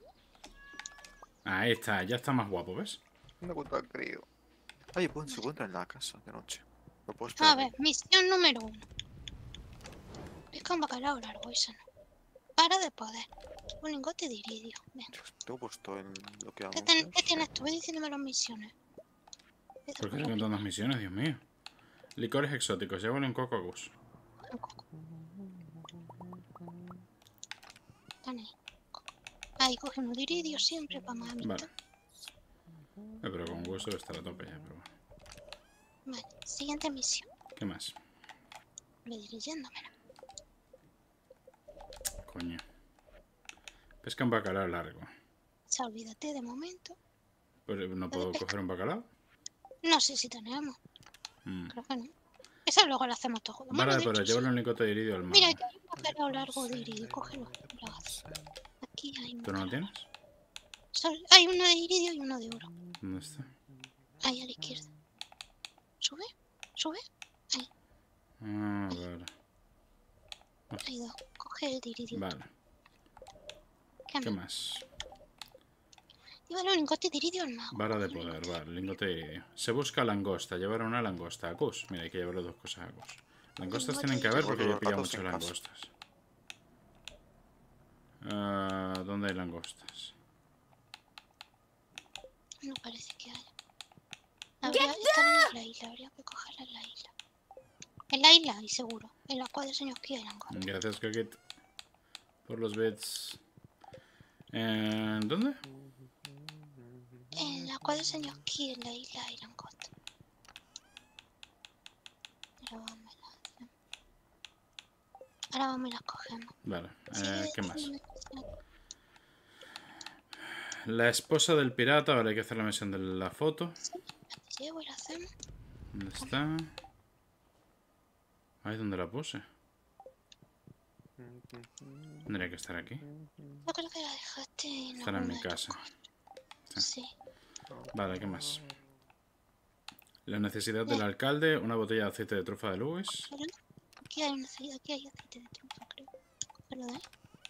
Ahí está, ya está más guapo, ¿ves? ¿Dónde encuentro al crío? Oye, pues se encuentra en la casa de noche. ¿Lo puedo A esperar? ver, misión número uno. Pesca un bacalao largo, esa no. Para de poder. Un lingote de iridio. Venga. Dios, tengo puesto en lo que ¿Qué, hago. ten- qué tienes tú? Ve diciéndome las misiones. Empieza ¿Por qué por tengo la tantas misiones, Dios mío? Licores exóticos, llévale un coco a Gus. primera, un coco. Están ahí. Ahí coge uno de iridio siempre para mamita. Vale. Eh, pero con Gus debe estar a tope ya, pero bueno. Vale, siguiente misión. ¿Qué más? Voy a ir leyéndomela. Coño. Pesca un bacalao largo. O sea, olvídate de momento. Pero no puedo coger un bacalao. No sé si tenemos. Mm. Creo que no. Esa luego la hacemos todo. Bueno, Vale, de pero hecho, llévale sí. un lingote de iridio al Mira, mago. aquí hay un bacalao largo de iridio. Cógelo. Lo haces. Aquí hay un ¿Tú no lo bacalao. tienes? Sol- Hay uno de iridio y uno de oro. ¿Dónde está? Ahí a la izquierda. Sube, sube. Ah, vale. Hay dos. Coge el de iridio. Vale. ¿Qué ¿Qué más? más? Llévale un lingote de iridio al mago. Vara de Coge un poder, lingote. vale. Lingote de iridio. Se busca langosta. Llevar una langosta a Gus. Mira, hay que llevarle dos cosas a Gus. Langostas Lingote tienen que de haber iridio. porque yo he Los pillado gatos muchas en casa. langostas. Ah, ¿dónde hay langostas? No parece que haya. Habría, están en la isla, habría que cogerla en la isla. En la isla hay seguro. En la cual del señor Kia hay langosta. Gracias, Coquet, por los bits. Eh, ¿Dónde? En la cual del señor Kia en la isla hay langosta. Ahora vamos a las... Ahora vamos y las cogemos. Vale. Sigue Eh, ¿Qué más? diciéndome que- La esposa del pirata. Vale, hay que hacer la misión de la foto. Te llevo y la hacemos. ¿Dónde está? Ay, ¿dónde la puse? Tendría que estar aquí. Yo creo que la dejaste en Estará en alguno mi de tus casa. cosas. Sí. Vale, ¿qué más? La necesidad del alcalde. Una botella de aceite de trufa de Lewis. Cógelo. Aquí hay una salida, aquí hay aceite de trufa, creo. Cógelo de ahí.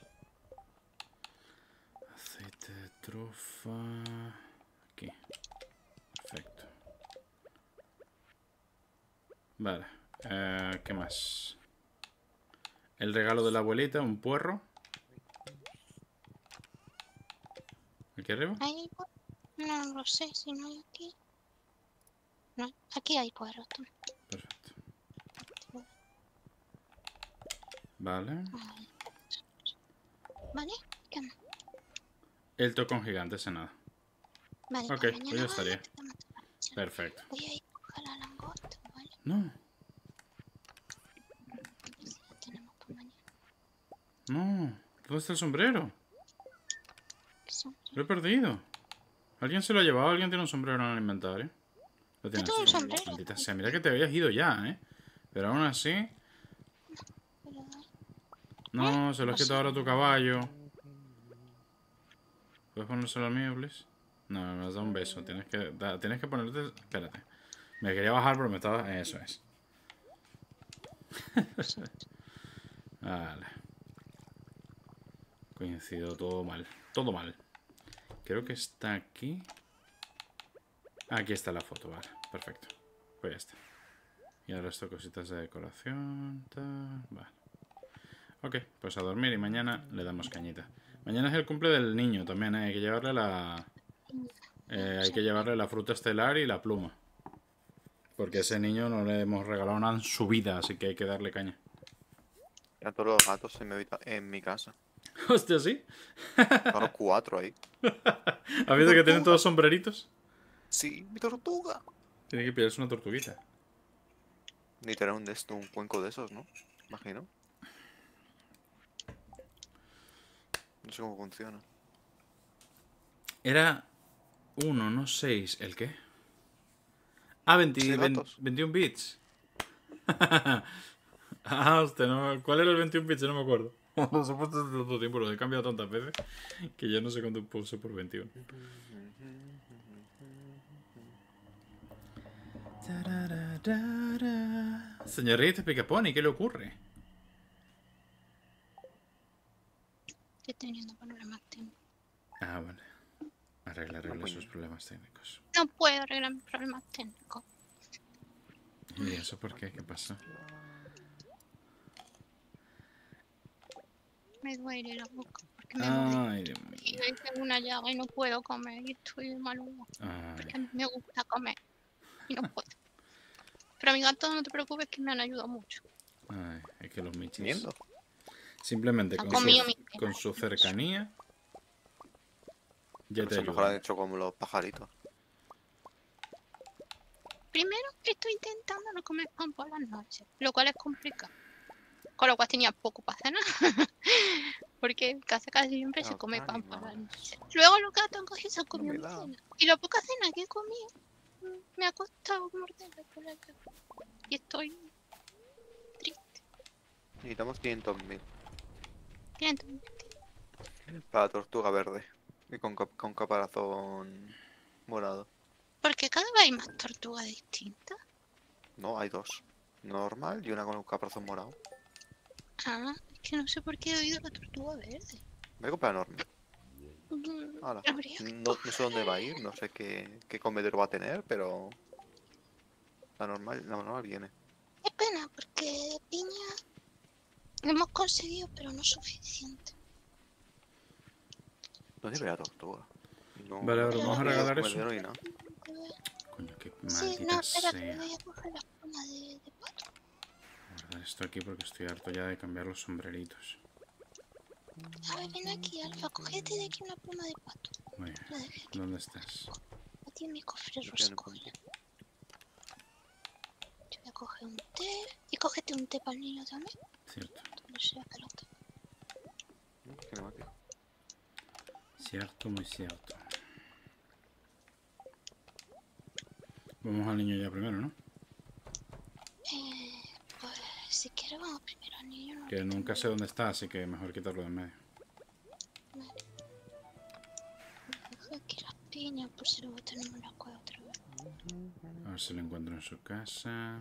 Aceite de trufa. Aquí. Perfecto. Vale. Eh, ¿Qué más? El regalo de la abuelita, un puerro. ¿Aquí arriba? ¿Ahí hay puerro? No, no lo sé, si no hay aquí. No, aquí hay puerros, tú. Perfecto. Vale. Ahí. ¿Vale? ¿Qué más? El tocón gigante, ese nada. Vale, Ok, pues pues mañana ya vas y estaría. empezamos a hacer. Perfecto. Voy a ir a coger la langosta, ¿vale? No, Si la tenemos para mañana. no. ¿Dónde está el sombrero? Lo he perdido. ¿Alguien se lo ha llevado? ¿Alguien tiene un sombrero en el inventario? Lo tienes tengo un tú. sombrero. Maldita sea, mira que te habías ido ya, ¿eh? Pero aún así... No, se lo has quitado ahora a tu caballo. ¿Puedes ponérselo al mío, please? No, me has dado un beso. Tienes que, da- tienes que ponerte... Espérate. Me quería bajar, pero me estaba... Eso es. Vale. Coincido todo mal. Todo mal. Creo que está aquí. Aquí está la foto, vale. Perfecto. Pues ya está. Y ahora esto, cositas de decoración. Tal. Vale. Ok, pues a dormir y mañana le damos cañita. Mañana es el cumple del niño también, ¿eh? Hay que llevarle la... eh, hay que llevarle la fruta estelar y la pluma. Porque a ese niño no le hemos regalado nada en su vida, así que hay que darle caña. Ya todos los gatos en mi, habita- en mi casa. Hostia, ¿sí? Claro, cuatro ahí. ¿Has visto que tienen todos sombreritos? Sí, mi tortuga. Tiene que pillarse una tortuguita. Ni tener un, de esto, un cuenco de esos, ¿no? Imagino. No sé cómo funciona. Era uno, no seis. ¿El qué? Ah, veinte, Sí, veinte, gatos. veintiún bits. Ah, hostia, no. ¿Cuál era el veintiún bits? Yo no me acuerdo. Los he puesto desde tanto tiempo, los he cambiado tantas veces que ya no sé cuánto puse por veintiuno. Señorita Picaponi, ¿qué le ocurre? Estoy teniendo problemas técnicos. Ah, vale. Arregla, arregla Pues- sus problemas técnicos. No puedo arreglar mis problemas técnicos. ¿Y eso por qué? ¿Qué pasa? Me duele la boca porque me duele. Ay, Dios mío. Y me tengo una llaga y no puedo comer y estoy de mal humor. Ay. Porque a mí me gusta comer y no puedo. Pero a mi gato no te preocupes que me han ayudado mucho. Ay, es que los michis. Miendo. Simplemente Han con comido su, mis con penas. su cercanía ya Pero te eso mejor han ayuda. hecho como los pajaritos. Primero estoy intentando no comer pan por las noches, lo cual es complicado. Con lo cual tenía poco para cenar. Porque en casa casi siempre se Los come pan por las animales. noches. Luego los gatos han cogido y se han comido me mi da. cena. Y la poca cena que he comido mm, me ha costado morderla por la cara. Y estoy triste. Necesitamos quinientos mil Siento. para tortuga verde. Y con, cap- con caparazón morado. Porque cada vez hay más tortugas distintas. No, hay dos. Normal y una con un caparazón morado. Ah, es que no sé por qué he oído la tortuga verde. Voy a comprar normal. Mm, Hala. habría que No, no sé dónde va a ir, no sé qué, qué comedero va a tener, pero la normal, la normal viene. Es pena porque piña lo hemos conseguido, pero no suficiente. ¿Dónde ve la tortuga? No, Vale, ahora no vamos a veo regalar comedero eso. ni nada. Coño, qué Sí, maldita no, espera, que sea. voy a coger la pluma de, de pato. Voy a guardar esto aquí porque estoy harto ya de cambiar los sombreritos. A ver, ven aquí, Alfa, cógete de aquí una pluma de pato. Muy bien. La dejé aquí. ¿Dónde estás? Aquí en mi cofre No rosa, tiene cógela. Yo voy a coger un té. Y cógete un té para el niño también. Cierto. No sea pelota. Cinemático. Cierto, muy cierto. Vamos al niño ya primero, ¿no? Eh, pues si quieres vamos primero al niño. ¿No? Que nunca sé dónde está, así que mejor quitarlo de en medio. Vale. Dejo aquí las piñas por si luego tenemos la cueva otra vez. A ver si lo encuentro en su casa.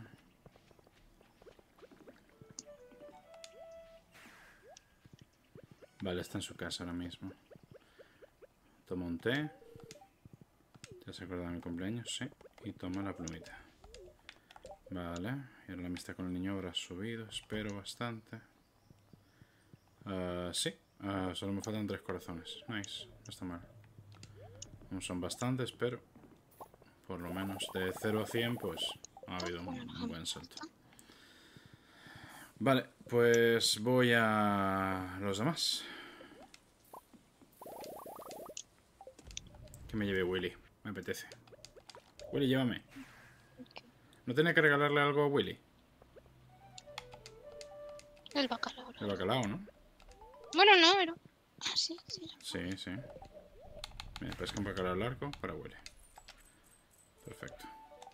Vale, está en su casa ahora mismo. Toma un té. ¿Te has acordado de mi cumpleaños? Sí. Y toma la plumita. Vale. Y ahora la amistad con el niño habrá subido. Espero bastante. Ah, sí. Ah, solo me faltan tres corazones. Nice. No está mal. No son bastantes, pero por lo menos de cero a cien pues ha habido un, un buen salto. Vale, pues voy a los demás. Que me lleve Willy, me apetece. Willy, llévame. ¿No tenía que regalarle algo a Willy? El bacalao. El bacalao, ¿no? Bueno, no, pero... Ah, sí, sí. Sí, sí. Mira, pesca un bacalao al arco para huele. Perfecto.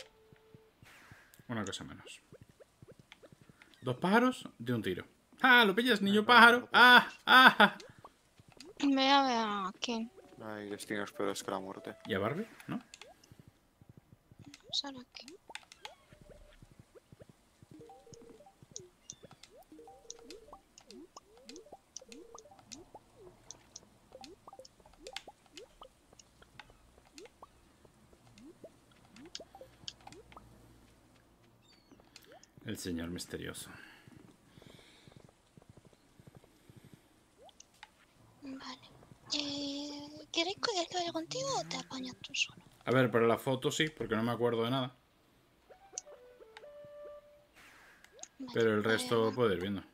Una cosa menos. Dos pájaros de un tiro. ¡Ah! ¿Lo pillas, niño pájaro? ¡Ah! ¡Ah! Ve a ver aquí. No hay destinos peores que la muerte. ¿Y a Barbie? ¿No? Solo aquí. El señor misterioso. Vale. Eh, ¿Quieres que que vaya contigo o te apañas tú solo? A ver, para la foto sí, porque no me acuerdo de nada. Vale, Pero el pues, resto puedo ir viendo.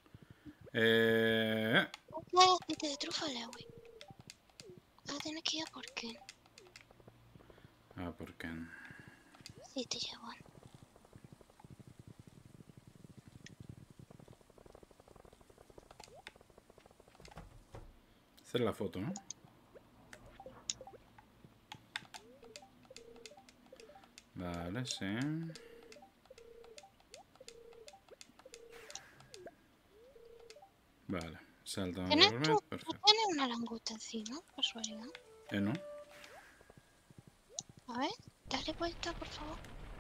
Eh... ¿qué aceite de trufa, Lewy? Ahora tienes que ir a por qué. Ah, ¿por qué? Sí, te llevan. Hacer la foto, ¿no? Vale, sí. Vale, salta ¿Tienes Gourmet, tú? ¿Tú perfecto. tienes una langosta encima? Casualidad. Eh, ¿no? A ver, dale vuelta, por favor.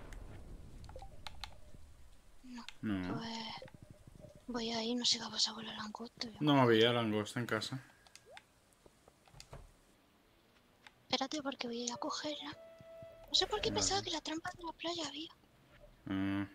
No, No. pues... Voy a ir, no sé qué ha pasado con la langosta. voy a No coger. había langosta en casa. Espérate, porque voy a ir a cogerla. No sé por qué Vale. pensaba que la trampa de la playa había. Ah,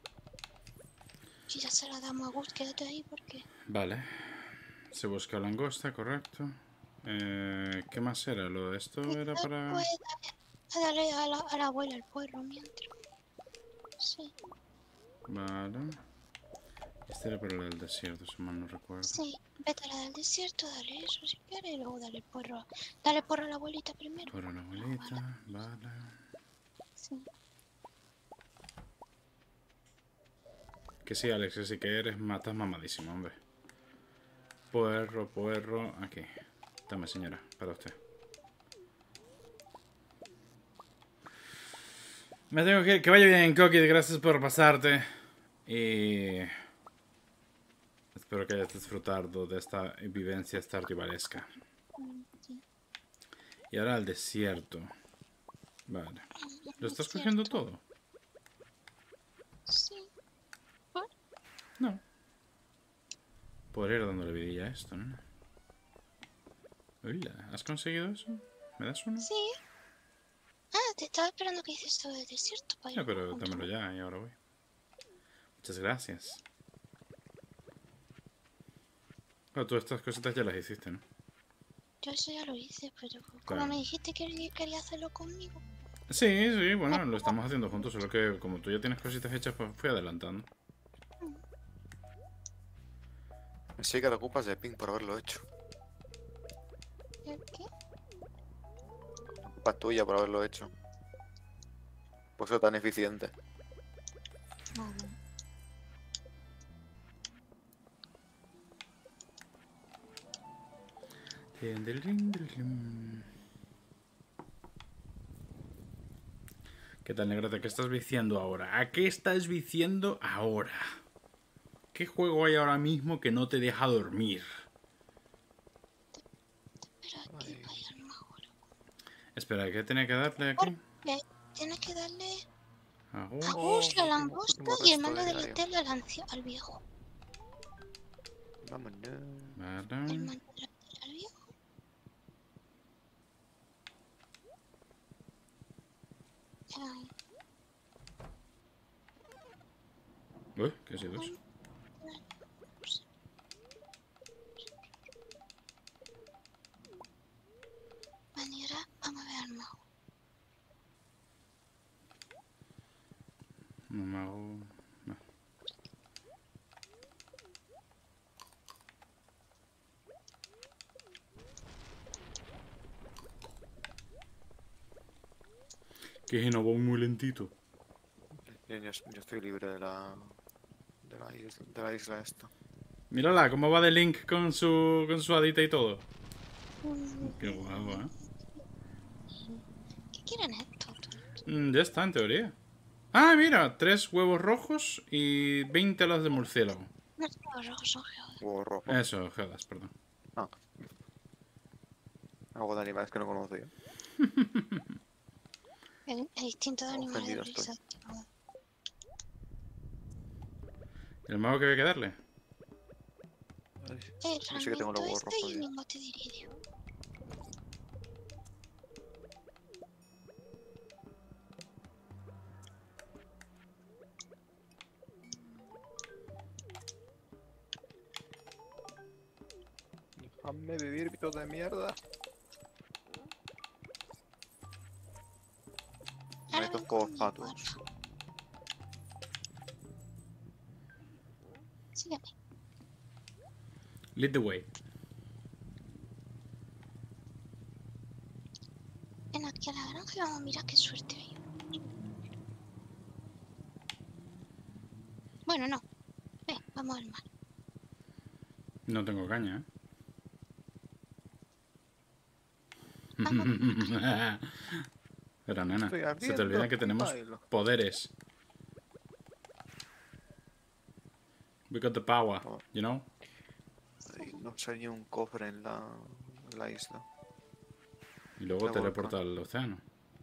Si ya se la damos a Gus, quédate ahí porque... vale. Se busca langosta, correcto. Eh, ¿qué más era? Lo de esto era para... Pues dale, dale a la, a la abuela el pueblo mientras. Sí, Vale. Este era para el del desierto, si mal no recuerdo. sí. Vete a la del desierto, dale eso si quieres y luego dale el porro. Dale porro a la abuelita primero. Para la abuelita, vale. Sí. Que sí, Alex, que sí que eres matas mamadísimo, hombre. Puerro, puerro, aquí. Tome, señora, para usted. Me tengo que ir. Que vaya bien, Coqui, gracias por pasarte. Y... espero que hayas disfrutado de esta vivencia startivalesca. Mm, sí. Y ahora al desierto. Vale. ¿Lo estás Desierto. cogiendo todo? Sí. ¿Por? No. Podría ir dándole vidilla a esto, ¿no? Hola, ¿has conseguido eso? ¿Me das uno? Sí. Ah, te estaba esperando que hicieras todo el desierto para ir Ya, pero juntos. dámelo ya y ahora voy. Muchas gracias. Bueno, tú estas cositas ya las hiciste, ¿no? Yo eso ya lo hice, pero como Claro. me dijiste que quería hacerlo conmigo. Sí, sí, bueno, lo estamos haciendo juntos, solo que como tú ya tienes cositas hechas, pues fui adelantando. Sí que te ocupas de Pink por haberlo hecho. ¿El qué? Culpa tuya por haberlo hecho. Por ser tan eficiente. Vale. ¿Qué tal, negrata? ¿Qué estás viciando ahora? ¿A qué estás viciando ahora? ¿Qué juego hay ahora mismo que no te deja dormir? Espera, que Ay. vaya al mago. Espera, ¿qué tenía que darle aquí? Eh, Tienes que darle A a Gus. Oh, Gus la último- langosta último y el resto mando de de la diario. tela al, ancio- al viejo. Vámonos. El Vale. mando de la tela al viejo. Ay, Uy, ¿qué ha sido eso? vale, y ahora vamos a ver al mago. No me hago... no. Que no voy muy lentito. Yo, yo- yo estoy libre de la... De la isla, de la isla esta. Mírala, cómo va de Link con su, con su adita y todo. Qué guapo, ¿eh? quieren esto? Mm, ya está, en teoría. Ah, mira, tres huevos rojos y veinte alas de murciélago. No son los rojos, son geodas. Huevo rojo. Eso, geodas, perdón. Ah. Algo de animales que no conocía. El, el instinto de animales de Ofendido estoy. Blizzard. ¿El mago que había que darle? Ay, El yo sí que tengo fragmento los huevos este y rojos el ya. lingote de iridio. Déjame vivir, pito de mierda. Ahora Estos ven juegos conmigo, patos. Alfa. Sígueme. Lead the way. Ven aquí a la granja y vamos a mirar qué suerte hay. Bueno, no. Ven, vamos al mar. No tengo caña, ¿eh? Vamos al mar. Pero nena, Estoy se te ardiendo olvida que y tenemos bailo. poderes. We got the power, Oh. you know? Ay, no sé ni un cofre en la, en la isla. Y luego La teleporta al océano.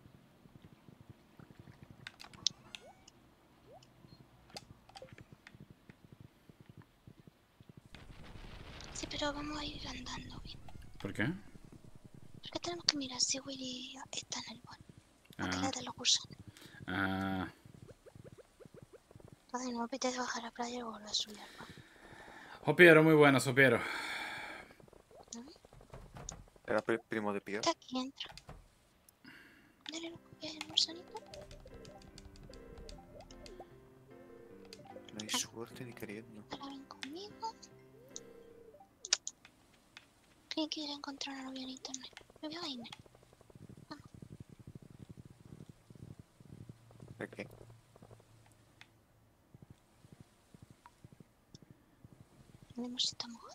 Sí, pero vamos a ir andando bien. ¿Por qué? Porque tenemos que mirar si Willy está en el bol. Ah, Antes de los gusanos. ah, Entonces no me apetece bajar a la playa y volver a subir al bar. Sopiero, muy bueno, Sopiero. Era pri- primo de Pierre. Está aquí, entra. Dale los copias del gusanito. No hay suerte ni queriendo. Ahora ven conmigo. ¿Quién quiere encontrar una novia en internet? Me voy a irme. ¿De qué? Vemos si está mojado.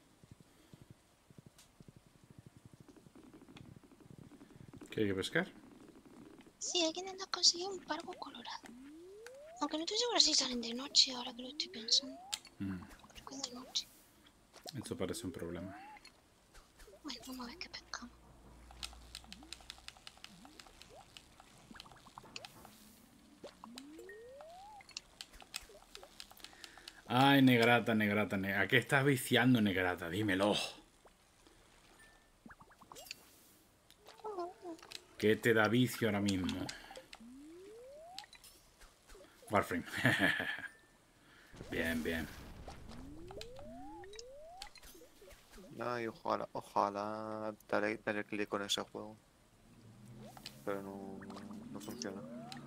¿Qué hay que pescar? Sí, hay que intentar conseguir un pargo colorado. Aunque no estoy segura si salen de noche, ahora que lo estoy pensando. Mm, Creo que es de noche. esto parece un problema. Bueno, vamos a ver qué pescamos. Ay, Negrata, Negrata, Negrata. ¿A qué estás viciando, Negrata? Dímelo. ¿Qué te da vicio ahora mismo? Warframe. Bien, bien. Ay, ojalá, ojalá daré, daré clic con ese juego. Pero no, no funciona.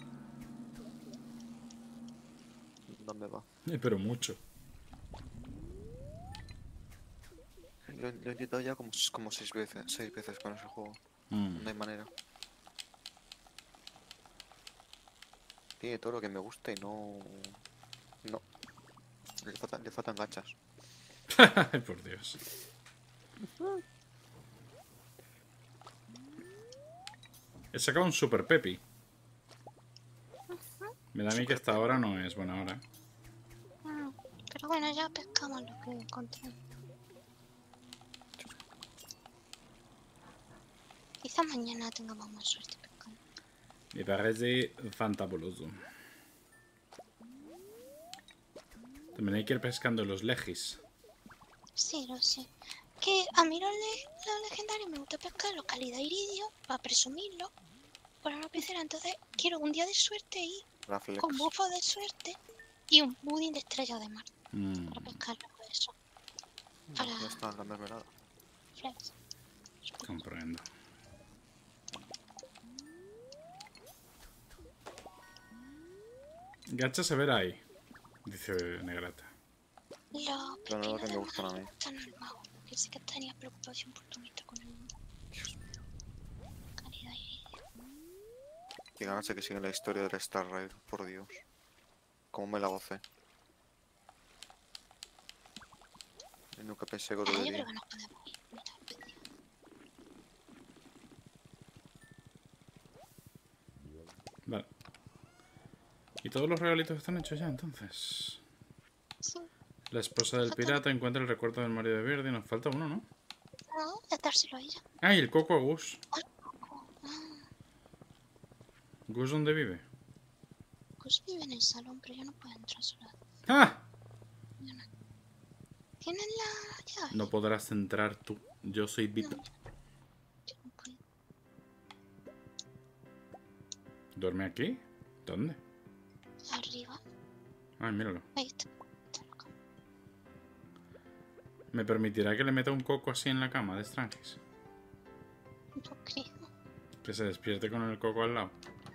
¿Dónde va? Eh, Pero mucho. Lo, lo he intentado ya como, s- como seis veces, seis veces con ese juego. Mm. No hay manera. Tiene todo lo que me gusta y no... No. Le faltan, le faltan gachas. Ay, por Dios. He sacado un Super Pepi. Me da a mí que esta hora no es buena hora. Ah, pero bueno, ya pescamos lo que encontramos. Quizá mañana tengamos más suerte pescando. Me parece fantabuloso. También hay que ir pescando los legis. Sí, lo sé. Que a mí los, le- los legendarios me gusta pescar los calidad iridio para presumirlo para una pecera. Entonces quiero un día de suerte y Raflex. con bufo de suerte y un budín de estrella de mar Mm. para pescarlo por eso. No, para- ya está, la mermelada. Flex. Comprendo. Gachas a ver ahí, dice Negrata. Los Pero no pepinos lo que me del gustan a mar mí. están al mago. Que sí que tenía preocupación por tu vista con el calidad iridio. Qué ganas de que siga la historia del Star Rail, por Dios. Cómo me la gocé. Y nunca pensé que lo Ahora yo diría. creo que nos podemos ir. Mira, perdí. Y todos los regalitos están hechos ya, entonces. Sí. La esposa del pirata encuentra el recuerdo del marido de Birdie. Nos falta uno, ¿no? No, es dárselo a ella. Ah, y el coco a Gus. Ah, ¿Gus dónde vive? pues vive en el salón, pero yo no puedo entrar sola. ¡Ah! ¿Tienen la llave? No podrás entrar tú. Yo soy V I P. No, yo no puedo. ¿Duerme aquí? ¿Dónde? Arriba. Ay, míralo. Ahí está. Está en la cama. ¿Me permitirá que le meta un coco así en la cama de Strangis? No creo. Que se despierte con el coco al lado.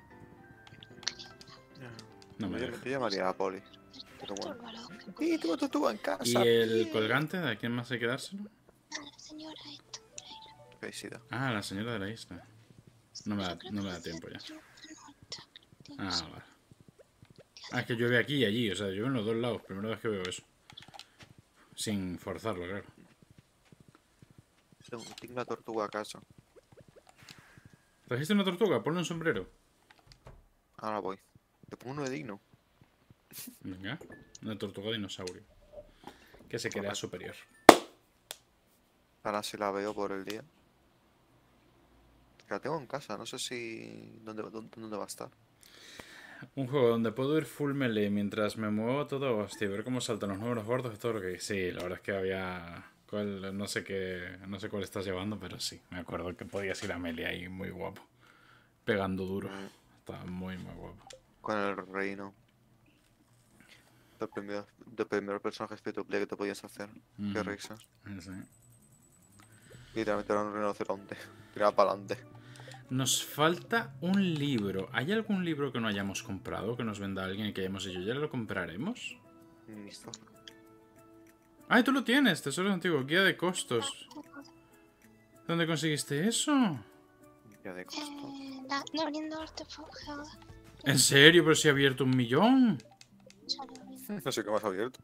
No me yo, deja. yo llamaría a Poli. Pero Pero bueno. bueno. ¡Y tú, tú, tú en ¿Y casa! el bien! colgante? ¿A quién más hay que dárselo? A la señora esta. Felicidad. Ah, la señora de la isla. No me da, Yo creo no que me da la tiempo ya. señora no está, creo que Ah, no vale. Ah, es que llueve aquí y allí. O sea, llueve en los dos lados. Primera vez que veo eso. Sin forzarlo, claro. Tengo tengo una tortuga a casa. ¿Trajiste una tortuga? Ponle un sombrero. Ahora voy. Te pongo uno de digno. Venga. Una tortuga dinosaurio. Que se crea superior. Ahora si la veo por el día. La tengo en casa, no sé si... ¿Dónde, dónde, dónde va a estar? Un juego donde puedo ir full melee mientras me muevo todo, hostia, ver cómo saltan los números gordos y todo lo que... Sí, la verdad es que había... cuál- no sé qué... No sé cuál estás llevando, pero sí. Me acuerdo que podías ir a melee ahí muy guapo. Pegando duro. Mm, Estaba muy, muy guapo. Con el reino. De primer, de primer personaje free to play que te podías hacer. Qué Ujú. risas. Sí. Literalmente era un rinoceronte. Tiraba para adelante. Nos falta un libro. ¿Hay algún libro que no hayamos comprado? Que nos venda alguien y que hayamos dicho, ¿ya lo compraremos? Ni zorra. ¡Ay, tú lo tienes! Tesoro antiguo, guía de costos. ¿Dónde conseguiste eso? Ya de costo. Eh, la, no abriendo artefactos. ¿En serio? Pero si ha abierto un millón. No sé qué más abierto.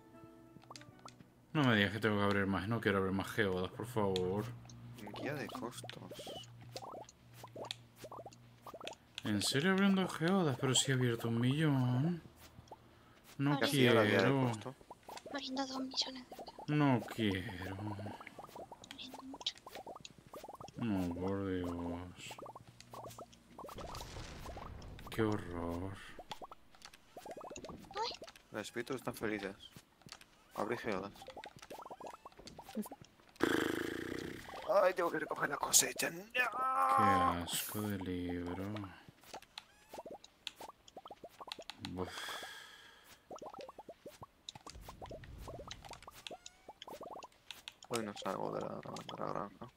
No me digas que tengo que abrir más. No quiero abrir más geodas, por favor. Guía de costos. ¿En serio abriendo geodas? Pero si ha abierto un millón. No ¿Qué hacía la guía de quiero. costo? Abriendo dos millones de euros. No quiero. Abriendo mucho. No, por Dios. Qué horror. Los espíritus están felices. Abre geodas. Ay, tengo que recoger la cosecha. ¡No! Qué asco de libro. Uf. Hoy no salgo de la, de la granja.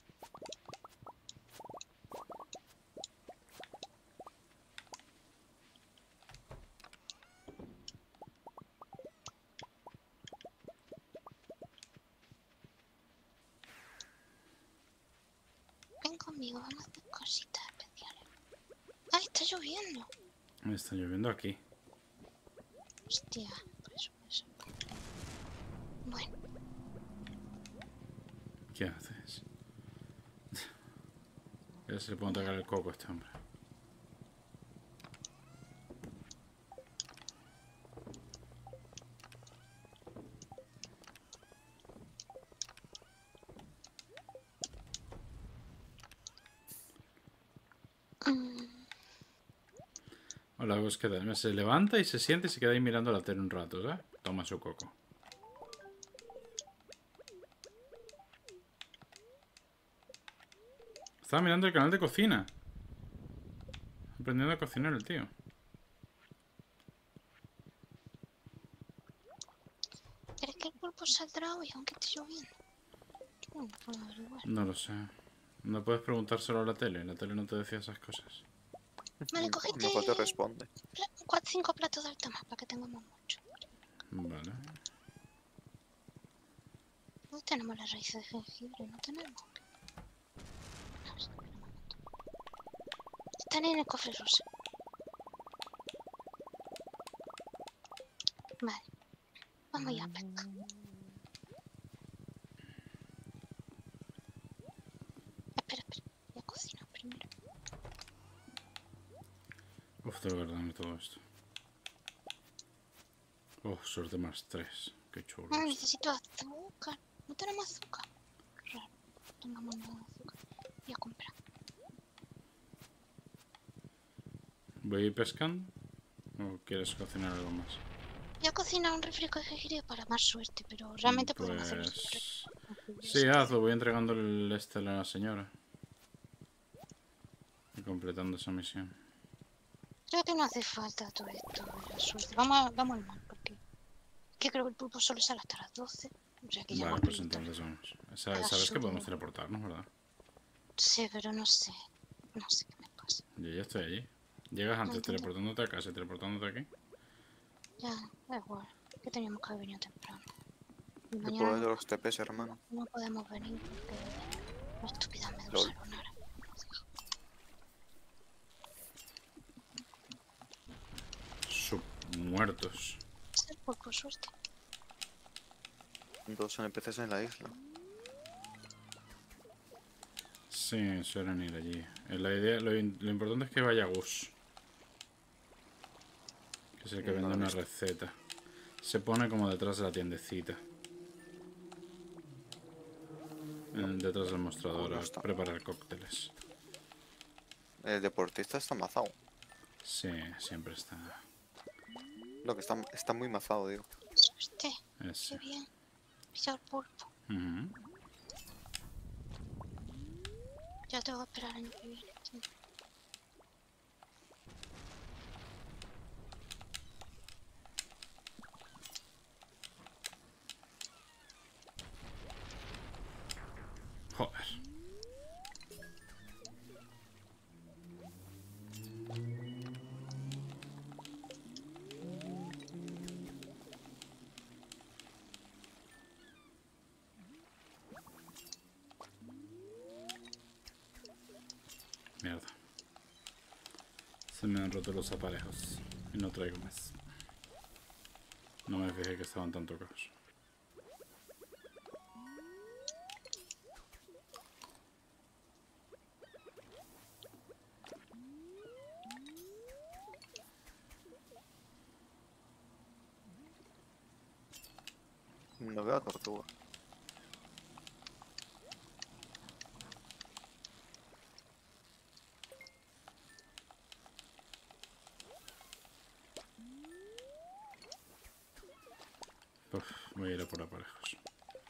Ven conmigo, vamos a hacer cositas especiales. ¡Ay, está lloviendo! Está lloviendo aquí. Hostia, por eso, por eso. Bueno, ¿Qué haces? Ya se le puede atacar el coco a este hombre. mm, Hola, Gus, ¿qué tal? Se levanta y se siente y se queda ahí mirando la tele un rato, ¿sabes? Toma su coco. Estaba mirando el canal de cocina. Aprendiendo a cocinar el tío. ¿crees que el pulpo saldrá hoy aunque esté lloviendo? Yo no puedo averiguar. No lo sé. No puedes preguntárselo a la tele. La tele no te decía esas cosas. Vale, A cogete lo mejor te responde. pla- cuatro, cinco platos de alta más para que tengamos mucho. Vale. No tenemos las raíces de jengibre, no tenemos. No, sí, pero no. Están en el cofre rosa. Vale. Vamos ya a pescar. Espera, espera. Voy a cocinar primero. Uf, tengo que ordenar todo esto. Oh, suerte más tres. Qué chulo. Ah, esto. necesito azúcar. No tenemos azúcar. Qué raro. No tengamos nada de azúcar. Voy a comprar. ¿Voy a ir pescando? ¿O quieres cocinar algo más? Voy a cocinar un refresco de jengibre para más suerte, pero realmente podemos hacerlo sin Pues... refresco. Sí, hazlo. Voy entregando el este a la señora. Y completando esa misión. Creo que no hace falta todo esto de la suerte. Vamos, a- vamos al mar, porque es que creo que el pulpo solo sale hasta las doce. O sea que ya Vale, hemos pues perdido todo. entonces vamos. Sa- Era Sabes que podemos solo- teleportarnos, ¿verdad? Sí, pero no sé. No sé qué me pasa. Yo ya estoy allí. Llegas antes entiendo. teleportándote a casa y teleportándote aquí. Ya, da igual. Que teníamos que haber venido temprano. Y El mañana poder de no, los T Ps, hermano. no podemos venir porque la estúpida medusa Lol. lunar. Sub muertos. Es el pulpo suerte. Dos N P Cs en la isla. Sí, suelen ir allí. Eh, La idea, lo, in- lo importante es que vaya Gus. Que es el que No vende lo he una visto. receta. Se pone como detrás de la tiendecita. En- detrás del mostrador no a está. preparar cócteles. El deportista está mazado. Sí, siempre está. Lo que está, está muy mazado, digo. Suerte. Qué Ese. bien. Pilla el pulpo. Ujú. Ya tengo que esperar el año que viene. Sí. Joder. Mierda. Se me han roto los aparejos. Y no traigo más. No me fijé que estaban tan tocados. No veo a tortuga. Uf, voy a ir a por aparejos.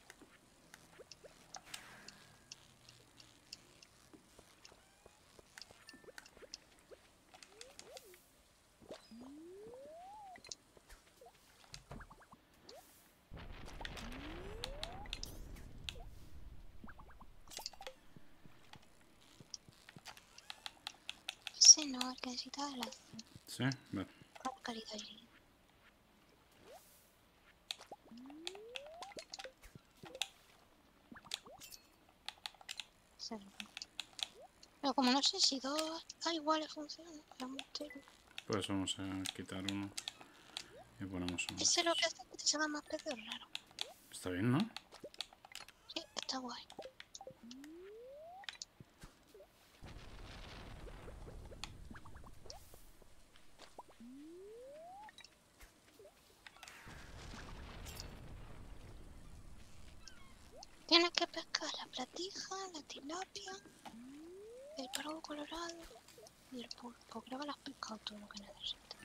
Ese no, el que necesitaba el azul. ¿Sí? Vale. Con calidad y... Pero como no sé si dos da igual funcionan, la montaña. Pues vamos a quitar uno. Y ponemos uno. Ese lo que hace es que te salgan más peces raros. Está bien, ¿no? Sí, está guay. Tienes que pescar la platija, la tilapia, el pargo colorado y el pulpo. Creo que lo has pescado todo lo que necesitas.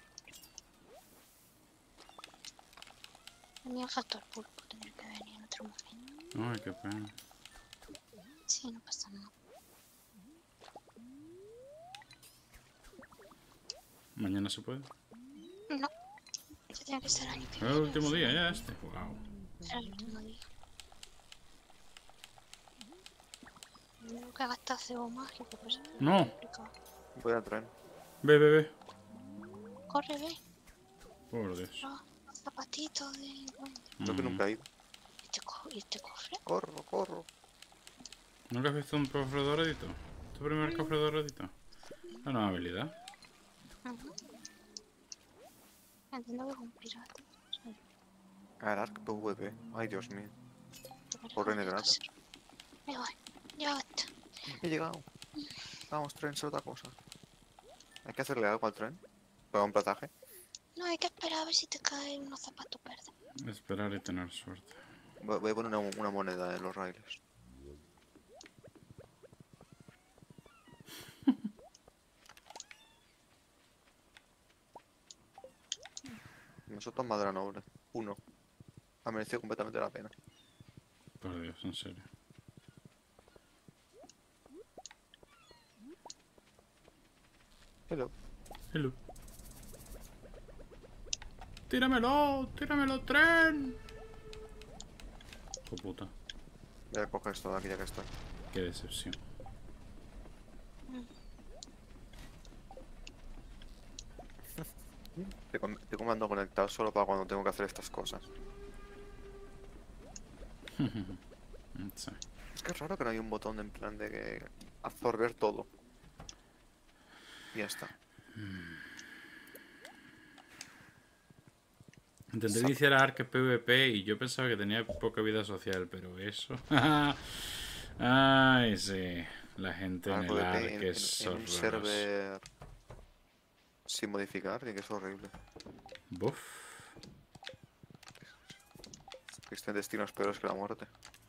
A mí me faltó el pulpo, tendría que venir en otro momento. Ay, qué pena. Sí, no pasa nada. ¿Mañana se puede? No, eso tiene que ser el año que ¿Es el viene. último día ya este? Wow. Era el último día. Tengo que gastar cebo mágico, pues es No. complicado. Voy al tren. Ve, ve, ve. Corre, ve. Por Dios. Los zapatitos de... Bueno, Creo que Mm. nunca he ido. ¿y este, co ¿y este cofre? Corro, corro. ¿Nunca has visto un cofre doradito? ¿Tu primer cofre doradito? Es una habilidad. Ujú. Entiendo que es un pirata. Sí, El Arc P V P. Ay, Dios mío. pero Por no hay que Renegrata. hacer. Me voy. Ya basta. He llegado. Vamos, tren, es otra cosa. Hay que hacerle algo al tren. Para un plataje. No, hay que esperar a ver si te caen unos zapatos verdes. Esperar y tener suerte. Voy voy a poner una, una moneda en los raíles. Nosotros madera noble. Uno. Ha merecido completamente la pena. Por Dios, en serio. Hello. Hello. ¡Tíramelo! ¡Tíramelo, tren! Oh, puta. Voy a coger esto de aquí ya que estoy. Qué decepción. Tengo, tengo mando conectado solo para cuando tengo que hacer estas cosas. Sí. Es que es raro que no hay un botón en plan de que absorber todo. Y ya está. Intenté Saco. iniciar a Ark PvP y yo pensaba que tenía poca vida social, pero eso... Ay, sí. La gente en Ahora el PvP Ark en, es en- en un horrorosa. server sin modificar, tiene que es horrible. Buf. Existen destinos peores que la muerte.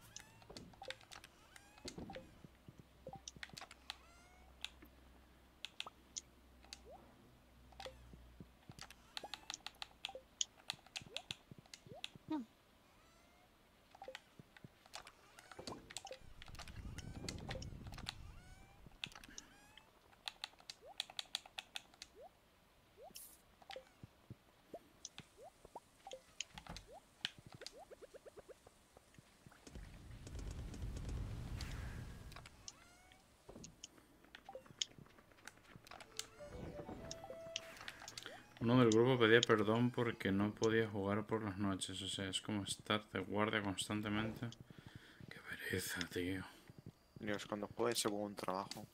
Uno del grupo pedía perdón porque no podía jugar por las noches. O sea, es como estar de guardia constantemente. Qué pereza, tío. Dios, cuando juegues según un trabajo,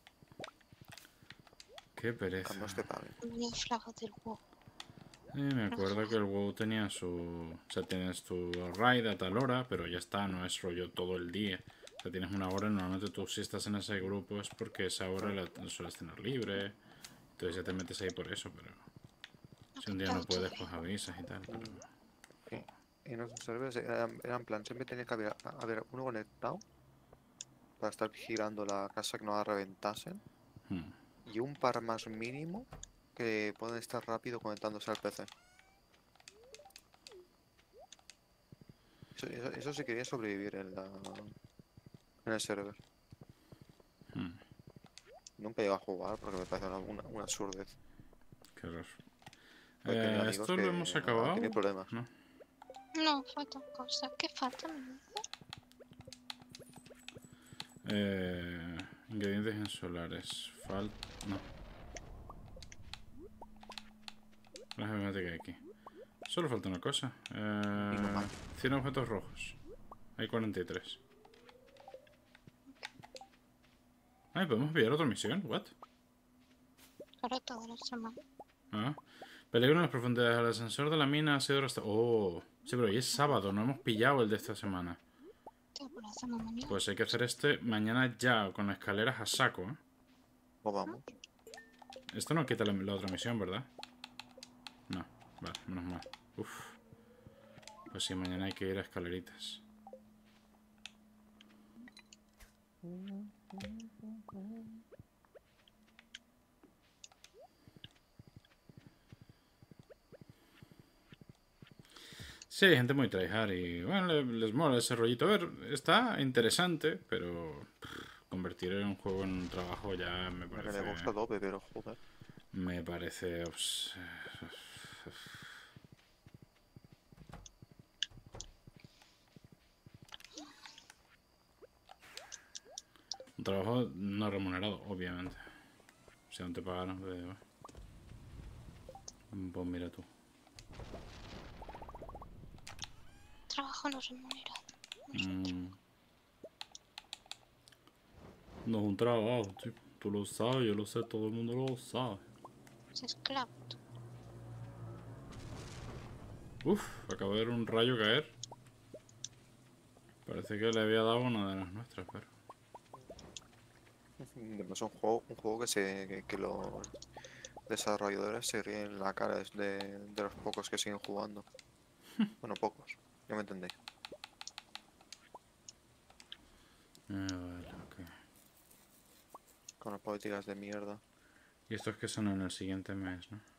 Qué pereza. cuando te paguen. Ni flago del huevo. Sí, me acuerdo que el WoW tenía su... O sea, tienes tu raid a tal hora, pero ya está, no es rollo todo el día. O sea, tienes una hora y normalmente tú si estás en ese grupo es porque esa hora la sueles tener libre. Entonces ya te metes ahí por eso, pero... Si un día no puedes, pues avisas y tal, pero... Sí. Y en nuestros servers era, era en plan, siempre tenía que haber, haber uno conectado para estar girando la casa que no la reventasen. Hmm. Y un par más mínimo que pueden estar rápido conectándose al P C. Eso, eso, eso sí quería sobrevivir en, la, en el server. Hmm. Nunca iba a jugar porque me parece una, una, una absurdez. Qué raro. He tenido Eh, amigos ¿Esto lo que hemos han acabado? tenido problemas. No. No, faltan cosas. ¿Qué falta, mi vida? Eh, ingredientes insulares. Falta... No. Déjame ver qué hay aquí. Solo falta una cosa. Eh, Inhumano. cien objetos rojos. Hay cuarenta y tres. Ay, ¿podemos pillar otra misión? ¿What? Para toda la semana. Ah. Peligro en las profundidades. El ascensor de la mina ha sido restaurado. Oh. Sí, pero hoy es sábado. No hemos pillado el de esta semana. Tío, pues lo hacemos mañana. Pues hay que hacer este mañana ya. Con escaleras a saco, ¿eh? Pues vamos. Esto no quita la, la otra misión, ¿verdad? No. Vale, menos mal. Uf. Pues sí, mañana hay que ir a escaleritas. Sí, hay gente muy tryhard y bueno, le- les mola ese rollito. A ver, está interesante, pero pff, convertir en un juego en un trabajo ya me A que parece... le gusta dope, pero joder. Me parece... obs- Un trabajo no remunerado, obviamente. Si no te pagaron, pues... bueno. Pues mira tú. Trabajo no remunerado. Mm. No es un trabajo, tío. Tú lo sabes, yo lo sé, todo el mundo lo sabe. Es esclavo. tú. Uf, acabo de ver un rayo caer. Parece que le había dado una de las nuestras, pero... Es un juego, un juego que se que, que lo desarrolladores se ríen la cara de, de los pocos que siguen jugando. Bueno, pocos, ya me entendéis. Ah, vale, ok. Con las políticas de mierda. Y estos que son en el siguiente mes, ¿no?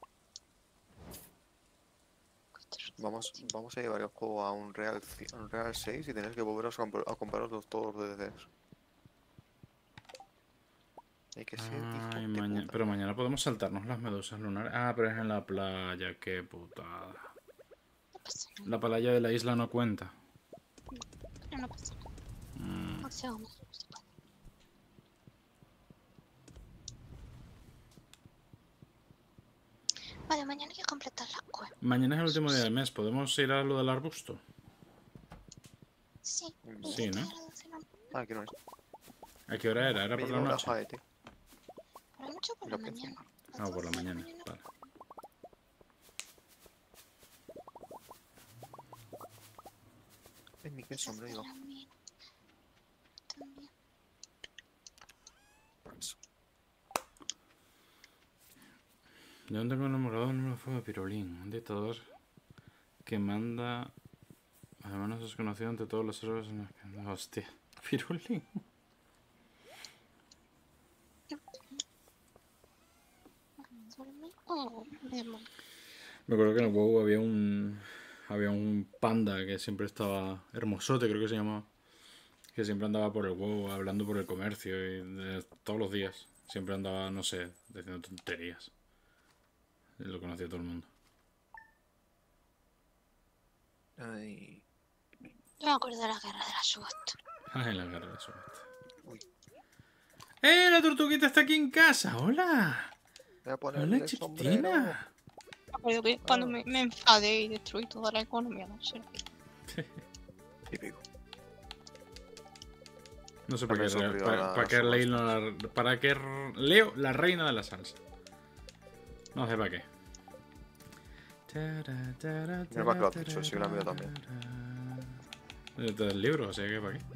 Vamos, vamos a llevar el juego a un Real, ci- a un Real seis y tenéis que volver a, compr- a compraros los- todos los D L Cs. Hay que ser hijo Ay, de maña- puta. pero mañana podemos saltarnos las medusas lunares. Ah, pero es en la playa, qué putada. No pasa nada. La playa de la isla no cuenta. Pero no pasa nada. Mm, O sea, no se puede. Vale, mañana hay que completar la cueva. Mañana es el último día del mes. ¿Podemos ir a lo del arbusto? Sí. Mm, y Sí, ya ¿no? te agradezco una- Ah, que no es. ¿A qué hora era? ¿Era Me por la llevo la noche? Jaete. ¿Por la noche o por Lo la pienso. mañana? Ah, por la doce de mañana. Vale. En mi qué Quizás sombrero. de la mina. También. Por eso. Yo no tengo enamorado del número de fuego de Pirulín, un dictador que manda a manos desconocidas ante todos los héroes en los que... Hostia, Pirulín. Dormir. Oh, Lemon. Me acuerdo que en el WoW había un... Había un panda que siempre estaba... Hermosote creo que se llamaba. Que siempre andaba por el WoW hablando por el comercio y de- todos los días. Siempre andaba, no sé, diciendo tonterías. Y lo conocía todo el mundo. Ay. Yo me acuerdo de la guerra de la subasta. Ay, la guerra de la suerte. Uy. ¡Eh! La tortuguita está aquí en casa. ¡Hola! Voy a ponerle ¡Hola, el sombrero. chiquitina! Me acuerdo que cuando me, me enfadé y destruí toda la economía, no sé. Típico. No sé Ya para me qué, sonrió para, la- para las qué subastas. leo la, para qué r- leo la reina de la salsa. No sé para qué. Mira más que lo has dicho, sí, la mía también. Este es el libro, así que para qué.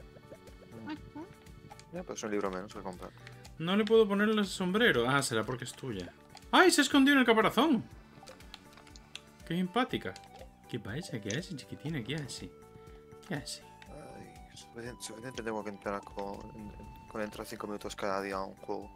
Ya, pues es un libro menos que comprar. No le puedo ponerle el sombrero. Ah, será porque es tuya. ¡Ay! Se escondió en el caparazón. ¡Qué simpática! ¿Qué pasa? ¿Qué hace, chiquitina? ¿Qué hace? ¿Qué hace? Ay, suficiente, suficiente tengo que entrar con, con entrar cinco minutos cada día a un juego.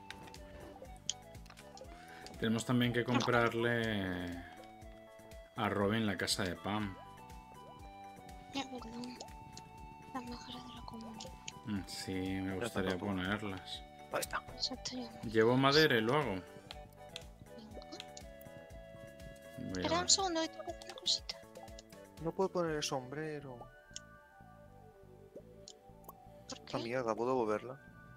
Tenemos también que comprarle a Robin la casa de Pam. Es verdad. Las mejores de la comunidad. Mm, Sí, me gustaría tampoco. ponerlas. Ahí está. Eso estaría muy Llevo madera y lo hago. bien. Voy a Espera ver. un segundo, que tengo que hacer una cosita. No puedo poner el sombrero. ¿Por Esta qué? mierda, ¿puedo volverla?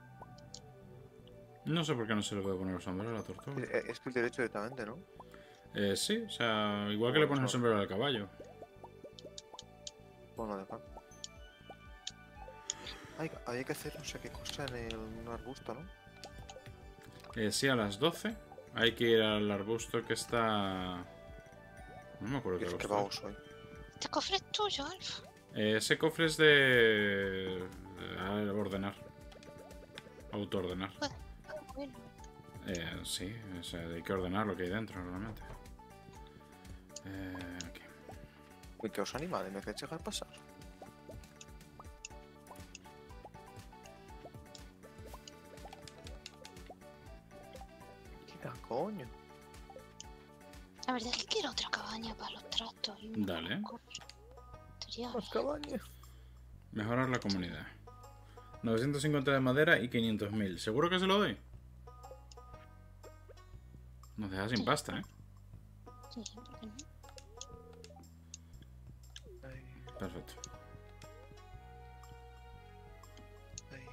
No sé por qué no se le puede poner el sombrero a la tortuga. Eh, Es clic derecho directamente, ¿no? Eh, sí, o sea, igual que le pones el sombrero al caballo. Bueno, de parte. Hay, hay que hacer no sé qué cosa en el un arbusto, ¿no? Eh, sí, a las doce hay que ir al arbusto que está... No me acuerdo qué Que, que arbusto vago es. soy. Este cofre es tuyo, Alfa. Eh, ese cofre es de... A ver, ordenar. Autoordenar. Ah, bueno. Eh, sí, o sea, hay que ordenar lo que hay dentro normalmente. Eh, aquí. Uy, que os anima, me hacéis dejar pasar. ¿Qué coño? La verdad es que quiero otra cabaña para los trastos. Y una Dale. cofre. Estaría Más bien. cabañas. Mejorar la comunidad. novecientos cincuenta de madera y quinientos mil. ¿Seguro que se lo doy? Nos deja sin Sí. pasta, ¿eh? Sí, ¿por qué no? Ay, Perfecto. ay.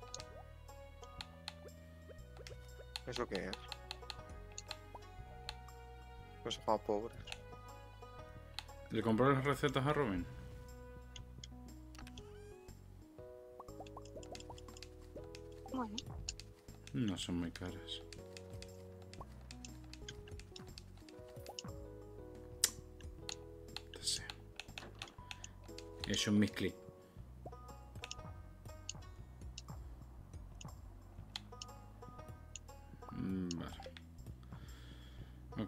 ¿Eso qué es? Pues para pobres. ¿Le compró las recetas a Robin? Bueno, No son muy caras. Deseo. Es un misclick. Mm, Vale.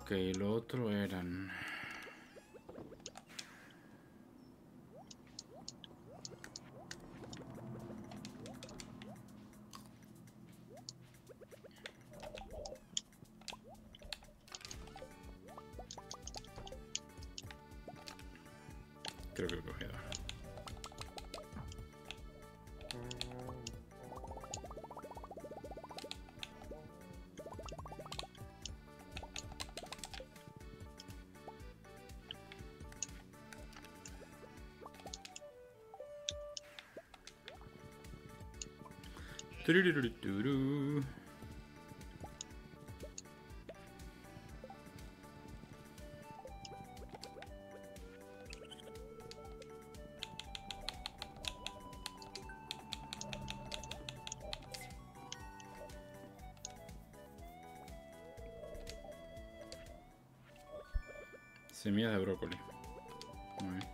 Ok, lo otro eran... Creo que he cogido. Turururuturu. Semillas de brócoli. Muy bien.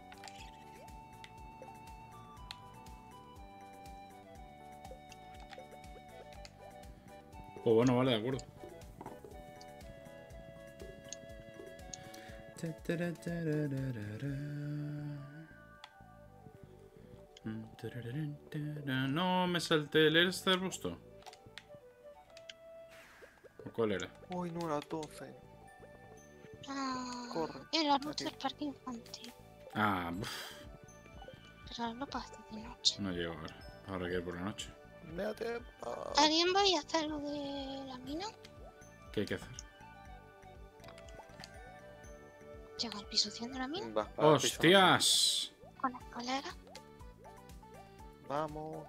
Pues bueno, vale, de acuerdo. No, me salté el este arbusto. ¿O cuál era? Uy, no, las doce. Ah, Corre. el anuncio Aquí. del parque infantil. Ah, uf, Pero lo pasé de noche. no llego ahora. Ahora que ir por la noche. Me da tiempo. ¿Alguien va a hacer lo de la mina? ¿Qué hay que hacer? Llega al piso cien de la mina Va, para el piso, ¿no? ¡Hostias! con la escalera. Vamos.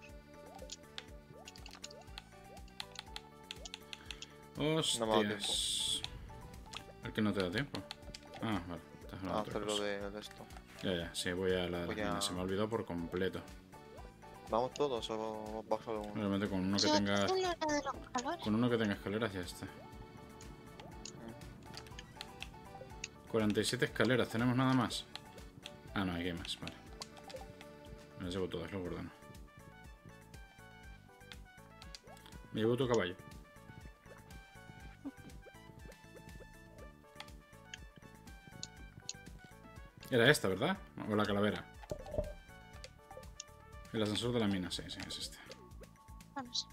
¡Hostias! ¿El que no te da tiempo? Ah, vale. Estás hablando A de otra hacer lo cosa. de, de esto. Ya, ya, sí, voy a la de Voy las minas. a- Se me ha olvidado por completo. ¿Vamos todos o vas solo uno? Realmente con uno que Yo tenga. tengo la de los colores. Con uno que tenga escaleras ya está. cuarenta y siete escaleras, ¿tenemos nada más? Ah, no, hay más, vale. Me las llevo todas, lo ordeno. Me llevo tu caballo. Era esta, ¿verdad? O la calavera. El ascensor de la mina, sí, sí, es este. Vamos.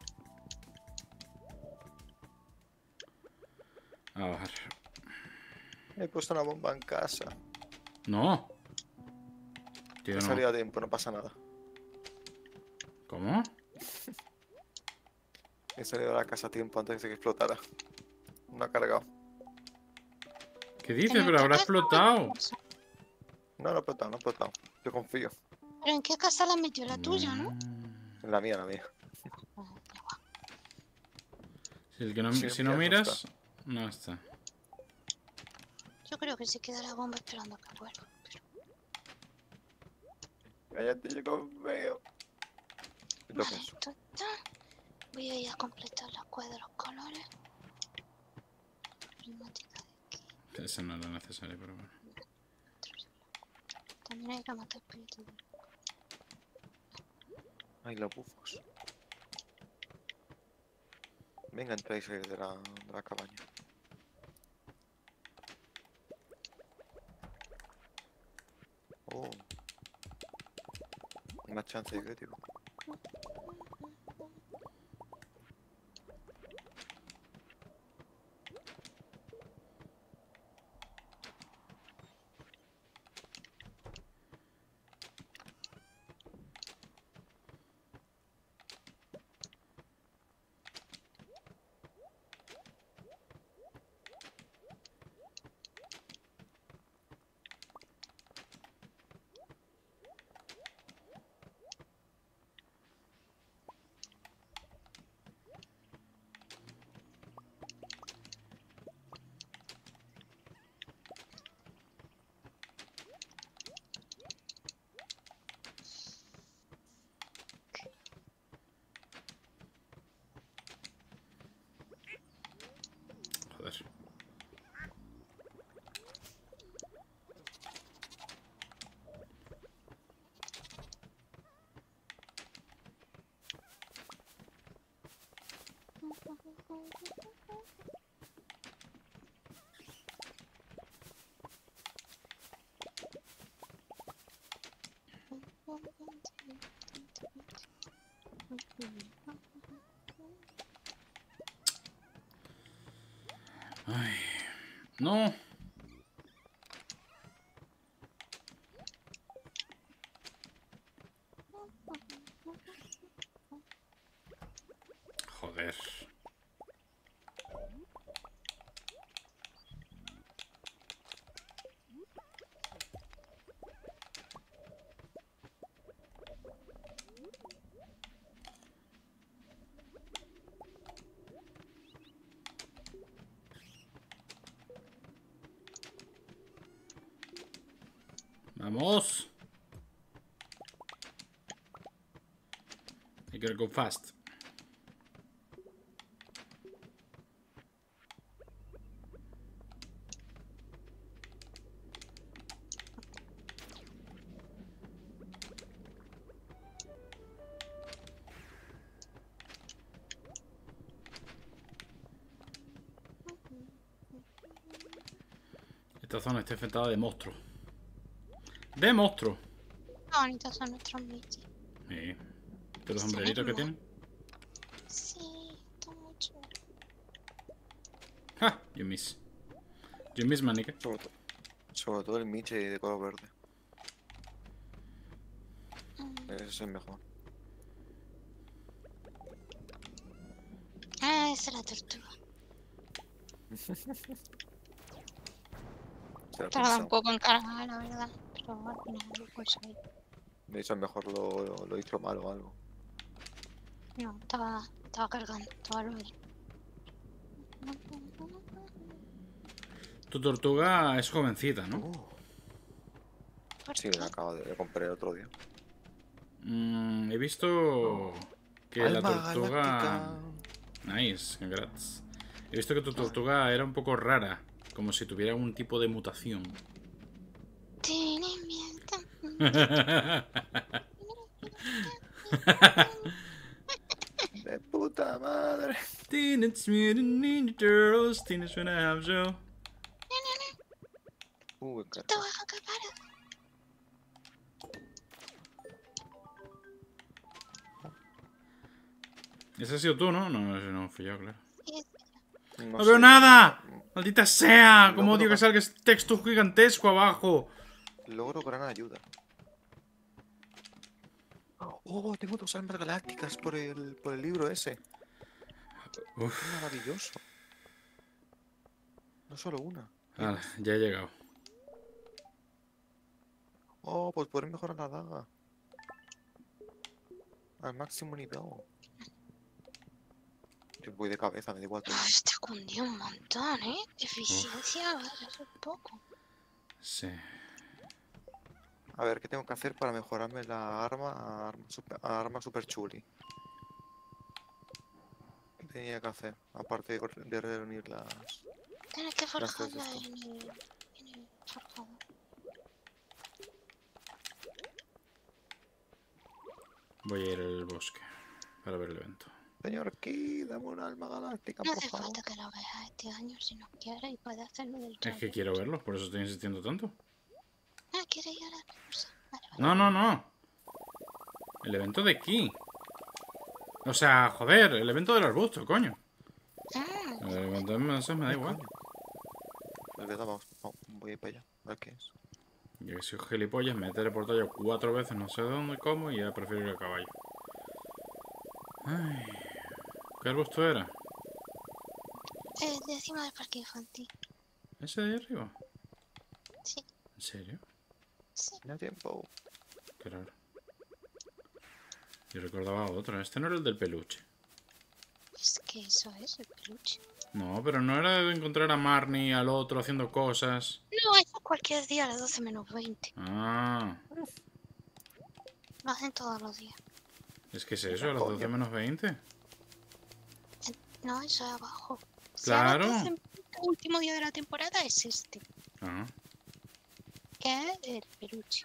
A bajar. He puesto una bomba en casa. ¡No! Tío, He no. salido a tiempo, no pasa nada. ¿Cómo? He salido de la casa a tiempo antes de que explotara. No ha cargado. ¿Qué dices? ¿En Pero qué habrá casa? explotado. No, no ha explotado, no ha explotado. Yo confío. ¿Pero en qué casa la metió? La tuya, ¿no? Mm. En la mía, la mía. Ah, da igual. Si, el que no, Si si no no miras, miras, no está. Yo creo que se queda la bomba esperando a que vuelva. Pero... Cállate, yo confío. Es lo que Vale, es. ta, ta. Voy a ir a completar la cuadra de los colores. Prismática de aquí. Ese no era necesario, pero bueno. También hay que matar espíritus. Ay, los bufos. Venga, entráis a ir de la, de la cabaña. Oh. Una chance de crítico. Joder. Ay, no. Joder. Vamos. I gotta go fast. Esta zona está infestada de monstruos. ¡De monstruos! Qué bonitos son nuestros bichos. Sí. ¿De los sombreritos que tienen? Sí, está mucho. ¡Ja! You miss. You miss, manica. Sobre, to- sobre todo el Miche de color verde. Mm. Ese es el mejor. Ah, esa es la tortuga. Se lo he Tarda un pensado. poco en cargar, la verdad. Pero al final lo conseguí. De hecho, a lo mejor lo, lo, lo he hecho mal o algo. No, estaba, estaba cargando, estaba lo bien. Tu tortuga es jovencita, ¿no? Uh, ¿Por sí, qué? la acabo de compré el otro día. Mm, he visto que la Alma tortuga... galáctica. Nice, congrats. He visto que tu tortuga era un poco rara. Como si tuviera un tipo de mutación. Tiene miedo. De puta madre. Teenage Mutant Ninja Turtles, Teenage Mutant Ninja Show. Uh, Te encarga. voy a acabar. Ese has sido tú, ¿no? No, ese no fui yo, claro. Sí, ¡No sé. veo nada! ¡Maldita sea! Logro ¡Cómo odio que gan- salga este texto gigantesco abajo! Logro gran ayuda. Oh, tengo dos almas galácticas por el, por el libro ese. Uf, Qué maravilloso. No solo una. vale, ya he llegado. Oh, pues poder mejorar la daga. Al máximo nivel. Yo voy de cabeza, me da igual todo. Uf, te cundió un montón, ¿eh? Eficiencia, vas a hacer poco. Sí. A ver, ¿qué tengo que hacer para mejorarme la arma a arma super, a arma super chuli? ¿Qué tenía que hacer? Aparte de, cor- de reunir las... Tienes que Gracias, forjarla esto. en el, en el forjador. Voy a ir al bosque para ver el evento. Señor Ki, dame un alma galáctica, No por hace favor. falta que lo veas este año si no quieres y puedes hacerlo del Es todo. que quiero verlo, por eso estoy insistiendo tanto. Ah, ¿quieres ir a la cosa? Vale, vale. No, no, no. El evento de aquí. O sea, joder, el evento del arbusto, coño. Ah, El evento de masas me da Ay, igual. coño. Es verdad, vamos, vamos, voy a ir para allá. A ver qué es. Yo que soy gilipollas, me he teleportado yo cuatro veces, no sé dónde, cómo, y ya prefiero ir a caballo. Ay. ¿Qué arbusto era? el de encima del parque infantil. ¿Ese de ahí arriba? Sí, ¿En serio? sí. No hay tiempo. Qué raro. Yo recordaba otro. Este no era el del peluche. Es que eso es el peluche. No, pero no era de encontrar a Marnie al otro haciendo cosas. No, eso cualquier día a las doce menos veinte. Ah, Lo hacen todos los días. es que es eso, a las doce menos veinte. No, eso es abajo. Claro. Si a las doce, el último día de la temporada es este, Ah, que es el peluche.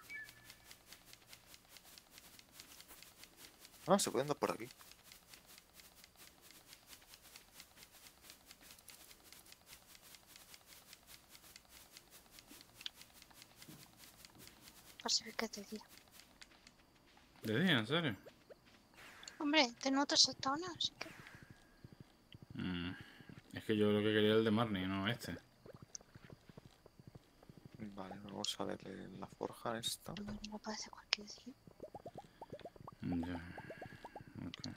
Ah, se puede andar por aquí. Por si ves que te diga. de día, en serio. Hombre, te noto esa zona, así que... Mm, es que yo lo que quería era el de Marnie, no este. Vale, vamos a ver eh, la forja esta. No me parece cualquier día. Ya. Ok.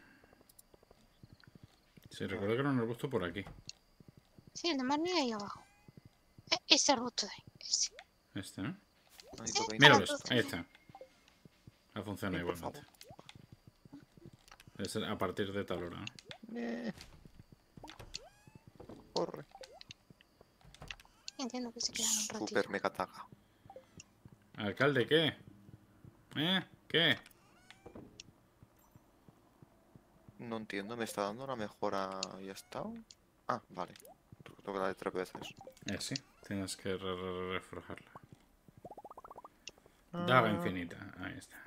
Sí, recuerdo que era un arbusto por aquí. Sí, el de Marnie ahí abajo. E- ese arbusto de ahí, ese. Este, ¿no? Necesito Sí, veinte mira, Míralos, pues, ahí está. Ha funcionado por igualmente. favor. Debe ser a partir de tal hora, ¿no? Eh. Corre. Entiendo que se quedan un ratito. Super mega taga. ¿Alcalde qué? ¿Eh? ¿Qué? No entiendo, ¿me está dando una mejora y ya está? Ah, vale. Tengo que darle tres veces. Eh, sí, tienes que re- re- reforjarla. Daga Ah, infinita, ahí está.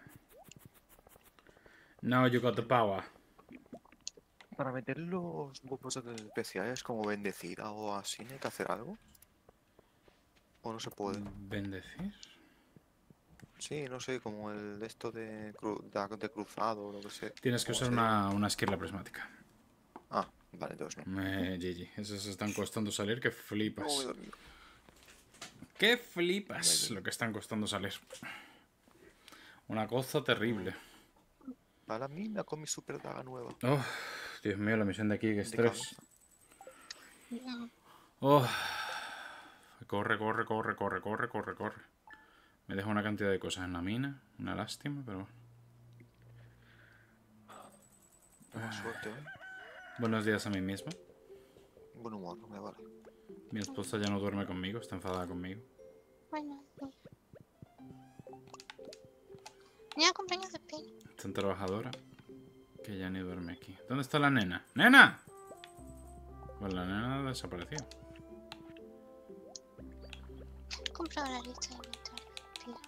Now you got the power. Para meter los huevos especiales como bendecida o así, ¿hay que hacer algo? ¿O no se puede? ¿Bendecir? Sí, no sé, como el de esto de, cru- de, de cruzado o lo que sea. Tienes que ¿Cómo usar se una, una esquirla prismática. Ah, vale, entonces no. Eh, G G, esos están costando salir que No, flipas. voy dormido. ¿Qué flipas Vale. lo que están costando salir? Una cosa terrible. Va la mina con mi super daga nueva. Oh, Dios mío, la misión de aquí, qué De estrés. cabeza. Ya. Oh, corre, corre, corre, corre, corre, corre, corre. Me deja una cantidad de cosas en la mina. Una lástima, pero bueno. Tengo suerte, ¿eh? Buenos días a mí mismo. Buen humor, no me vale. Mi esposa ya no duerme conmigo, está enfadada conmigo. Bueno, sí. Mira, cumpleaños de Penny. Tan trabajadora que ya ni duerme aquí. ¿Dónde está la nena? ¡Nena! Pues la nena ha desaparecido. He comprado la lista de inventario. Mira.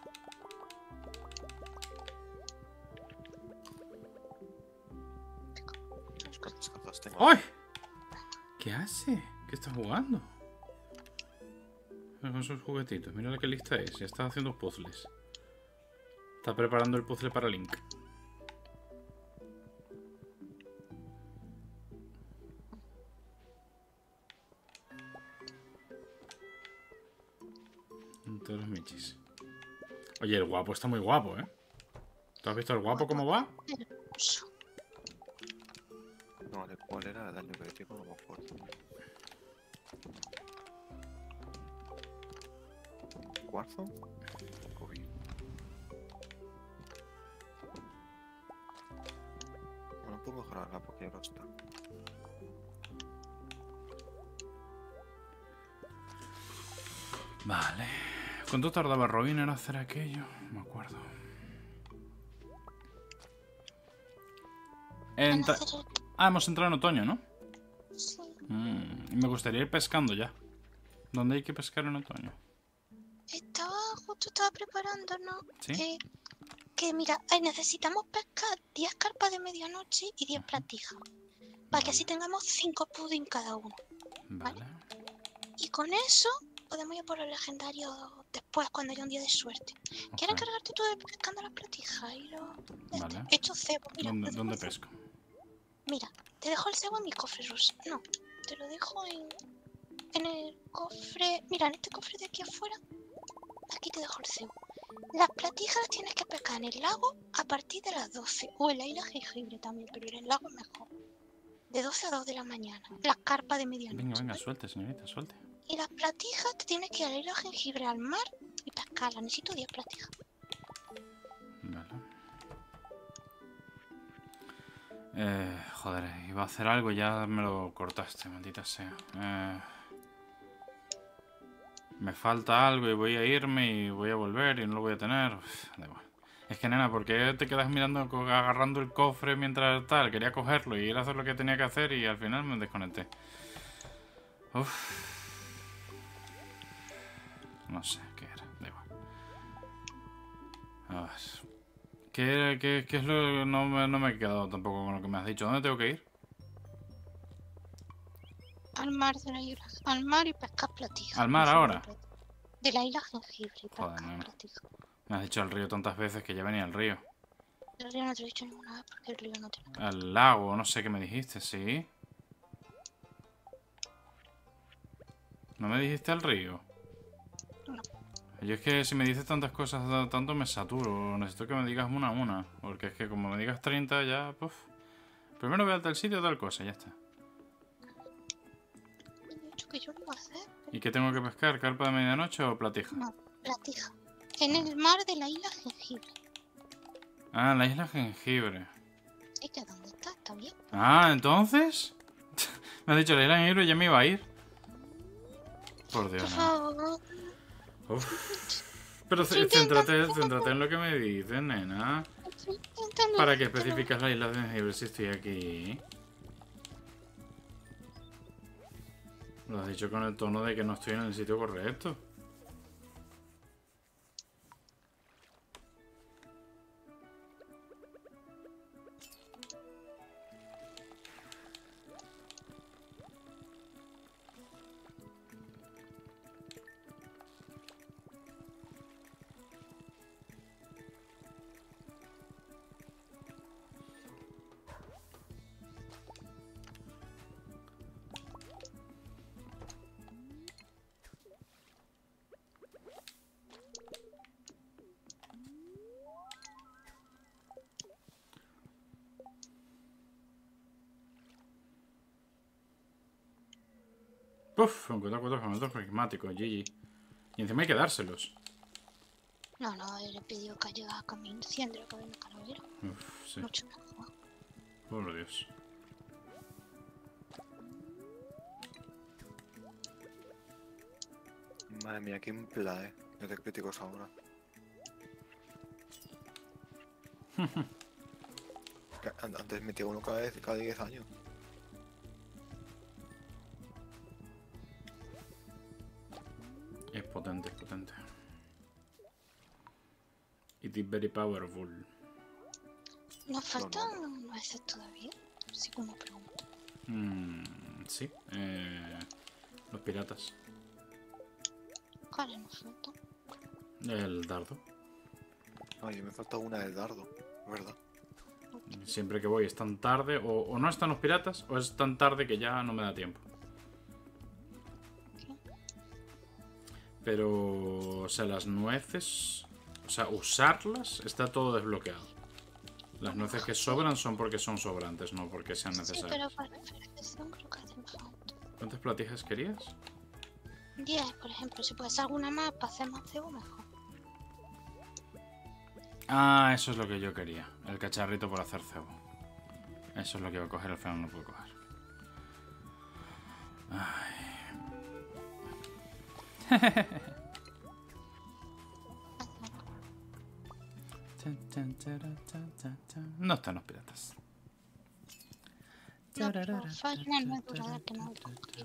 ¿Sabes cuántas cartas tengo? ¡Ay! ¿Qué hace? ¿Qué está jugando? Con sus juguetitos. Mira qué lista es. Ya está haciendo puzzles. Está preparando el puzzle para Link. Todos los michis. Oye, el guapo está muy guapo, ¿eh? ¿Tú has visto el guapo cómo va? Hermoso. No, ¿de cuál era el daño crítico? No me acuerdo. ¿Cuarzo? Cogí. Bueno, puedo mejorarla porque ya no está. Vale. ¿Cuánto tardaba Robin en hacer aquello? No me acuerdo. Van a Entra- hacer el- Ah, hemos entrado en otoño, ¿no? Sí. Mm, y me gustaría ir pescando ya. ¿Dónde hay que pescar en otoño? Estaba, justo estaba preparándonos. ¿Sí? Eh, que mira, eh, necesitamos pescar diez carpas de medianoche y diez platijas. Para que así tengamos cinco pudding cada uno. Vale. Y con eso podemos ir por los legendarios después, cuando haya un día de suerte. ¿Quieres Ok. encargarte tú de pescando las platijas y los... Vale. He hecho cebo, mira. ¿Dónde, hacemos dónde cebo. pesco? Mira, te dejo el cebo en mi cofre, Rosa. No, te lo dejo en, en el cofre... Mira, en este cofre de aquí afuera. Aquí te dejo el cebo. Las platijas las tienes que pescar en el lago a partir de las doce. O en la isla jengibre también, pero en el lago es mejor. De doce a dos de la mañana. Las carpas de medianoche. Venga, venga, ¿vale? suelte, señorita, suelte. Y las platijas te tienes que ir a la isla jengibre al mar y pescarlas. Necesito diez platijas. Vale. Eh, joder, iba a hacer algo y ya me lo cortaste, maldita sea. Eh, me falta algo y voy a irme y voy a volver y no lo voy a tener. Uf, da igual. Es que, nena, ¿por qué te quedas mirando, co- agarrando el cofre mientras tal? Quería cogerlo y ir a hacer lo que tenía que hacer y al final me desconecté. Uf. No sé qué era, da igual. A ver. ¿Qué, qué, qué es lo no me, no me he quedado tampoco con lo que me has dicho? ¿Dónde tengo que ir? Al mar de la isla. Al mar y pescar platijas. ¿Al mar Eso ahora? es lo que- De la isla jengibre y Joder, pescar nena. platijas. Me has dicho el río tantas veces que ya venía el río. El río no te lo he dicho ninguna vez porque el río no tiene. Al lago, no sé qué me dijiste, ¿sí? ¿No me dijiste al río? No. Yo es que si me dices tantas cosas tanto me saturo. Necesito que me digas una a una. Porque es que como me digas treinta ya, puf. Primero ve a tal sitio, tal cosa, ya está. He dicho que yo lo iba a hacer. ¿Y qué tengo que pescar? ¿Carpa de medianoche o platija? No, platija. En el mar de la isla Jengibre. Ah, la isla Jengibre. ¿Y que dónde está? Está bien. Ah, ¿entonces? Me has dicho la isla Jengibre y ya me iba a ir. Por Dios, Por no. favor. Uf. Pero Estoy céntrate, intentando. céntrate en lo que me dices, nena. Estoy intentando ¿Para qué decírtelo. especificas la isla de Jengibre si estoy aquí? Lo has dicho con el tono de que no estoy en el sitio correcto. Uf, un cuatro cuatro kilómetros pragmáticos, G G. Y encima hay que dárselos. No, no, él le pidió que llegara con mi incendio, que venga calavera. Uf, sí. Mucho mejor. Por Dios. Madre mía, qué impla, eh. No te críticos ahora. Que an- Antes metía uno cada vez, cada diez años. Es potente, es potente. It is very powerful. Nos faltan nueces todavía. Así como pregunto. Mm, sí. Eh, los piratas. ¿Cuáles nos faltan? El dardo. Ay, me falta una del dardo, ¿verdad? Siempre que voy es tan tarde, o, o no están los piratas, o es tan tarde que ya no me da tiempo. Pero, o sea, las nueces, o sea, usarlas está todo desbloqueado. Las nueces que sobran son porque son sobrantes, no porque sean Sí, pero necesarias. para perfección creo que hacen falta. ¿Cuántas platijas querías? diez, por ejemplo. Si puedes alguna más para hacer más cebo, mejor. Ah, eso es lo que yo quería. El cacharrito por hacer cebo. Eso es lo que iba a coger, al final no puedo coger. Ay. No están los piratas. No, pero falla una no es durada que no he cogido.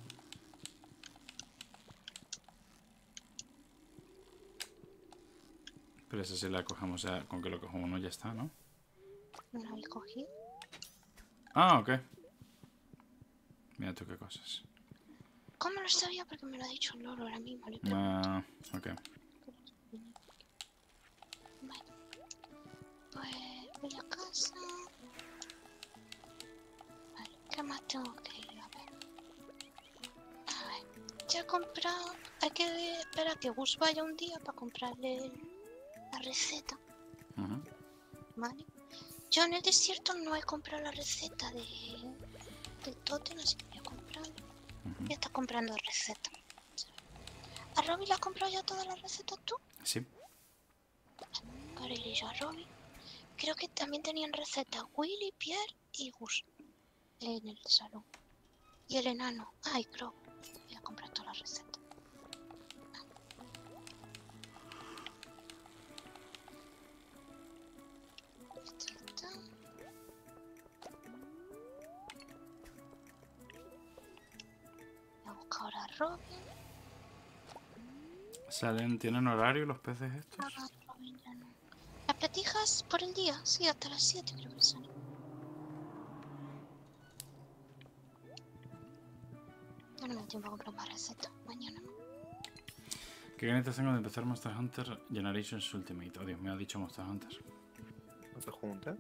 Pero esa sí la cogemos ya, con que lo cojo uno ya está, ¿no? No la habéis cogido. Ah, ok. Mira tú qué cosas. ¿Cómo lo sabía? Porque me lo ha dicho el loro ahora mismo. Le Ah, ok. Bueno, pues voy a casa. Vale, ¿qué más tengo que ir a ver? A ver, ya he comprado. Hay que esperar a que Gus vaya un día para comprarle la receta, Ujú. ¿vale? Yo en el desierto no he comprado la receta de del tótem, así que voy a comprarla. Ujú. Ya está comprando receta. ¿A Robin le has comprado ya todas las recetas tú? Sí. Para ir yo a Robin. Creo que también tenían recetas Willy, Pierre y Gus en el salón. Y el enano. Ay, creo. Voy a comprar todas las recetas. Esta está. Voy a buscar ahora a Robin. ¿Salen, tienen horario los peces estos? Ah, Robin ya no. Las platijas por el día, sí, hasta las siete creo que son. Ya no me da tiempo a comprar más recetas. Mañana no. ¿Qué ganas tengo de empezar Monster Hunter Generations Ultimate? Oh, Dios, me ha dicho Monster Hunter. No te juntes.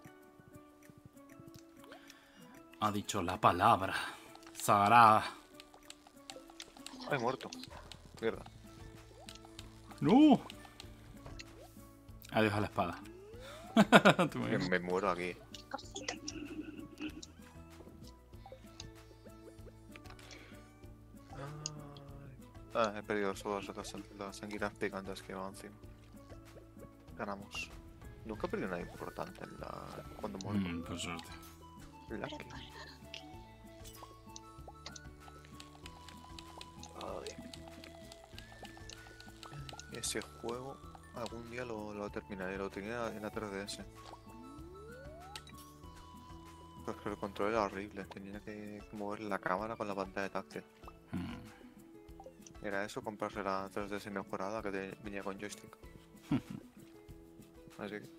Ha dicho la palabra sagrada. Ay, muerto. Mierda. ¡No! Adiós a la espada. ¿Te Me, imaginas? me muero aquí. Cosita. Ah, he perdido todas las, las sanguinas picantes que van encima. Ganamos. Nunca perdí nada importante en la... cuando muero. Mm, por suerte. Lucky. Prepara aquí. Ay. Ese juego algún día lo, lo terminaré. Lo tenía en la tres D S. Pues que el control era horrible. Tenía que mover la cámara con la pantalla táctil. Mm. Era eso, comprarse la tres D S mejorada que te- venía con joystick. Así que...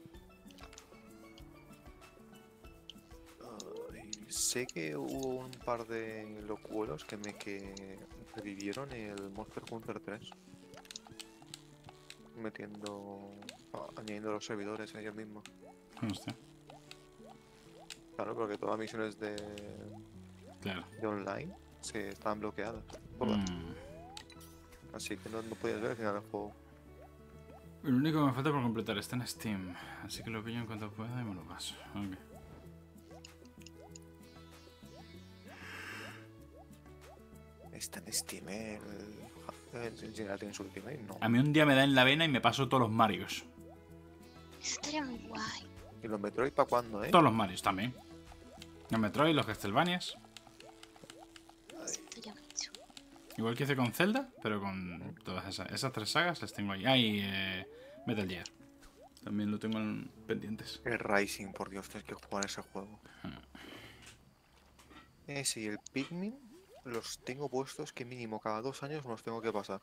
Ay, sé que hubo un par de locuelos que me que revivieron el Monster Hunter tres. Metiendo... ah, añadiendo los servidores ellos mismos. Hostia. Claro, porque todas las misiones de, Claro. de online se estaban bloqueadas. Todas. Mm. Así que no, no podías ver al final del juego. Lo único que me falta por completar está en Steam. Así que lo pillo en cuanto pueda y me lo paso. Ok. Está en Steam, eh, el... el Generating en su Ultimate, no. A mí un día me da en la vena y me paso todos los Marios. Eso estaría muy guay. ¿Y los Metroid para cuándo, eh? Todos los Marios también. Los Metroid, los Castlevanias. Eso estaría muy chulo. Igual que hice con Zelda, pero con todas esas, esas tres sagas las tengo ahí. Ah, y eh, Metal Gear. También lo tengo en pendientes. El Rising, por Dios, tienes que jugar ese juego. Ese y el Pikmin los tengo puestos que mínimo cada dos años me los tengo que pasar.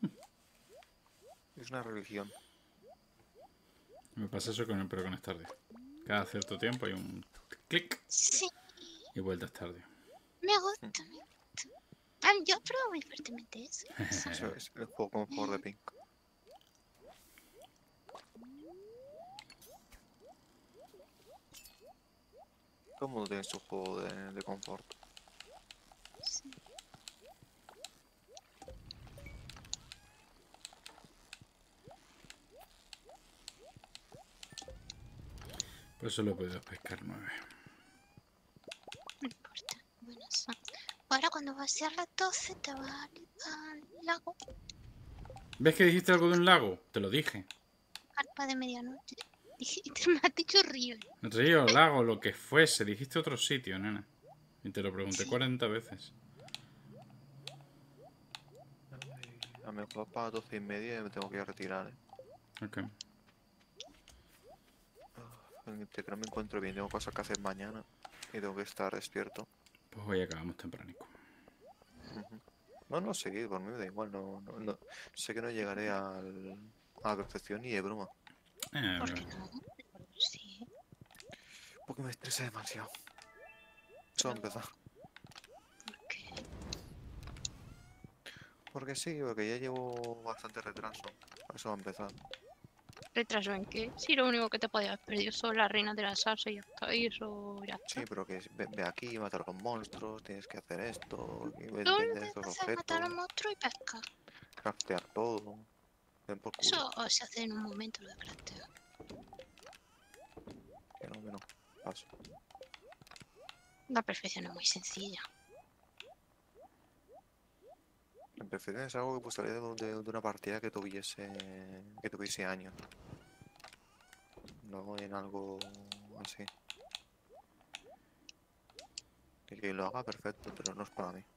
Es una religión. Me pasa eso con el pero con Stardew. Cada cierto tiempo hay un clic Sí, y vuelta a Stardew. me gusta, me gusta. Ah, yo pruebo muy fuertemente eso. Eso es el juego como jugador de Pink. Todo el mundo tiene su juego de, de confort. Sí. Por eso lo he podido pescar nueve. No importa. Bueno, son. Ahora cuando va a ser las doce te vas al, al lago, ¿Ves que dijiste algo de un lago? Te lo dije. carpa de medianoche. Dijiste, me has dicho río. Río, lago, lo que fuese. Dijiste otro sitio, nena. Y te lo pregunté Sí. cuarenta veces. A mí juego para doce y media y me tengo que ir a retirar. Eh. Ok. Que no me encuentro bien, tengo cosas que hacer mañana y tengo que estar despierto. Pues hoy acabamos tempranico. Ujú. No, no sé, por mí me da igual, no, no, no. Sé que no llegaré al, a la perfección ni de broma, Eh, ¿Por qué no? Sí. porque me estresa demasiado. Eso va a empezar. ¿Por qué? Porque sí, porque ya llevo bastante retraso. Eso va a empezar. ¿Retraso en qué? Si lo único que te podías haber perdido son las reinas de la salsa y ya está. Y eso ya está. Sí, pero que es- ve, ve aquí, matar a los monstruos, tienes que hacer esto, y ve- Tú vender estos empiezas a matar a objetos, monstruos y pescar. craftear todo. Ven por culo. Eso se hace en un momento lo de crafteo. Que no, que no. Paso. La perfección es muy sencilla. La perfección es algo que gustaría de, de- de una partida que tuviese que tuviese años. No en algo así. El que lo haga perfecto, pero no es para mí.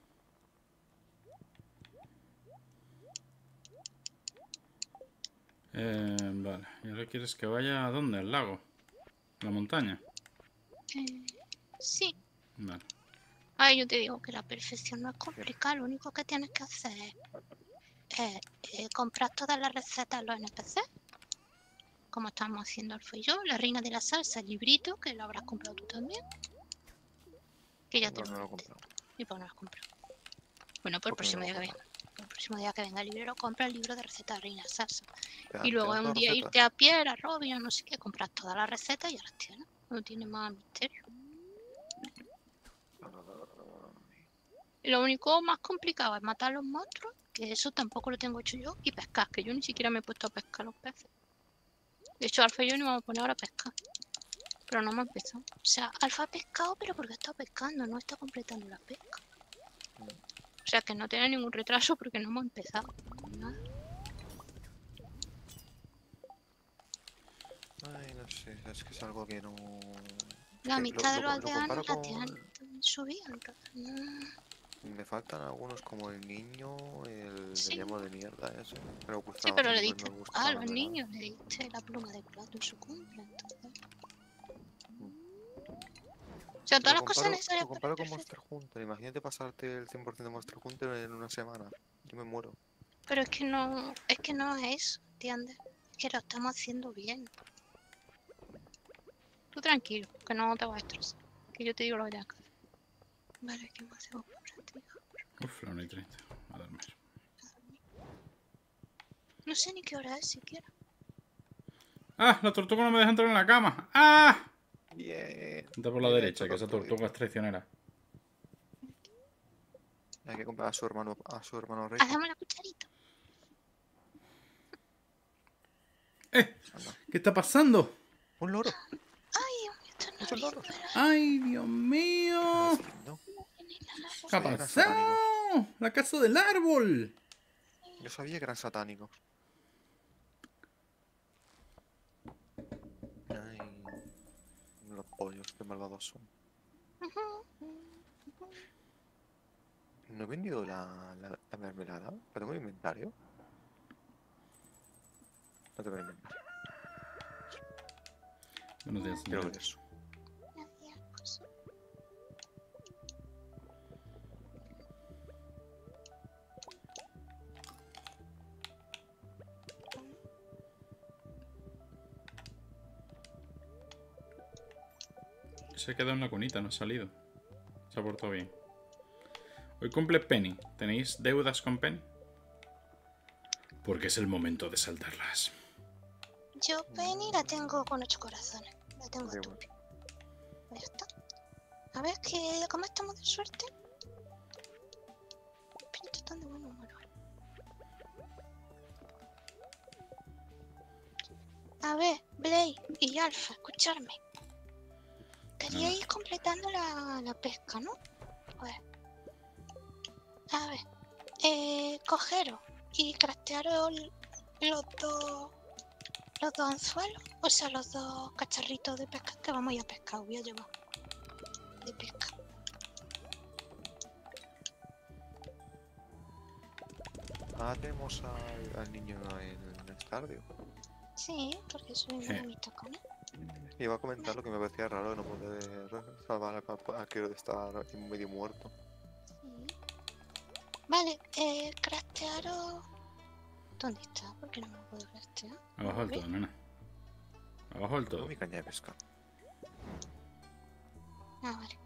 eh, vale. ¿Y ahora quieres que vaya a dónde? ¿Al lago? ¿A la montaña? Eh, sí. Vale. Ay, yo te digo que la perfección no es complicada. Lo único que tienes que hacer es eh, eh, comprar todas las recetas en los N P C. Como estamos haciendo Alfa y yo. La reina de la salsa, el librito, que lo habrás comprado tú también. Que ya te No, lo no lo he comenté. comprado. Y pues no lo has comprado. Bueno, por el Porque no próximo lo he día que venga. El próximo día que venga el librero, compra el libro de recetas de reina de salsa. Y luego ¿Te un das día recetas? irte a pie, a Robin o no sé qué, compras todas las recetas y ya las tienes. No tiene más misterio. Y lo único más complicado es matar a los monstruos, que eso tampoco lo tengo hecho yo, y pescar, que yo ni siquiera me he puesto a pescar los peces. De hecho, Alfa y yo nos vamos a poner ahora a pescar. Pero no hemos empezado. O sea, Alfa ha pescado, pero porque está pescando, no está completando la pesca. O sea, que no tiene ningún retraso porque no hemos empezado. Nada. Ay, no sé, es que es algo que no... La que lo, mitad de lo, los co- lo aldeanos comparo la tienen con... subida, entonces no. Me faltan algunos como el niño, el Sí, de llamo de mierda ese. Me sí, gusta, pero me, le me diste gusta a la los mermelada. niños, le diste la pluma de plato en su cumple, entonces. O sea, todas Lo las cosas comparo, necesarias lo para el comparo con perfecto. Monster Hunter. Imagínate pasarte el cien por ciento de Monster Hunter en una semana. Yo me muero. Pero es que no, es que no es eso, ¿entiendes? Es que lo estamos haciendo bien. Tú tranquilo, que no te vas a estresar. Que yo te digo lo que tengas que hacer. Vale, ¿qué más hacemos por aquí? Uf, la una y treinta. A dormir. No sé ni qué hora es siquiera. ¡Ah! La tortuga no me deja entrar en la cama. ¡Ah! Bien. Vete por la Bien derecha, hecho, que esa tortuguita. tortuga es traicionera. Hay que comprar a su hermano, a su hermano rico. Hacemos la cucharita. ¡Eh! Anda. ¿Qué está pasando? Un loro. Ay, Dios mío, esto no Muchos loros. ¡Ay, Dios ¿Qué mío! estás haciendo? ¿Qué ha Sabía que eran satánicos. pasado? ¡La casa del árbol! Yo sabía que eran satánicos. Ay, los pollos, qué malvados son. ¿No he vendido la, la, la mermelada? ¿La tengo en el inventario? No tengo en el inventario. Buenos días, Quiero señor. ver eso. Se ha quedado en la cunita, no ha salido. Se ha portado bien. Hoy cumple Penny. ¿Tenéis deudas con Penny? Porque es el momento de saltarlas. Yo Penny la tengo con ocho corazones. La tengo Qué tú. bueno. Ya está. A ver, que ¿cómo estamos de suerte? Pero están de buen humor hoy. A ver, Blade y Alpha, escucharme. Queríais ir completando la, la pesca, ¿no? A ver. A ver. Eh, cogeros y craftearos los dos los dos anzuelos, o sea, los dos cacharritos de pesca que vamos a ir a pescar, voy a llevar de pesca. Ah, tenemos al, al niño en el estadio. Sí, porque soy una amistad con él. Iba a comentar lo que me parecía raro de no poder salvar al papá que está medio muerto. Sí. Vale, eh, craftearos... ¿Dónde está? Porque no me lo puedo craftear. Abajo del todo, nena. Abajo del Tengo todo. mi caña de pesca. Ah, vale.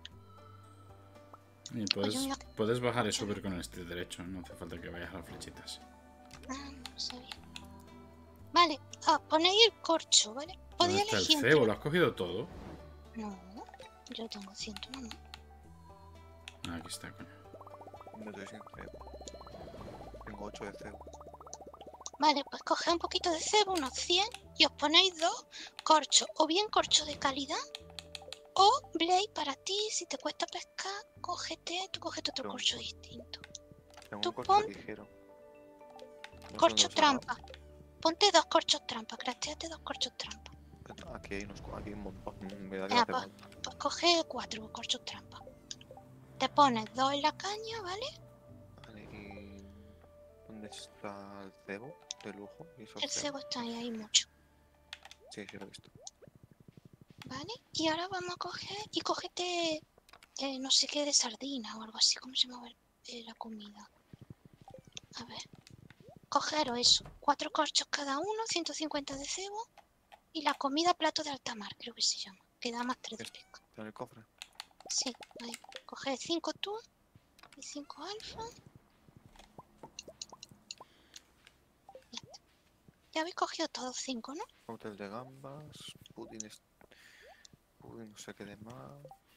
Y puedes, Oye, mira. puedes bajar y subir con el stick derecho. No hace falta que vayas a las flechitas. Ah, no sabía. Vale, ah, ponéis el corcho, ¿vale? ¿Dónde Podía está el elegir cebo? entre... ¿Lo has cogido todo? No, yo tengo ciento uno. Ah, aquí está, coño. No estoy sin cebo. Tengo ocho de cebo. Vale, pues coged un poquito de cebo, unos cien, y os ponéis dos corchos. O bien corcho de calidad, o Blade para ti, si te cuesta pescar, cógete, tú cógete otro Tengo un corcho cor- distinto. Tengo Tú un corcho pon ligero. No sé corcho dónde los he dado. trampa. Ponte dos corchos trampa, crafteate dos corchos trampa. Aquí hay unos, aquí hay un montón. Mm, Me da que Venga, no hace pues, falta. pues coge cuatro corchos trampa. Te pones dos en la caña, ¿vale? Vale, y... ¿Dónde está el cebo de lujo? ¿Y esos El cebos? cebo está ahí, hay mucho. Sí, sí lo he visto. ¿Vale? Y ahora vamos a coger y cógete eh, no sé qué de sardina o algo así, ¿cómo se llama eh, la comida? A ver. Cogeros eso, cuatro corchos cada uno, ciento cincuenta de cebo y la comida plato de alta mar, creo que se llama, que da más tres de pesca. ¿Está en el cofre? Sí, ahí. Coge cinco tú y cinco alfa. Ya está. Ya habéis cogido todos cinco, ¿no? Hotel de gambas, pudín, es- pudín no sé qué de más.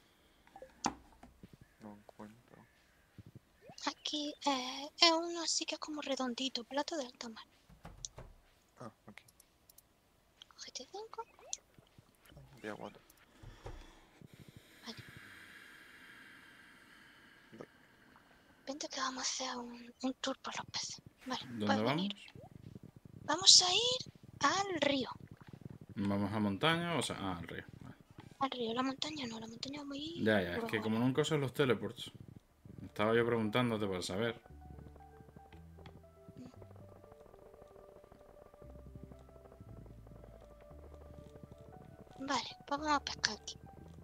No encuentro. Aquí eh, es uno así que es como redondito, plato de alta mar. Ah, aquí. Cogete cinco. Día cuatro. Vente que vamos a hacer un, un tour por los peces. Vale, ¿Dónde puedes vamos? venir. Vamos a ir al río. ¿Vamos a montaña o sea, ah, al río? Vale. Al río, la montaña no, la montaña es muy... Ya, ya, es que luego. como nunca uso los teleports, estaba yo preguntándote para saber. Vale, pues vamos a pescar aquí.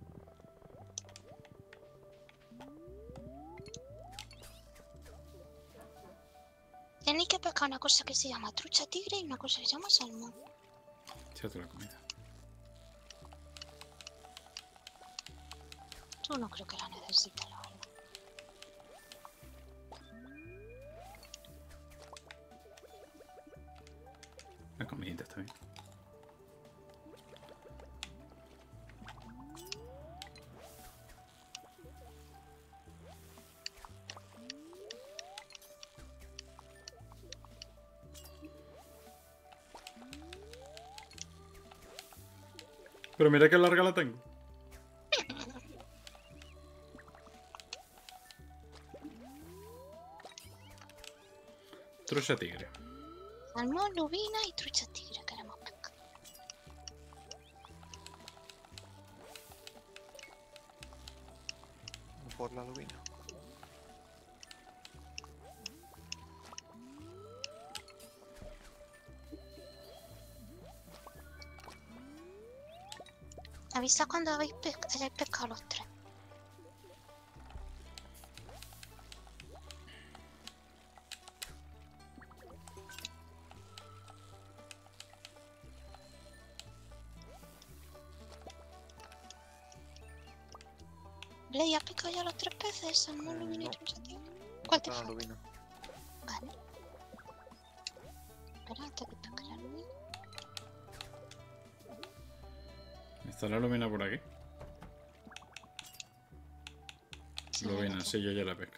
Tenéis que pescar una cosa que se llama trucha tigre y una cosa que se llama salmón. Échate la comida. Tú no creo que la necesites, la verdad. La comidita está bien. Pero mira qué larga la tengo. Trucha tigre. Salmón, lubina y trucha tigre queremos pescar. Por la lubina. Avisa cuando habéis pesca hayáis pescado los tres. ¿Le has pescado ya los tres peces? Salmón, Eh, lubina y no. trucha tigre. ¿Cuál te La falta? lubina. Vale. Espera, hasta que pesque la lubina. ¿Está la lumina por aquí? Sí, Lubina, ahí sí, yo ya la pesco.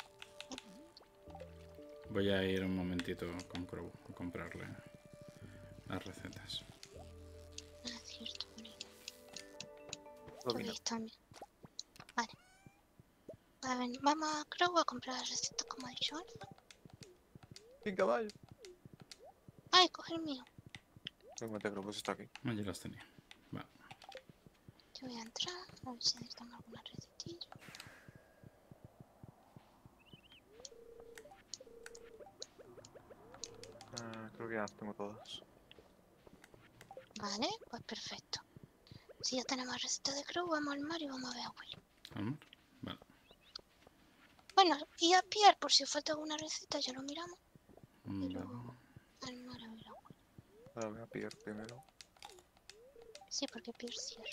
Voy a ir un momentito con Crow a comprarle las recetas. está. Ah, cierto, bonito. Lubina. Veis también. Vale. A ver, vamos a Crow a comprar las recetas como ha dicho Alfa. Sin caballo. Ay, coge el mío. Tengo te creo que está aquí. Allí las tenía. Va. Yo voy a entrar, a ver si necesitamos alguna recetilla. Ah, creo que ya las tengo todas. Vale, pues perfecto. Si ya tenemos recetas de Crow, vamos al mar y vamos a ver a Willy. Amor. Vale. Bueno, y a Pierre, por si os falta alguna receta, ya lo miramos. Y Vale. luego al mar a ver a Willy. Ahora voy a pillar primero. Sí, porque Pierre cierra.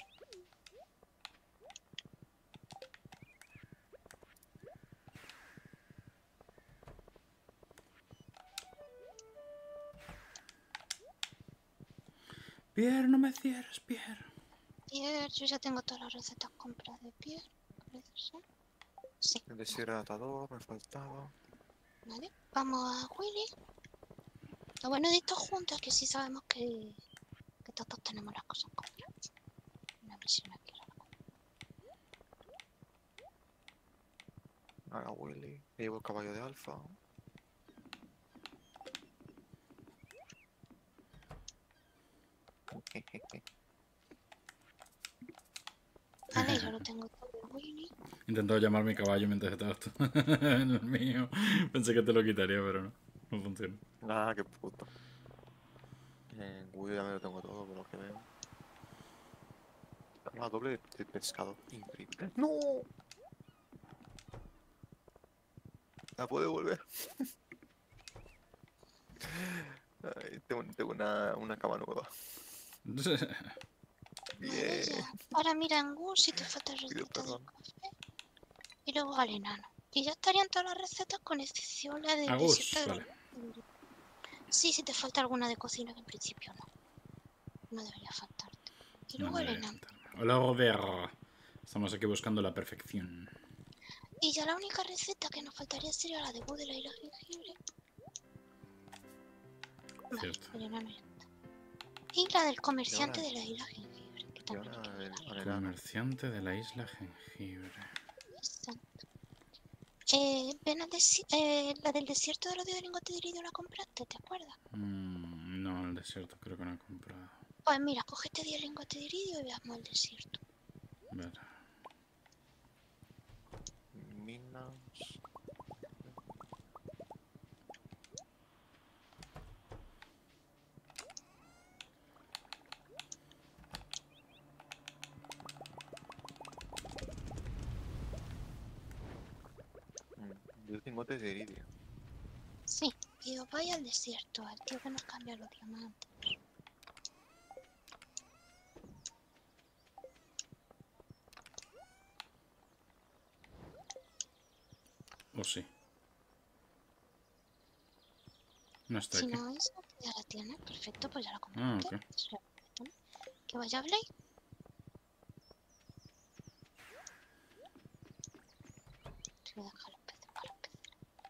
Pierre, no me cierres, Pierre. Pierre, yo ya tengo todas las recetas compradas de Pierre. Parece ser. Sí, El deshidratador me faltaba. vale. Vamos a Willy. Lo bueno de esto juntos es que sí sabemos que, que todos tenemos las cosas compradas. Una misión aquí. Ahora Willy. Me llevo el caballo de Alfa. Vale, yo lo tengo todo, Willy. He intentado llamar mi caballo mientras estaba esto en el mío. Pensé que te lo quitaría, pero no. No funciona. Nada, qué puto. En Willy ya me lo tengo todo, por lo que veo. Una doble de, de pescado. Increíble. ¡No! La puedo devolver. Ay, tengo tengo una, una cama nueva. Vale, Bien. ya. Ahora mira en Google si te falta Pido receta de perdón. café. Y luego al enano. Y ya estarían todas las recetas con excepción la del Agus, desierto de vale. los- Sí, si te falta alguna de cocina, que en principio no. No debería faltarte. Y No luego el debería enano. faltarme. Hola, Gober. Estamos aquí buscando la perfección. Y ya la única receta que nos faltaría sería la de bú de la isla jengibre. Vale, Cierto. el enano ya está. Y la del comerciante ahora- de la isla jengibre, que Y también hay ahora que el, mirar. al enano. Comerciante de la isla jengibre. Exacto. Eh, ven al desi- eh, la del desierto de los de lingote de iridio la compraste, ¿te acuerdas? Mm, no, el desierto creo que no he comprado. Pues mira, cógete diez lingotes de iridio y veamos el desierto. A ver. Minas. Mm, diez lingotes de iridio. Sí, y os vais al desierto, al tío que nos cambia los diamantes. O sí. No está Si aquí. no, esa ya la tienes, perfecto, pues ya la Ah, compraste. ok. Eso ya perfecto, ¿no? Que vaya a Blade. Te voy a dejar los peces para los peces.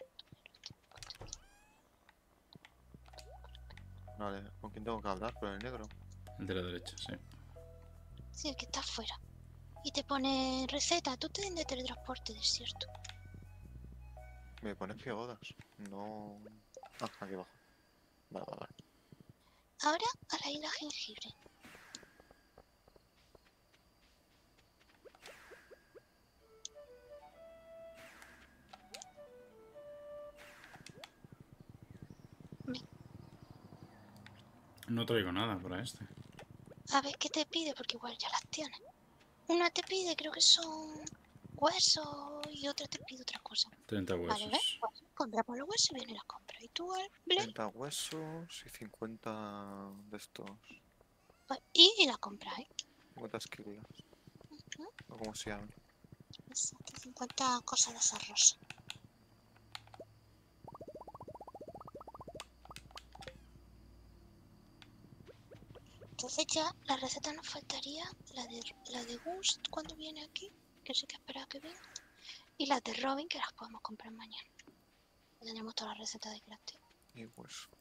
Vale, ¿con quién tengo que hablar? ¿Con el negro? El de la derecha, sí. Sí, el que está afuera. Y te pone receta, tú te de teletransporte desierto. Me pones geodas. No. Ah, aquí abajo. Vale, vale, vale. Ahora a la isla jengibre. No traigo nada para este. A ver qué te pide, porque igual ya las tienes. Una te pide, creo que son huesos, y otra te pide otra cosa. treinta Vale, ¿ves? huesos. Pues compramos los huesos y viene la compra. Y tú, al Blade, treinta huesos y cincuenta de estos. pues, y, y la compra, ¿eh? cincuenta esquilas. Ujú. O como se llama. Exacto, cincuenta cosas de esas rosas. Entonces ya la receta nos faltaría la de la de Gust cuando viene aquí, que sí que espera que venga, y las de Robin que las podemos comprar mañana. Ya tenemos todas las recetas de crafting. Y huesos.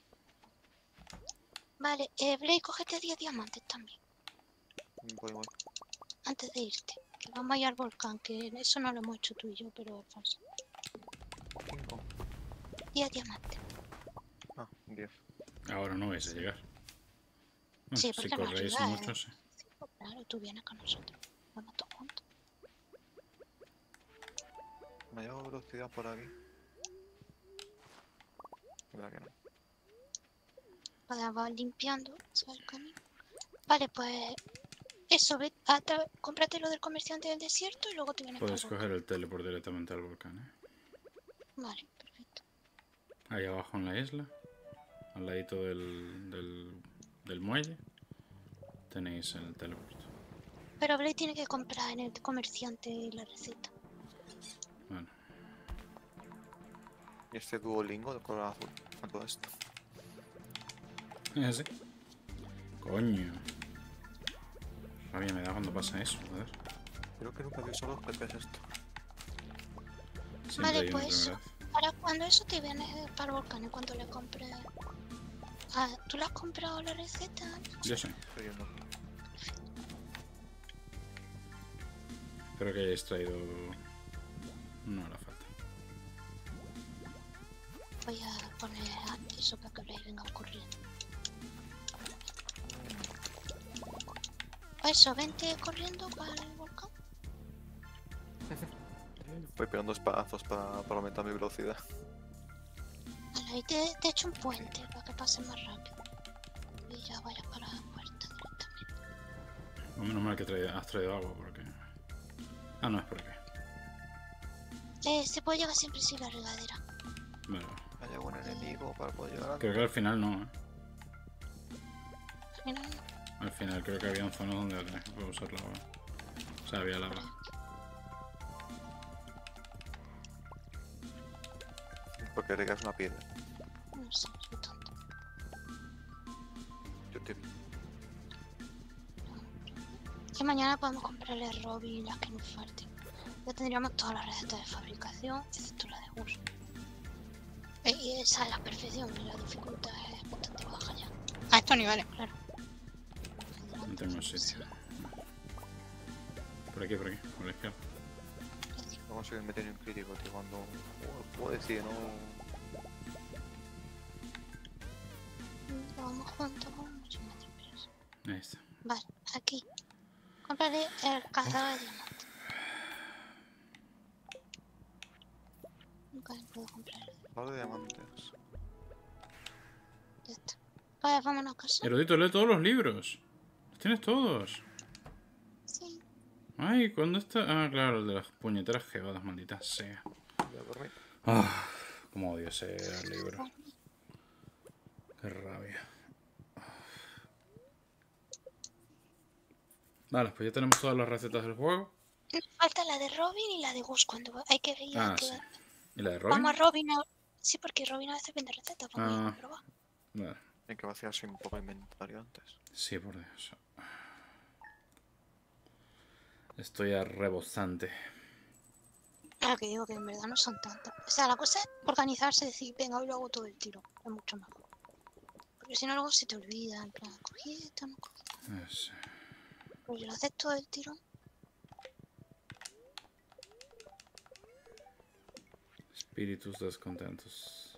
Vale, eh, Blade, cógete diez diamantes también, Voy, voy. antes de irte. Que vamos a ir al volcán, que eso no lo hemos hecho tú y yo, pero es falso. cinco. diez diamantes. Ah, diez. Ahora no vais a llegar. Bueno, Sí, si porque nos corréis ayuda, mucho, ¿eh? sí. Sí, pues claro, tú vienes con nosotros. Vamos todos juntos. ¿Me ha llegado velocidad por aquí? ¿Verdad que no? Para vas limpiando, ¿sabes el camino? Vale, pues eso, ve, a tra- cómprate lo del comerciante del desierto y luego te vienes para el Puedes volcán. coger el teleport directamente al volcán, ¿eh? Vale, perfecto. Ahí abajo en la isla, al ladito del, del, del muelle, tenéis el teleport. Pero Blade tiene que comprar en el comerciante la receta. Bueno, Y este Duolingo de color azul. A todo esto. ¿es así? Coño. Rabia me da cuando pasa eso, joder. Creo que nunca he visto los pepes esto. Siempre Vale, hay una pues primera vez. para cuando eso te vienes para el volcán, en cuanto le compres... Ah, ¿tú le has comprado la receta? Yo sé. Estoy yendo. Espero que hayáis traído... No hará falta. Voy a poner eso para que Blade venga corriendo. Eso, vente corriendo para el volcán. Voy pegando espadazos para, para aumentar mi velocidad. Vale, ahí te, te echo un puente para que pase más rápido. Y ya vaya para la puerta directamente. O menos mal que traído- has traído agua, porque... Ah, no, es por aquí. Eh, se puede llegar siempre sin la regadera. Vale. Hay algún enemigo para poder llegar a... Creo que al final no, ¿eh? Mira, Al final creo que había zonas donde tenías que poder usar lava. O sea, había lava. Porque regas una piedra. no sé, soy tonto. bastante bien. Que mañana podemos comprarle a Robin las que nos falten. Ya tendríamos todas las recetas de fabricación, excepto la de Gus. Eh, Y esa es la perfección, y la dificultad es bastante baja ya. A estos niveles, claro. No tengo sitio. Por aquí, por aquí, por la izquierda. No consigo meter ni un crítico, tío, cuando... Puedo decir, no... Vamos juntos, mucho más tranquilos. Ahí está. Vale, aquí. Compraré el cazador de diamantes. Nunca puedo comprar. Palo de diamantes. Ya está. Vale, vámonos a casa. Erudito, lee todos los libros. Los tienes todos. Sí. Ay, ¿cuándo está? Ah, claro, el de las puñeteras jebadas, malditas sea. Voy a dormir. Ah, cómo odio ese libro. Qué rabia. Vale, pues ya tenemos todas las recetas del juego. Falta la de Robin y la de Gus cuando hay que ir a Ah, que... sí. ¿Y la de Robin? Vamos a Robin a... Sí, porque Robin a veces vende recetas, vamos Ah. a probar. Vale. Hay que vaciarse un poco el inventario antes. Sí, por Dios. Estoy a rebosante. Ah, que digo que en verdad no son tantas. O sea, la cosa es organizarse y decir, venga, hoy lo hago todo el tiro. Es mucho mejor. Porque si no, luego se te olvida. En plan, cogí esto, no cogí. Es- Pues si lo haces todo el tiro. Espíritus descontentos.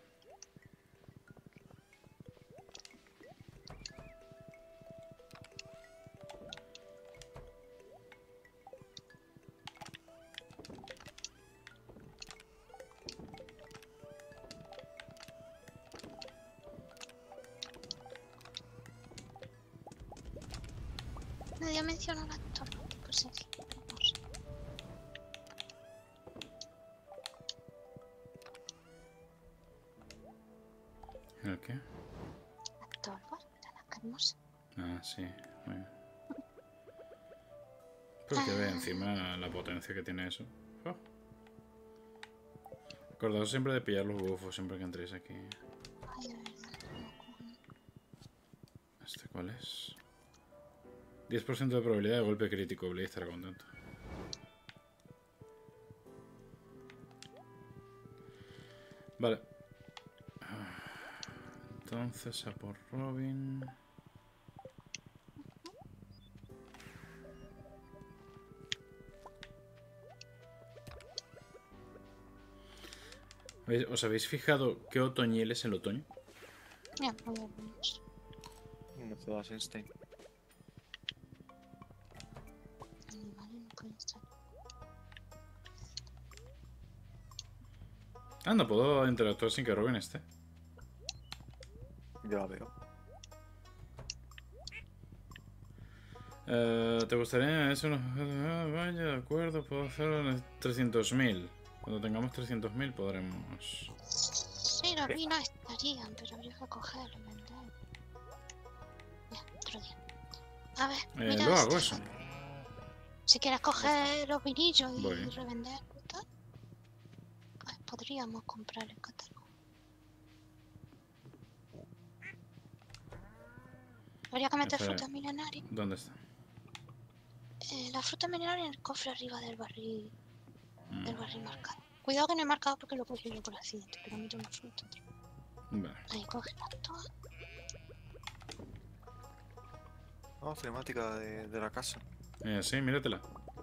Nadie menciona la torre. Pues sí, vamos. ¿El qué? La torre, la hermosa. Ah, sí. Muy bien. Pero que ve encima la potencia que tiene eso. Oh. Acordaos siempre de pillar los bufos siempre que entréis aquí. Ay, de verdad, no cojo. ¿Este cuál es? diez por ciento de probabilidad de golpe crítico. Blade estará contento. Vale. Entonces a por Robin. ¿Veis- ¿Os habéis fijado qué otoñil es el otoño? Mira, voy a ver eso. No te das Einstein. Vale, no puede estar. Anda, puedo interactuar sin que Robin esté. Yo la veo. Eh, ¿Te gustaría eso? Ah, vaya, de acuerdo, puedo hacerlo en trescientos mil. Cuando tengamos trescientos mil podremos... Sí, los vinos estarían, pero habría que cogerlo, ¿verdad? Ya, otro día. A ver, Eh, mira lo hago esto. eso. Si quieres coger los vinillos y Voy. revender y tal, pues podríamos comprar el catálogo. Habría que meter Espera. frutas milenarias. ¿Dónde está? Eh, la fruta milenaria en el cofre arriba del barril, Mm, del barril marcado. Cuidado que no he marcado porque lo he cogido yo por accidente, pero meto una fruta. Vale. Ahí, cógela toda. No, cinemática de, de la casa. Eh, sí, míratela.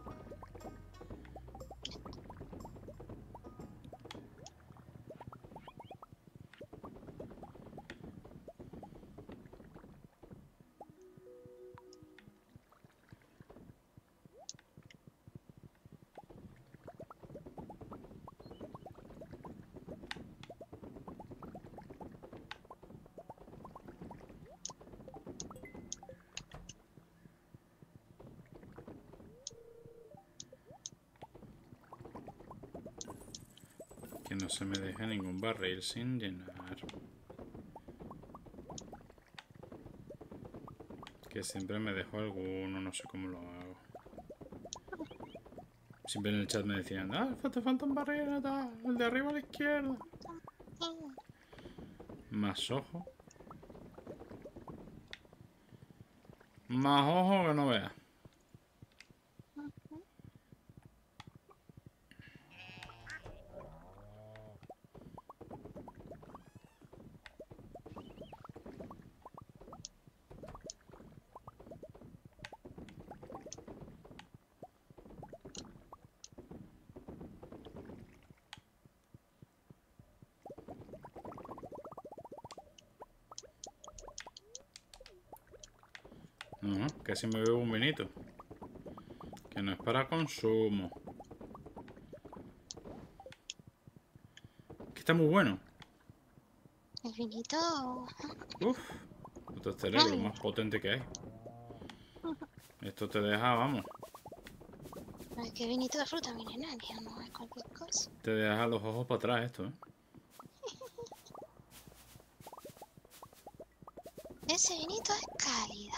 Que no se me deje ningún barril sin llenar. Que siempre me dejo alguno, no sé cómo lo hago. Siempre en el chat me decían, ah, te falta un barril, tal, el de arriba a la izquierda. Mm, Más ojo. Más ojo que no veas. No, casi me bebo un vinito. Que no es para consumo. Que está muy bueno. El vinito. Uf. Esto es cerebro, lo más potente que hay. Esto te deja, vamos. Es que vinito de fruta milenaria, no es cualquier cosa. Te deja los ojos para atrás esto, ¿eh? Ese vinito es cálido.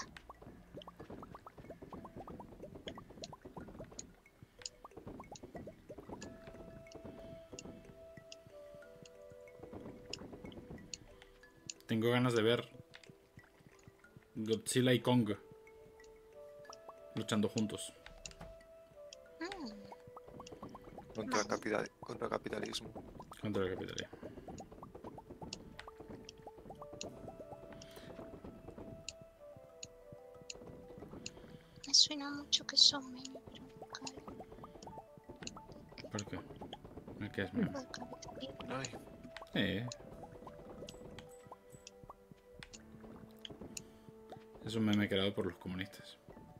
Tengo ganas de ver Godzilla y Kong luchando juntos. Mm, Contra, Vale. capital, contra capitalismo. Contra el capitalismo. me suena mucho que son memes, pero nunca ¿Por qué? ¿El qué es meme? el capitalismo. Ay, Eh. Es un meme creado por los comunistas.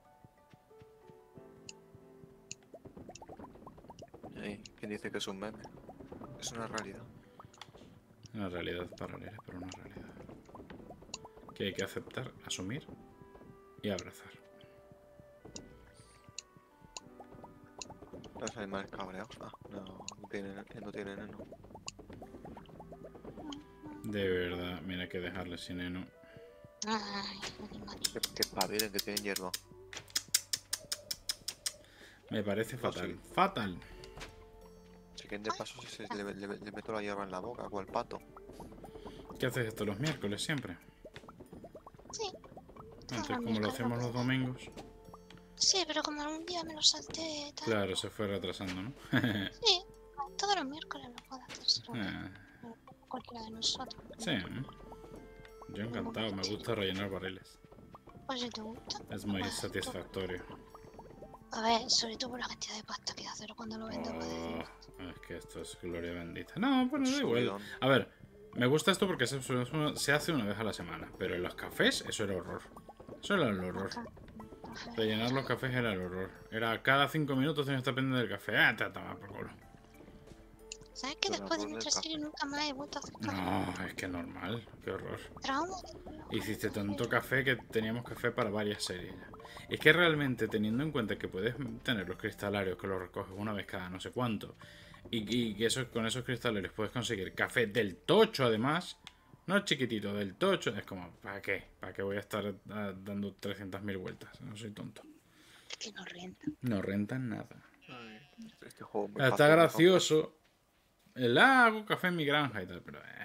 ay, ¿quién dice que es un meme? Es una realidad. Una realidad paralela, pero una realidad. Que hay que aceptar, asumir y abrazar. Los animales cabreados. Ah, no, no tienen, no tienen eno. De verdad, mira que dejarle sin heno. Ay, animalito. Que, que pavilen, que tienen hierba. Me parece No, fatal. sí. ¡Fatal! Si quieren de paso, se- se- le, le- le meto la hierba en la boca, cual pato. ¿Qué haces esto los miércoles siempre? Sí, Entonces, los como lo miércoles hacemos lo los puedo. domingos, sí, pero como algún día me lo salté, tal. claro, se fue retrasando, ¿no? Sí, todos los miércoles lo puedo hacer, solo que Ah, cualquiera de nosotros. sí. Yo encantado, me gusta rellenar barriles. Pues si te gusta. Es muy pues, satisfactorio. A ver, sobre todo por la cantidad de pasta que hace cuando lo vendo. Pues, Oh, es que esto es gloria bendita. No, bueno, da igual. Subidón. A ver, me gusta esto porque se, se hace una vez a la semana. Pero en los cafés, eso era horror. Eso era el horror. Rellenar los cafés era el horror. Era cada cinco minutos tenías que estar pendiente del café. Ah, te toma por culo. ¿Sabes que Pero después de ponle nuestra café. serie nunca más he vuelto a hacer café? No, es que normal. Qué horror. Trauma. Hiciste tanto café que teníamos café para varias series. Es que realmente, teniendo en cuenta que puedes tener los cristaleros que los recoges una vez cada no sé cuánto, y, y que eso, con esos cristaleros puedes conseguir café del tocho además, no chiquitito, del tocho, es como, ¿para qué? ¿Para qué voy a estar ah, dando trescientas mil vueltas? No soy tonto. Es que no renta. No rentan nada. Ay, este- este juego es muy Está fácil, ¿no? gracioso. El hago café en mi granja y tal, pero... eh.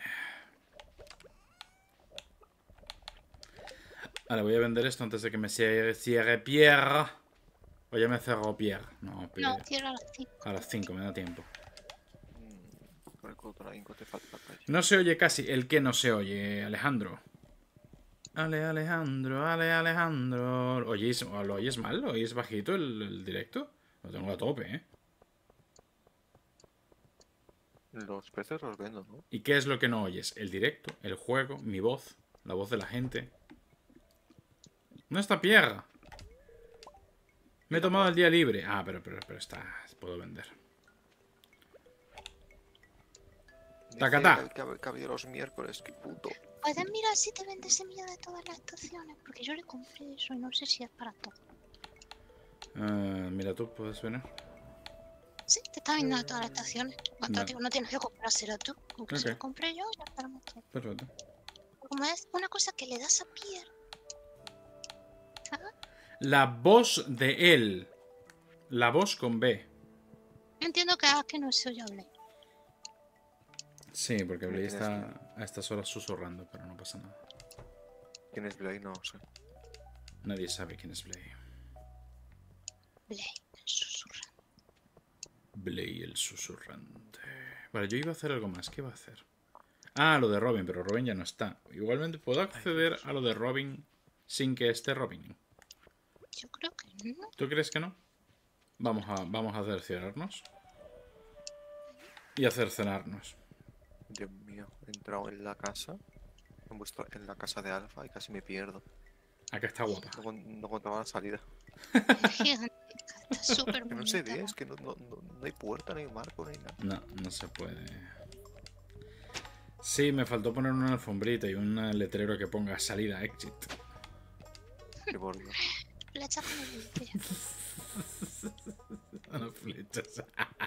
Ahora voy a vender esto antes de que me cierre, cierre Pierre. O ya me cerró Pierre. No, Pierre. No, cierro a las cinco. A las cinco me da tiempo. Mm, Con el culo con la inco te falta la calle. No se oye casi. ¿El que no se oye, Alejandro? Ale, Alejandro, ale, Alejandro. ¿Oyéis, o ¿Lo oyes mal? ¿Lo oyes bajito el, el directo? Lo tengo a tope, ¿eh? Los peces los vendo, ¿no? ¿Y qué es lo que no oyes? El directo, el juego, mi voz, la voz de la gente. No está Pierre. Me he tomado el día libre. Ah, pero, pero, pero está. Puedo vender. Dice Tacatá. Que, que, que había los miércoles, qué puto. Puedes mirar si te vende semilla de todas las estaciones, porque yo le compré eso y no sé si es para todo. Eh, mira, tú puedes venir. Sí, te está vendiendo de todas las estaciones. No, Vale. digo, no tienes que comprárselo tú. Aunque se Ok. lo compré yo, ya estaremos todos. Perfecto. Como es una cosa que le das a Pierre. ¿Sabes? La voz de él. La voz con B. Entiendo que, ah, que no soy yo hablé. Sí, porque Blade Tienes está a estas horas susurrando, pero no pasa nada. ¿Quién es Blade? No sé. Nadie sabe quién es Blay. Blade, susurra. Blay el susurrante. Vale, yo iba a hacer algo más. ¿Qué iba a hacer? Ah, lo de Robin, pero Robin ya no está. Igualmente, ¿puedo acceder a lo de Robin sin que esté Robin? Yo creo que no. ¿Tú crees que no? Vamos a, vamos a cerciorarnos. Y a cercenarnos. Dios mío, he entrado en la casa, en, vuestra, en la casa de Alfa y casi me pierdo. Acá está guapa. No, con- no contaba la salida. Es gigantesca, está súper Que bonita. no se ve, es que no, no, no, no hay puerta, ni marco, ni nada. No, no se puede. Sí, me faltó poner una alfombrita y un letrero que ponga salida exit. Qué por Dios. Flecha con el limpia. Unas flechas.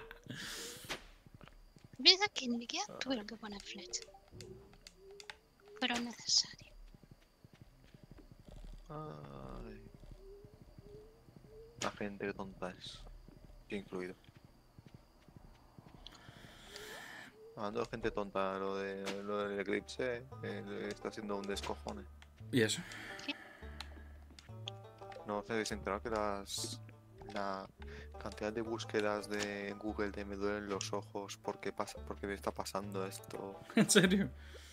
Piensa que ni siquiera tuvieron que poner flecha. Pero necesario. Ay. La gente que tonta es. Yo incluido. Hablando de gente tonta, lo, de, lo del eclipse eh, le está haciendo un descojone. ¿Y eso? No os habéis enterado que las la cantidad de búsquedas de Google de me duelen los ojos porque pasa porque me está pasando esto. ¿En serio?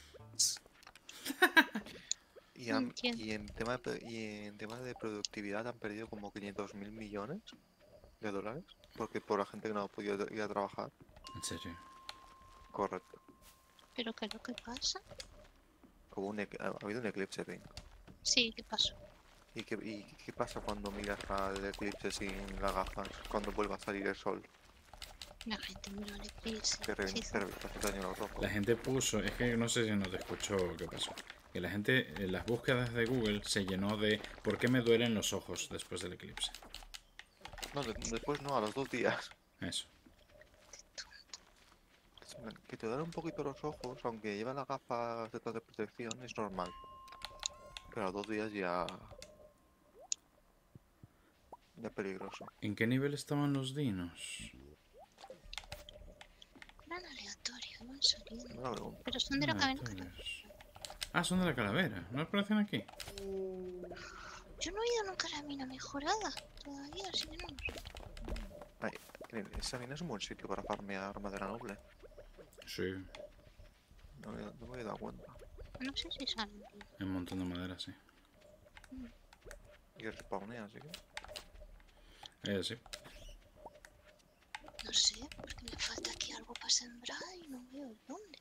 Y, han- Entiendo. y en tema de, pro- y en tema de productividad han perdido como quinientos mil millones de dólares porque por la gente que no ha podido ir a trabajar. ¿En serio? Correcto. ¿Pero qué es lo que pasa? Como un ec- ha habido un eclipse, Pink. Sí, ¿qué pasó? ¿Y qué, y qué pasa cuando miras al eclipse sin las gafas? Cuando vuelva a salir el sol. La gente miró el eclipse. Te revienta, Sí, te revienta, te daño los ojos. La gente puso, es que no sé si no te escuchó qué pasó. Que la gente, en las búsquedas de Google se llenó de ¿por qué me duelen los ojos después del eclipse? No, de- después no, a los dos días. Eso. Que te duelen un poquito los ojos, aunque lleva las gafas de de protección, es normal. Pero a los dos días ya... Ya peligroso. ¿En qué nivel estaban los dinos? eran aleatorios, van saliendo. Buena pregunta. Pero son de la Ah, cadena. entonces- Ah, son de la calavera. ¿No aparecen aquí? Yo no he ido nunca a la mina mejorada. Todavía, así que no. Ay, eh, esa mina es un buen sitio para farmear madera noble. Sí. No, me- no me he dado cuenta. No sé si salen. Hay un montón de madera, sí. Y respawnea, así que... Eh, sí. No sé, porque me falta aquí algo para sembrar y no veo dónde.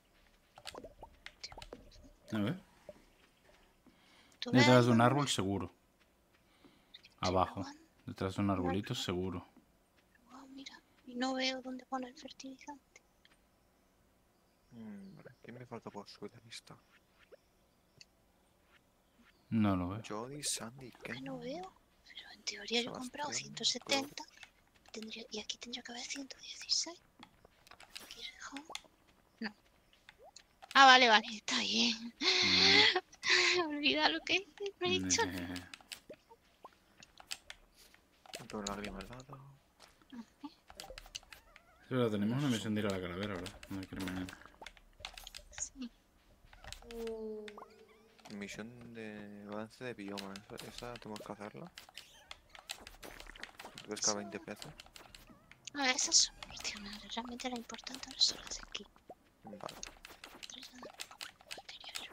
A ver. ¿Tú ves Detrás de un dónde? árbol, seguro. Estoy Abajo. probando. Detrás de un arbolito, seguro. Guau, mira. Y no veo dónde pone el fertilizante. Mm, vale, ¿qué me falta por subir de lista? No lo veo. Jody, Sandy, Que Ken... no veo. Pero en teoría yo he comprado Sebastián, ciento setenta. Tendría, y aquí tendría que haber ciento dieciséis. Aquí se dejó. No. Ah, vale, vale, está bien. Olvida lo que me he dicho. Eh, Punto de lágrima al lado. Es verdad, tenemos una misión de ir a la calavera, ¿verdad? No hay que ir mañana. Sí. Misión de balance de bioma. ¿Esa, esa tenemos que hacerla? ¿Crees que a veinte pesos? Ah, esas son opcionales. Realmente era importante ahora son las de aquí. Vale. Tres de material.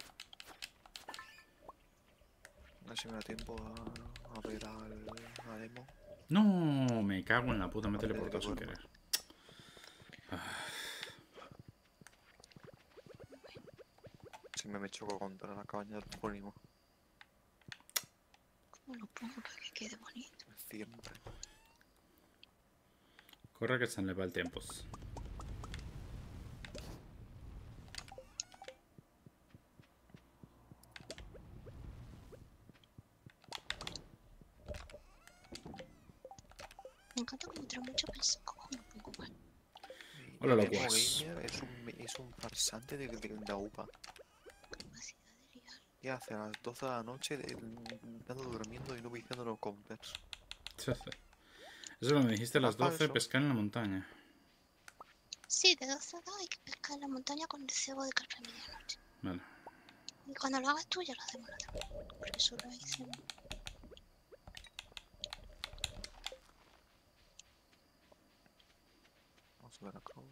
A ver si me da tiempo a, a ver al, a Emo. No, me cago en la puta, me he teleportado sin querer. Si me, me choco contra la cabaña del topónimo. ¿Cómo lo pongo para que quede bonito? Siempre. Corre que se le va el tiempo. Me encanta cómo trae mucho peso. ¿Cómo lo pongo mal? Hola, Emo locuaz. Gamer es un, es un farsante de, de, de UPA. Capacidad de liar. Y hace a las doce de la noche de- estando durmiendo y no viciando los counters. Eso me dijiste a las Ah, doce, falso. pescar en la montaña. Sí, de doce a dos hay que pescar en la montaña con el cebo de carpe a medianoche. Vale. Y cuando lo hagas tú ya lo hacemos nosotros. Porque solo hice de Veracruz.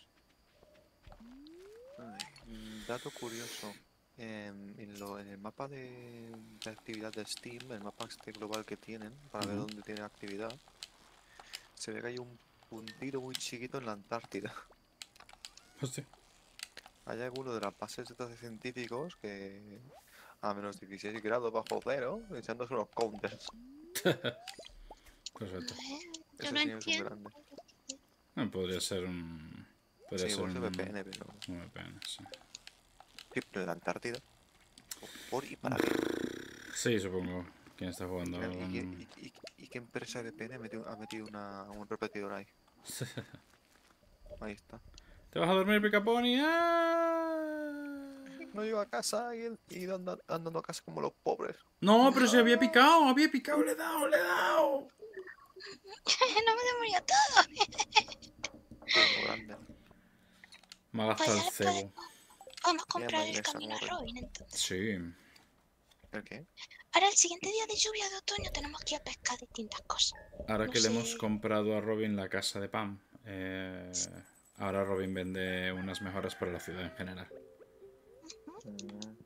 Ay, mm, dato curioso. En, en lo- en el mapa de, de actividad de Steam, el mapa este global que tienen, para ver Ujú. dónde tiene actividad, se ve que hay un puntito muy chiquito en la Antártida. Hostia. Hay algunos de las bases estos de científicos que a menos dieciséis grados bajo cero, echándose unos counters. Perfecto. A ver, yo Ese no sí es un entiendo. grande. Ah, podría ser un... Podría Sí, ser igual es un... V P N, pero... un V P N, sí. Sí, pero en la Antártida. ¿Por por y para qué? Sí, supongo. ¿Quién está ¿Y jugando qué, y qué- con...? y- y- y qué empresa de V P N ha metido, ha metido una, un repetidor ahí? Ahí está. ¿Te vas a dormir, Picaponi? ¡Ah! No llego a casa y he ido anda- andando a casa como los pobres. No, pero se había picado, había picado, le he dado, le he dado. No me demoría todo. Uno grande. Me ha Pues gastado ya el le puedes... cebo. Vamos a Y comprar el mayonesa camino a como Robin, entonces. Sí. ¿El qué? Ahora, el siguiente día de lluvia de otoño tenemos que ir a pescar distintas cosas. Ahora No que le hemos sé. comprado a Robin la casa de Pam, eh, ahora Robin vende unas mejoras para la ciudad en general. Mm,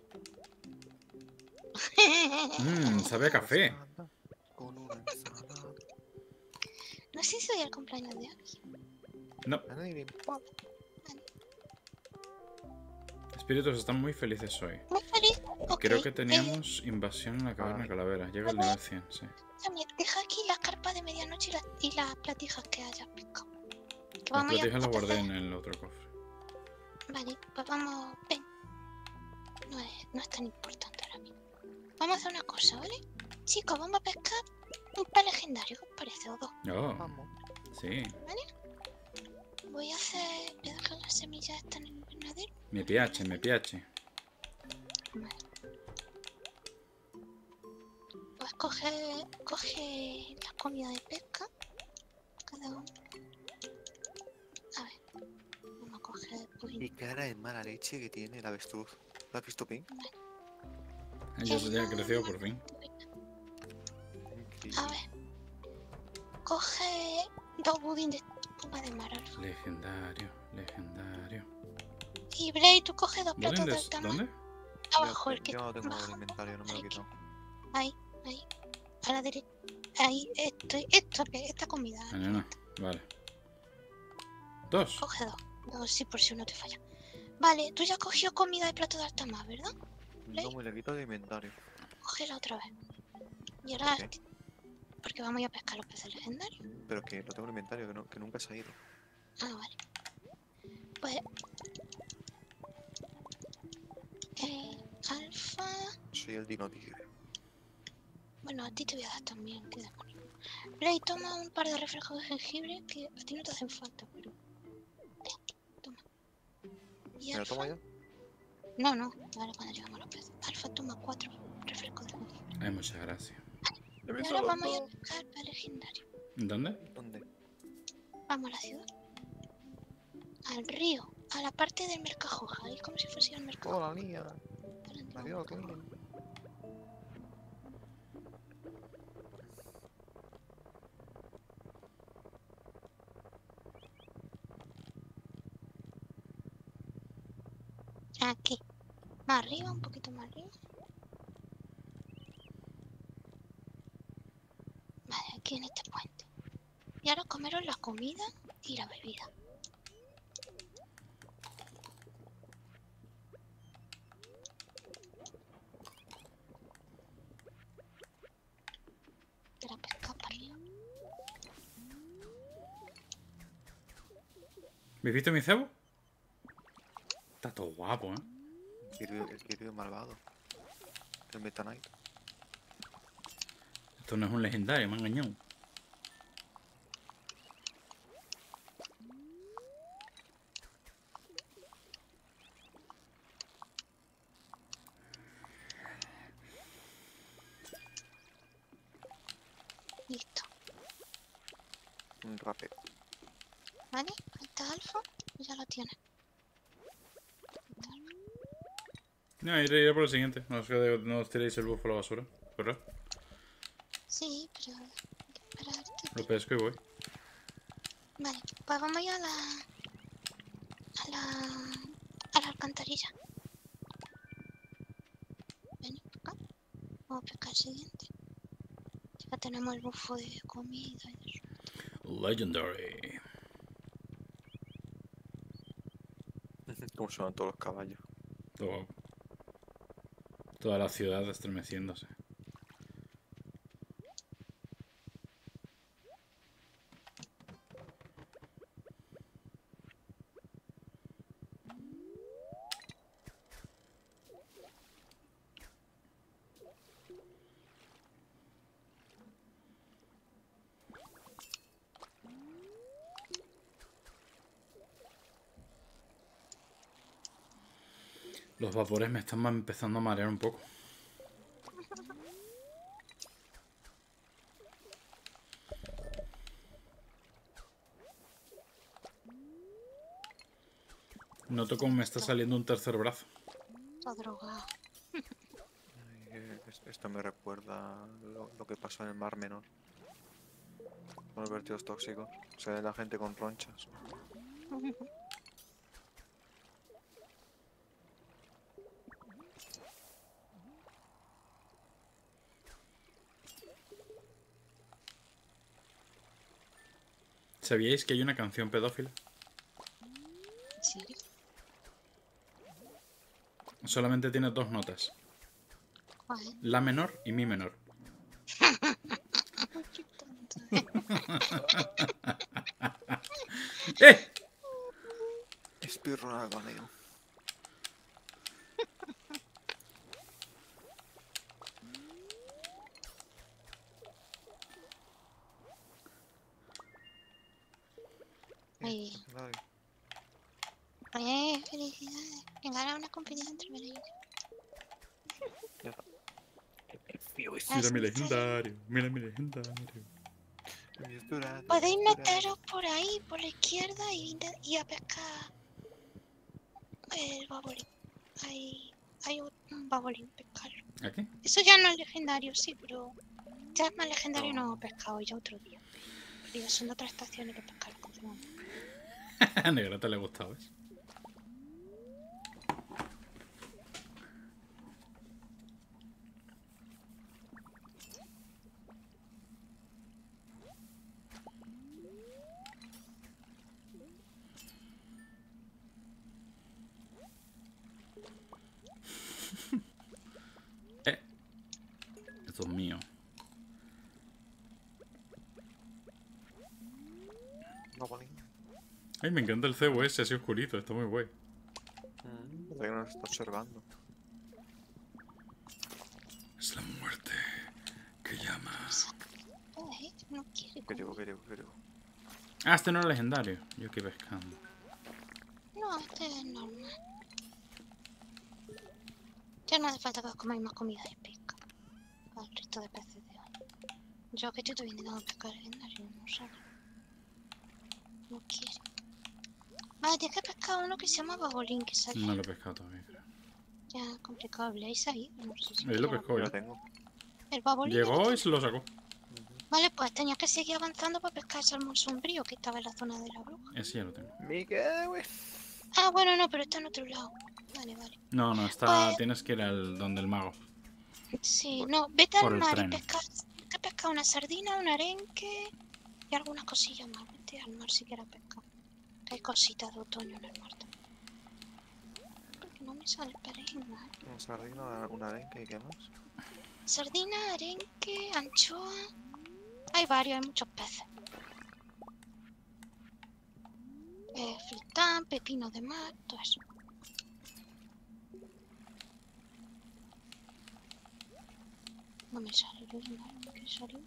Mmm, sabe a café. ensalada con una ensalada. No sé si hoy es el cumpleaños de alguien. No, A nadie le importa. espíritus están muy felices hoy. Muy feliz. Ok. Creo que eh, teníamos invasión en la caverna Ay. calavera. Llega al nivel cien, sí. también, deja aquí las carpas de medianoche y, las- y las platijas que hayas pescado. Que Las vamos a ir a- platijas las a guardé pescar. en el otro cofre. Vale, pues vamos. Ven. No es, no es tan importante ahora mismo. Vamos a hacer una cosa, ¿vale? Chicos, vamos a pescar un par legendario. ¿Qué os parece? O dos. Oh, Vamos. sí. Voy a hacer. Voy a dejar las semillas estas en el invernadero. Me piace, me piace. Pues coge, coge la comida de pesca. Cada uno. A ver. Vamos a coger. Y Uy, cara de mala leche que tiene el avestruz. ¿Lo has visto, Pink? Ya se ha crecido por fin. Increíble. a ver. Coge dos budín de espuma de mar. Alfa. Legendario, legendario. Y Blade, tú coge dos ¿Dónde? platos del des- tamaño. ¿Dónde? Abajo, el que Yo no tengo abajo. el inventario, no me lo he Aquí. quitado. Ahí, ahí. A la derecha. Ahí, esto, esto, esta comida. Ah, no, no. Vale. Dos. Coge dos. Dos, sí, por si uno te falla. Vale, tú ya has cogido comida de plato de alta mar, ¿verdad? No me lo quito de inventario. Cógela otra vez. Y ahora. ¿Qué? Porque vamos a ir a pescar los peces legendarios. Pero que lo tengo en inventario, que, no, que nunca se ha ido. Ah, vale. Pues. Eh, alfa. Soy el dino tigre. Bueno, a ti te voy a dar también, qué demonio. Blade, toma un par de refrescos de jengibre que a ti no te hacen falta, pero. Ten, toma. Y ¿Me lo Alfa. tomo ya? No, no, vale, cuando llegamos a los peces. Alfa toma cuatro refrescos de jengibre. Ay, muchas gracias. Y ahora vamos a ir a pescar para legendario. ¿Dónde? ¿Dónde? Vamos a la ciudad. Al río. A la parte del Mercajoja. Ahí como si fuese el mercado. ¡Oh, la niña! Para entrar. Adiós, clean. Aquí. Más arriba, un poquito más arriba. Vale, aquí en este puente. Y ahora comeros la comida y la bebida. De la pesca para arriba. ¿Me has visto mi cebo? Está todo guapo, ¿eh? El el Kiryu malvado. El Meta Knight. Esto no es un legendario, me han engañado. Listo. Un rapero. ¿Vale? Falta alfa y ya lo tienes. No, iré, iré por el siguiente. No os, quede- no os tiréis el bufo a la basura, ¿verdad? Sí, pero hay que esperarte. Lo pesco y voy. Vale, pues vamos ya a la... A la... A la alcantarilla. Vení acá. Vamos a pescar el siguiente. Ya tenemos el bufo de comida y eso. Legendary. ¿Cómo suenan todos los caballos? Todo- toda la ciudad estremeciéndose. Los vapores me están ma- empezando a marear un poco. Noto como me está saliendo un tercer brazo. Está drogado. Ay, eh, es- Esto me recuerda lo, lo que pasó en el Mar Menor. Con los vertidos tóxicos. Se ve la gente con ronchas. ¿Sabíais que hay una canción pedófila? ¿En serio? Solamente tiene dos notas. ¿Cuál? La menor y mi menor. Qué tonto. ¡Eh! Espirro algo, amigo. Muy bien. Dale. Eh, felicidades. Venga, ahora una competición entre Belén. Ya está. Mira mi legendario, mira mi legendario. Es dorado, Podéis es dorado. meteros por ahí, por la izquierda, y, inte- y a pescar el babolín. Hay, hay un babolín, pescarlo. ¿Aquí? Eso ya no es legendario, sí, pero ya es más legendario no, No. pescado ya otro día. Pero ya son de otras estaciones que pescar. A Negrata le gustaba, ¿ves? Eh. Esto es mío. No, bolín. Ay, me encanta el C O S así oscurito, está muy guay. Mm, parece que nos está observando. Es la muerte que llama. Eh, no quiere ¿Qué digo, comer. qué digo, qué digo? Ah, este no es legendario. Yo aquí pescando. No, este es normal. Ya no hace falta que os comáis más comida de pesca. Al resto de peces de hoy. Yo que te estoy intentando pescar legendario, no sale. No quiere. Vale, tienes que pescar uno que se llama babolín, que sale. No lo he pescado todavía, creo. Ya complicado, Blaze ahí. No sé si Ahí lo quiere- pescó Yo ya. lo tengo. El babolín. ya lo Llegó y tiene. se lo sacó. Vale, pues tenías que seguir avanzando para pescar el salmón sombrío que estaba en la zona de la bruja. Ese ya lo tengo. Miguel, güey. Ah, bueno, no, pero está en otro lado. Vale, vale. No, no, está. Pues- Tienes que ir al donde el mago. Sí, no, vete Por al el mar tren. y pesca, que pesca una sardina, un arenque y algunas cosillas más. Vete al mar si quieres pescar. Que hay cositas de otoño en el mar también. Porque no me sale el perejil mal. Un sardino, una arenque y qué más. Sardina, arenque, anchoa. Hay varios, hay muchos peces. Eh, fritán, pepino de mar, todo eso. No me sale el original, no me salió.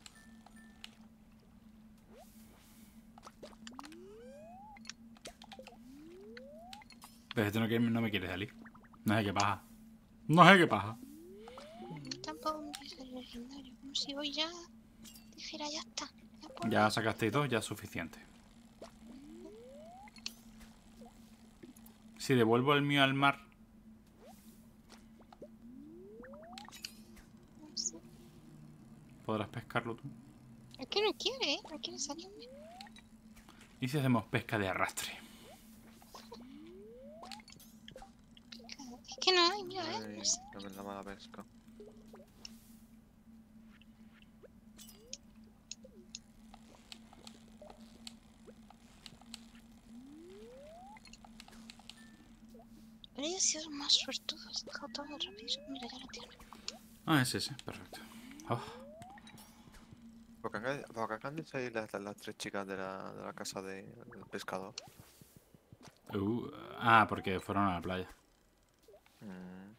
Pero este no, quiere- no me quiere salir. No sé qué pasa. No sé qué pasa. Tampoco me quiere salir legendario. Como si hoy ya dijera ya está. Ya por Ya sacasteis dos, ya es suficiente. Si devuelvo el mío al mar, no sé. podrás pescarlo tú. Es que no quiere, ¿eh? No quiere salirme. ¿Y si hacemos pesca de arrastre? Es que no hay, mira, ¿eh? Ay, No sé. la la mala pesca. Pero ella sí es más suertudo, se deja todo rápido. Mira, ya lo tiene. Ah, es ese, perfecto. Oh, Porque acá, porque acá han dicho ahí las, las, las tres chicas de la, de la casa de- del pescador. uh, ah, porque fueron a la playa. Mm,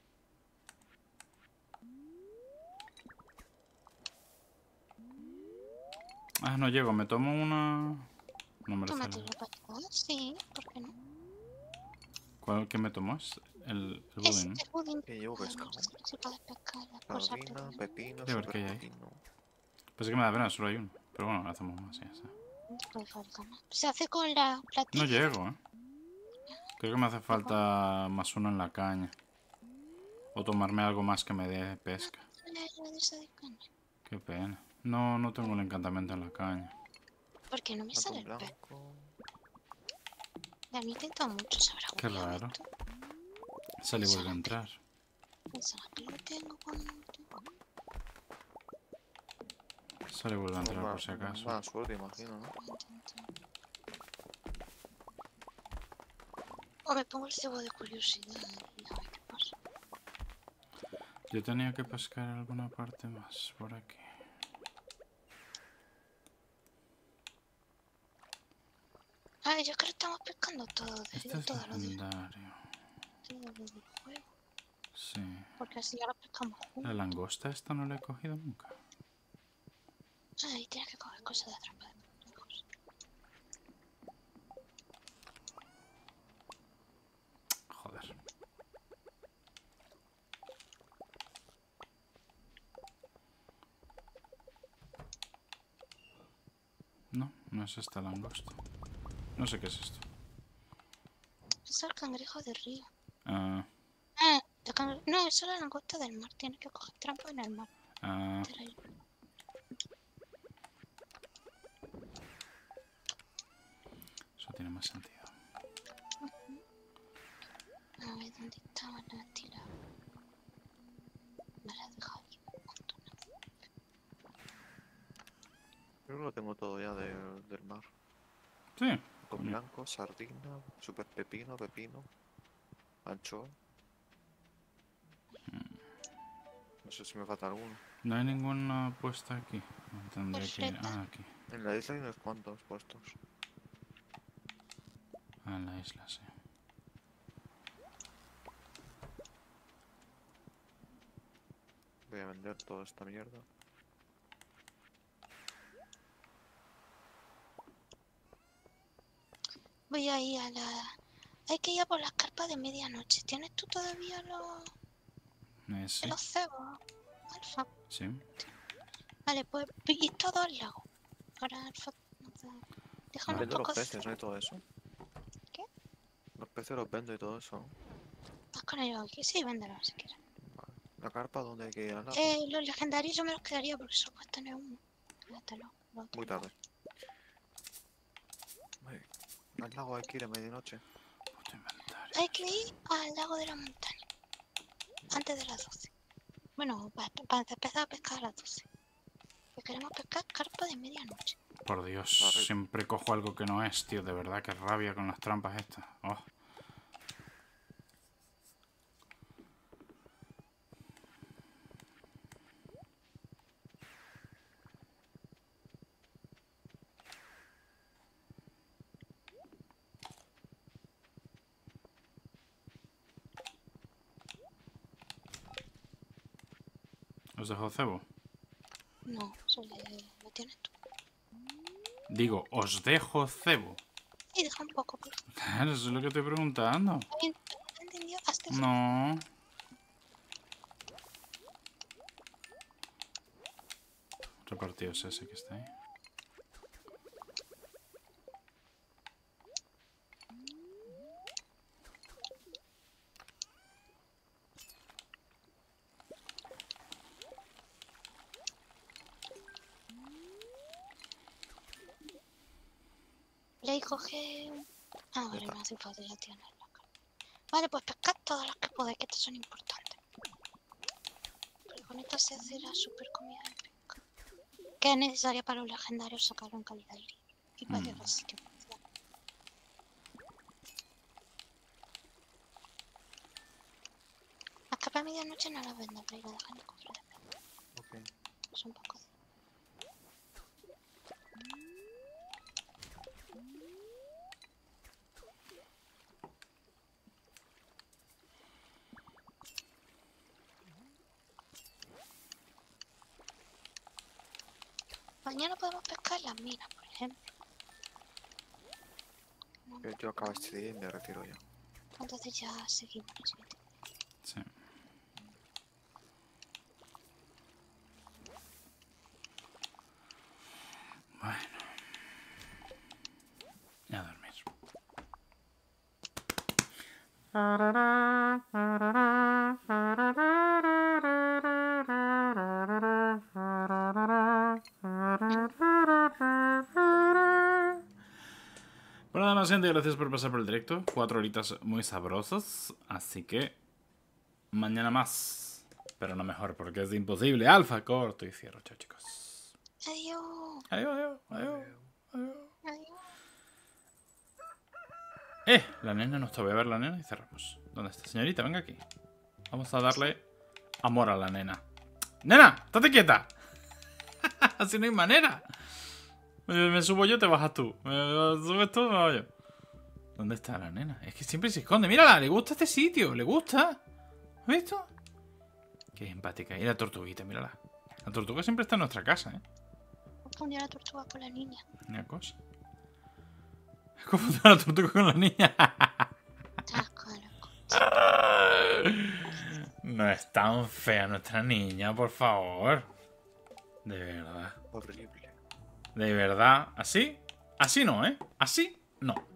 Ah, no llego, me tomo una... No merece la... Tómatelo para acá. Sí, ¿por qué no? ¿Cuál que me tomo? Es el, el Es budín, ¿no? el budín. que llevo Ay, pescado. mira, se puede pescar las cosas, pero Sardina, no. pepino, Voy a ver super qué hay ahí. pepino. Pues es que me da pena, solo hay uno. Pero bueno, hacemos más, ya está. No te puede faltar más. Se hace con la No platilla. llego, ¿eh? Creo que me hace falta más uno en la caña. O tomarme algo más que me dé pesca. La de esa de caña. Qué pena. No, no tengo el encantamiento en la caña. Porque no me sale Atún el pez. blanco. Ya me he intentado mucho, se habrá Qué bugueado raro. esto. Sale y vuelve a entrar. Pensaba que lo tengo cuando no lo tengo. Sale y vuelve a entrar Mala, por si acaso. mala suerte, imagino, ¿no? O me pongo el cebo de curiosidad y a ver qué pasa. Yo tenía que pescar alguna parte más por aquí. Ah, yo creo que estamos pescando todo, de, Este es todo lo de, legendario. todo lo del juego. Sí. Porque así ahora pescamos La juntos. langosta esta no la he cogido nunca. Ah, y tienes que coger cosas de atrás para lejos. Joder. No, no es esta langosta. No sé qué es esto. Es el cangrejo de río. Ah, Ah, el cangre- no, eso es la langosta del mar. Tienes que coger trampa en el mar. ah, Te la llevo. eso tiene más sentido. A ver, ¿dónde estaban las tiras? Me las he dejado aquí. Yo lo tengo todo ya de- del mar. Sí. Con Coño. blanco, sardina, super pepino, pepino, anchoa. No sé si me falta alguno. No hay ninguna puesta aquí. No tendría que ir. Perfecto. Ah, aquí. En la isla hay unos cuantos puestos. Ah, en la isla, sí. Voy a vender toda esta mierda. Voy a ir a la... Hay que ir a por las carpas de medianoche. ¿Tienes tú todavía los, Ese. los cebos, Alfa? Sí. Vale, pues ir todo al lago. Ahora, Alfa, déjame un Vendo los poco de peces, ¿no? Y todo eso. ¿Qué? Los peces los vendo y todo eso. ¿no? Vas con ellos aquí. Sí, véndelo si quieres. Vale. ¿La carpa dónde hay que ir? ¿Al lago? Eh, los legendarios yo me los quedaría porque solo puedes tener uno. Quédatelo. lo otro Muy no. tarde. Ay, al lago hay que ir a medianoche. Puto inventario. Hay que ir al lago de la montaña. Antes de las doce. Bueno, para, para empezar a pescar a las doce. Que queremos pescar carpa de medianoche. Por Dios, Vale. siempre cojo algo que no es, tío. De verdad, que rabia con las trampas estas. Oh. ¿Os dejo cebo? No, eso le, lo tienes tú. Digo, os dejo cebo. Sí, deja un poco, por favor. Claro, eso es lo que estoy preguntando. ¿Alguien ha entendido? Hazte favor. No. Repartidos ese que está ahí. Mira y coge... un- Ah, vale, está. no hace falta, ya tienes la carne. Vale, pues pescad todos los que podáis, que estos son importantes. Porque con esta se hace la super comida de pesca. Que es necesaria para los legendarios sacarlo en calidad aire. Y para Mm. llegar al sitio especial. Las capas de medianoche no las vendo, pero las dejan en el cofre de pesca. Ok. Es un poco de... Mañana podemos pescar las minas, por ejemplo. No, Yo, yo acabo este día y me retiro ya. entonces ya seguimos el siguiente. Sí. Bueno. Y a dormir. Bueno, nada más, gente, gracias por pasar por el directo. Cuatro horitas muy sabrosas. Así que mañana más. Pero no mejor, porque es imposible. Alfa, corto y cierro. Chao, chicos. Adiós. Adiós, adiós, adiós. adiós. Adiós. Eh, la nena no está. Voy a ver la nena y cerramos. ¿Dónde está, señorita? Venga aquí. Vamos a darle amor a la nena. ¡Nena! ¡Estate quieta! Así no hay manera. Me, me subo yo, te bajas tú. Me, me subes tú, me bajo yo. ¿Dónde está la nena? Es que siempre se esconde. Mírala, le gusta este sitio. Le gusta. ¿Has visto? Qué empática. Y la tortuguita, mírala. La tortuga siempre está en nuestra casa, ¿eh? Confundí a la tortuga con la niña. Una cosa. ¿Cómo está la tortuga con la niña? Ah, claro. No es tan fea nuestra niña, por favor. De verdad. Horrible. De verdad. ¿Así? Así no, ¿eh? Así no.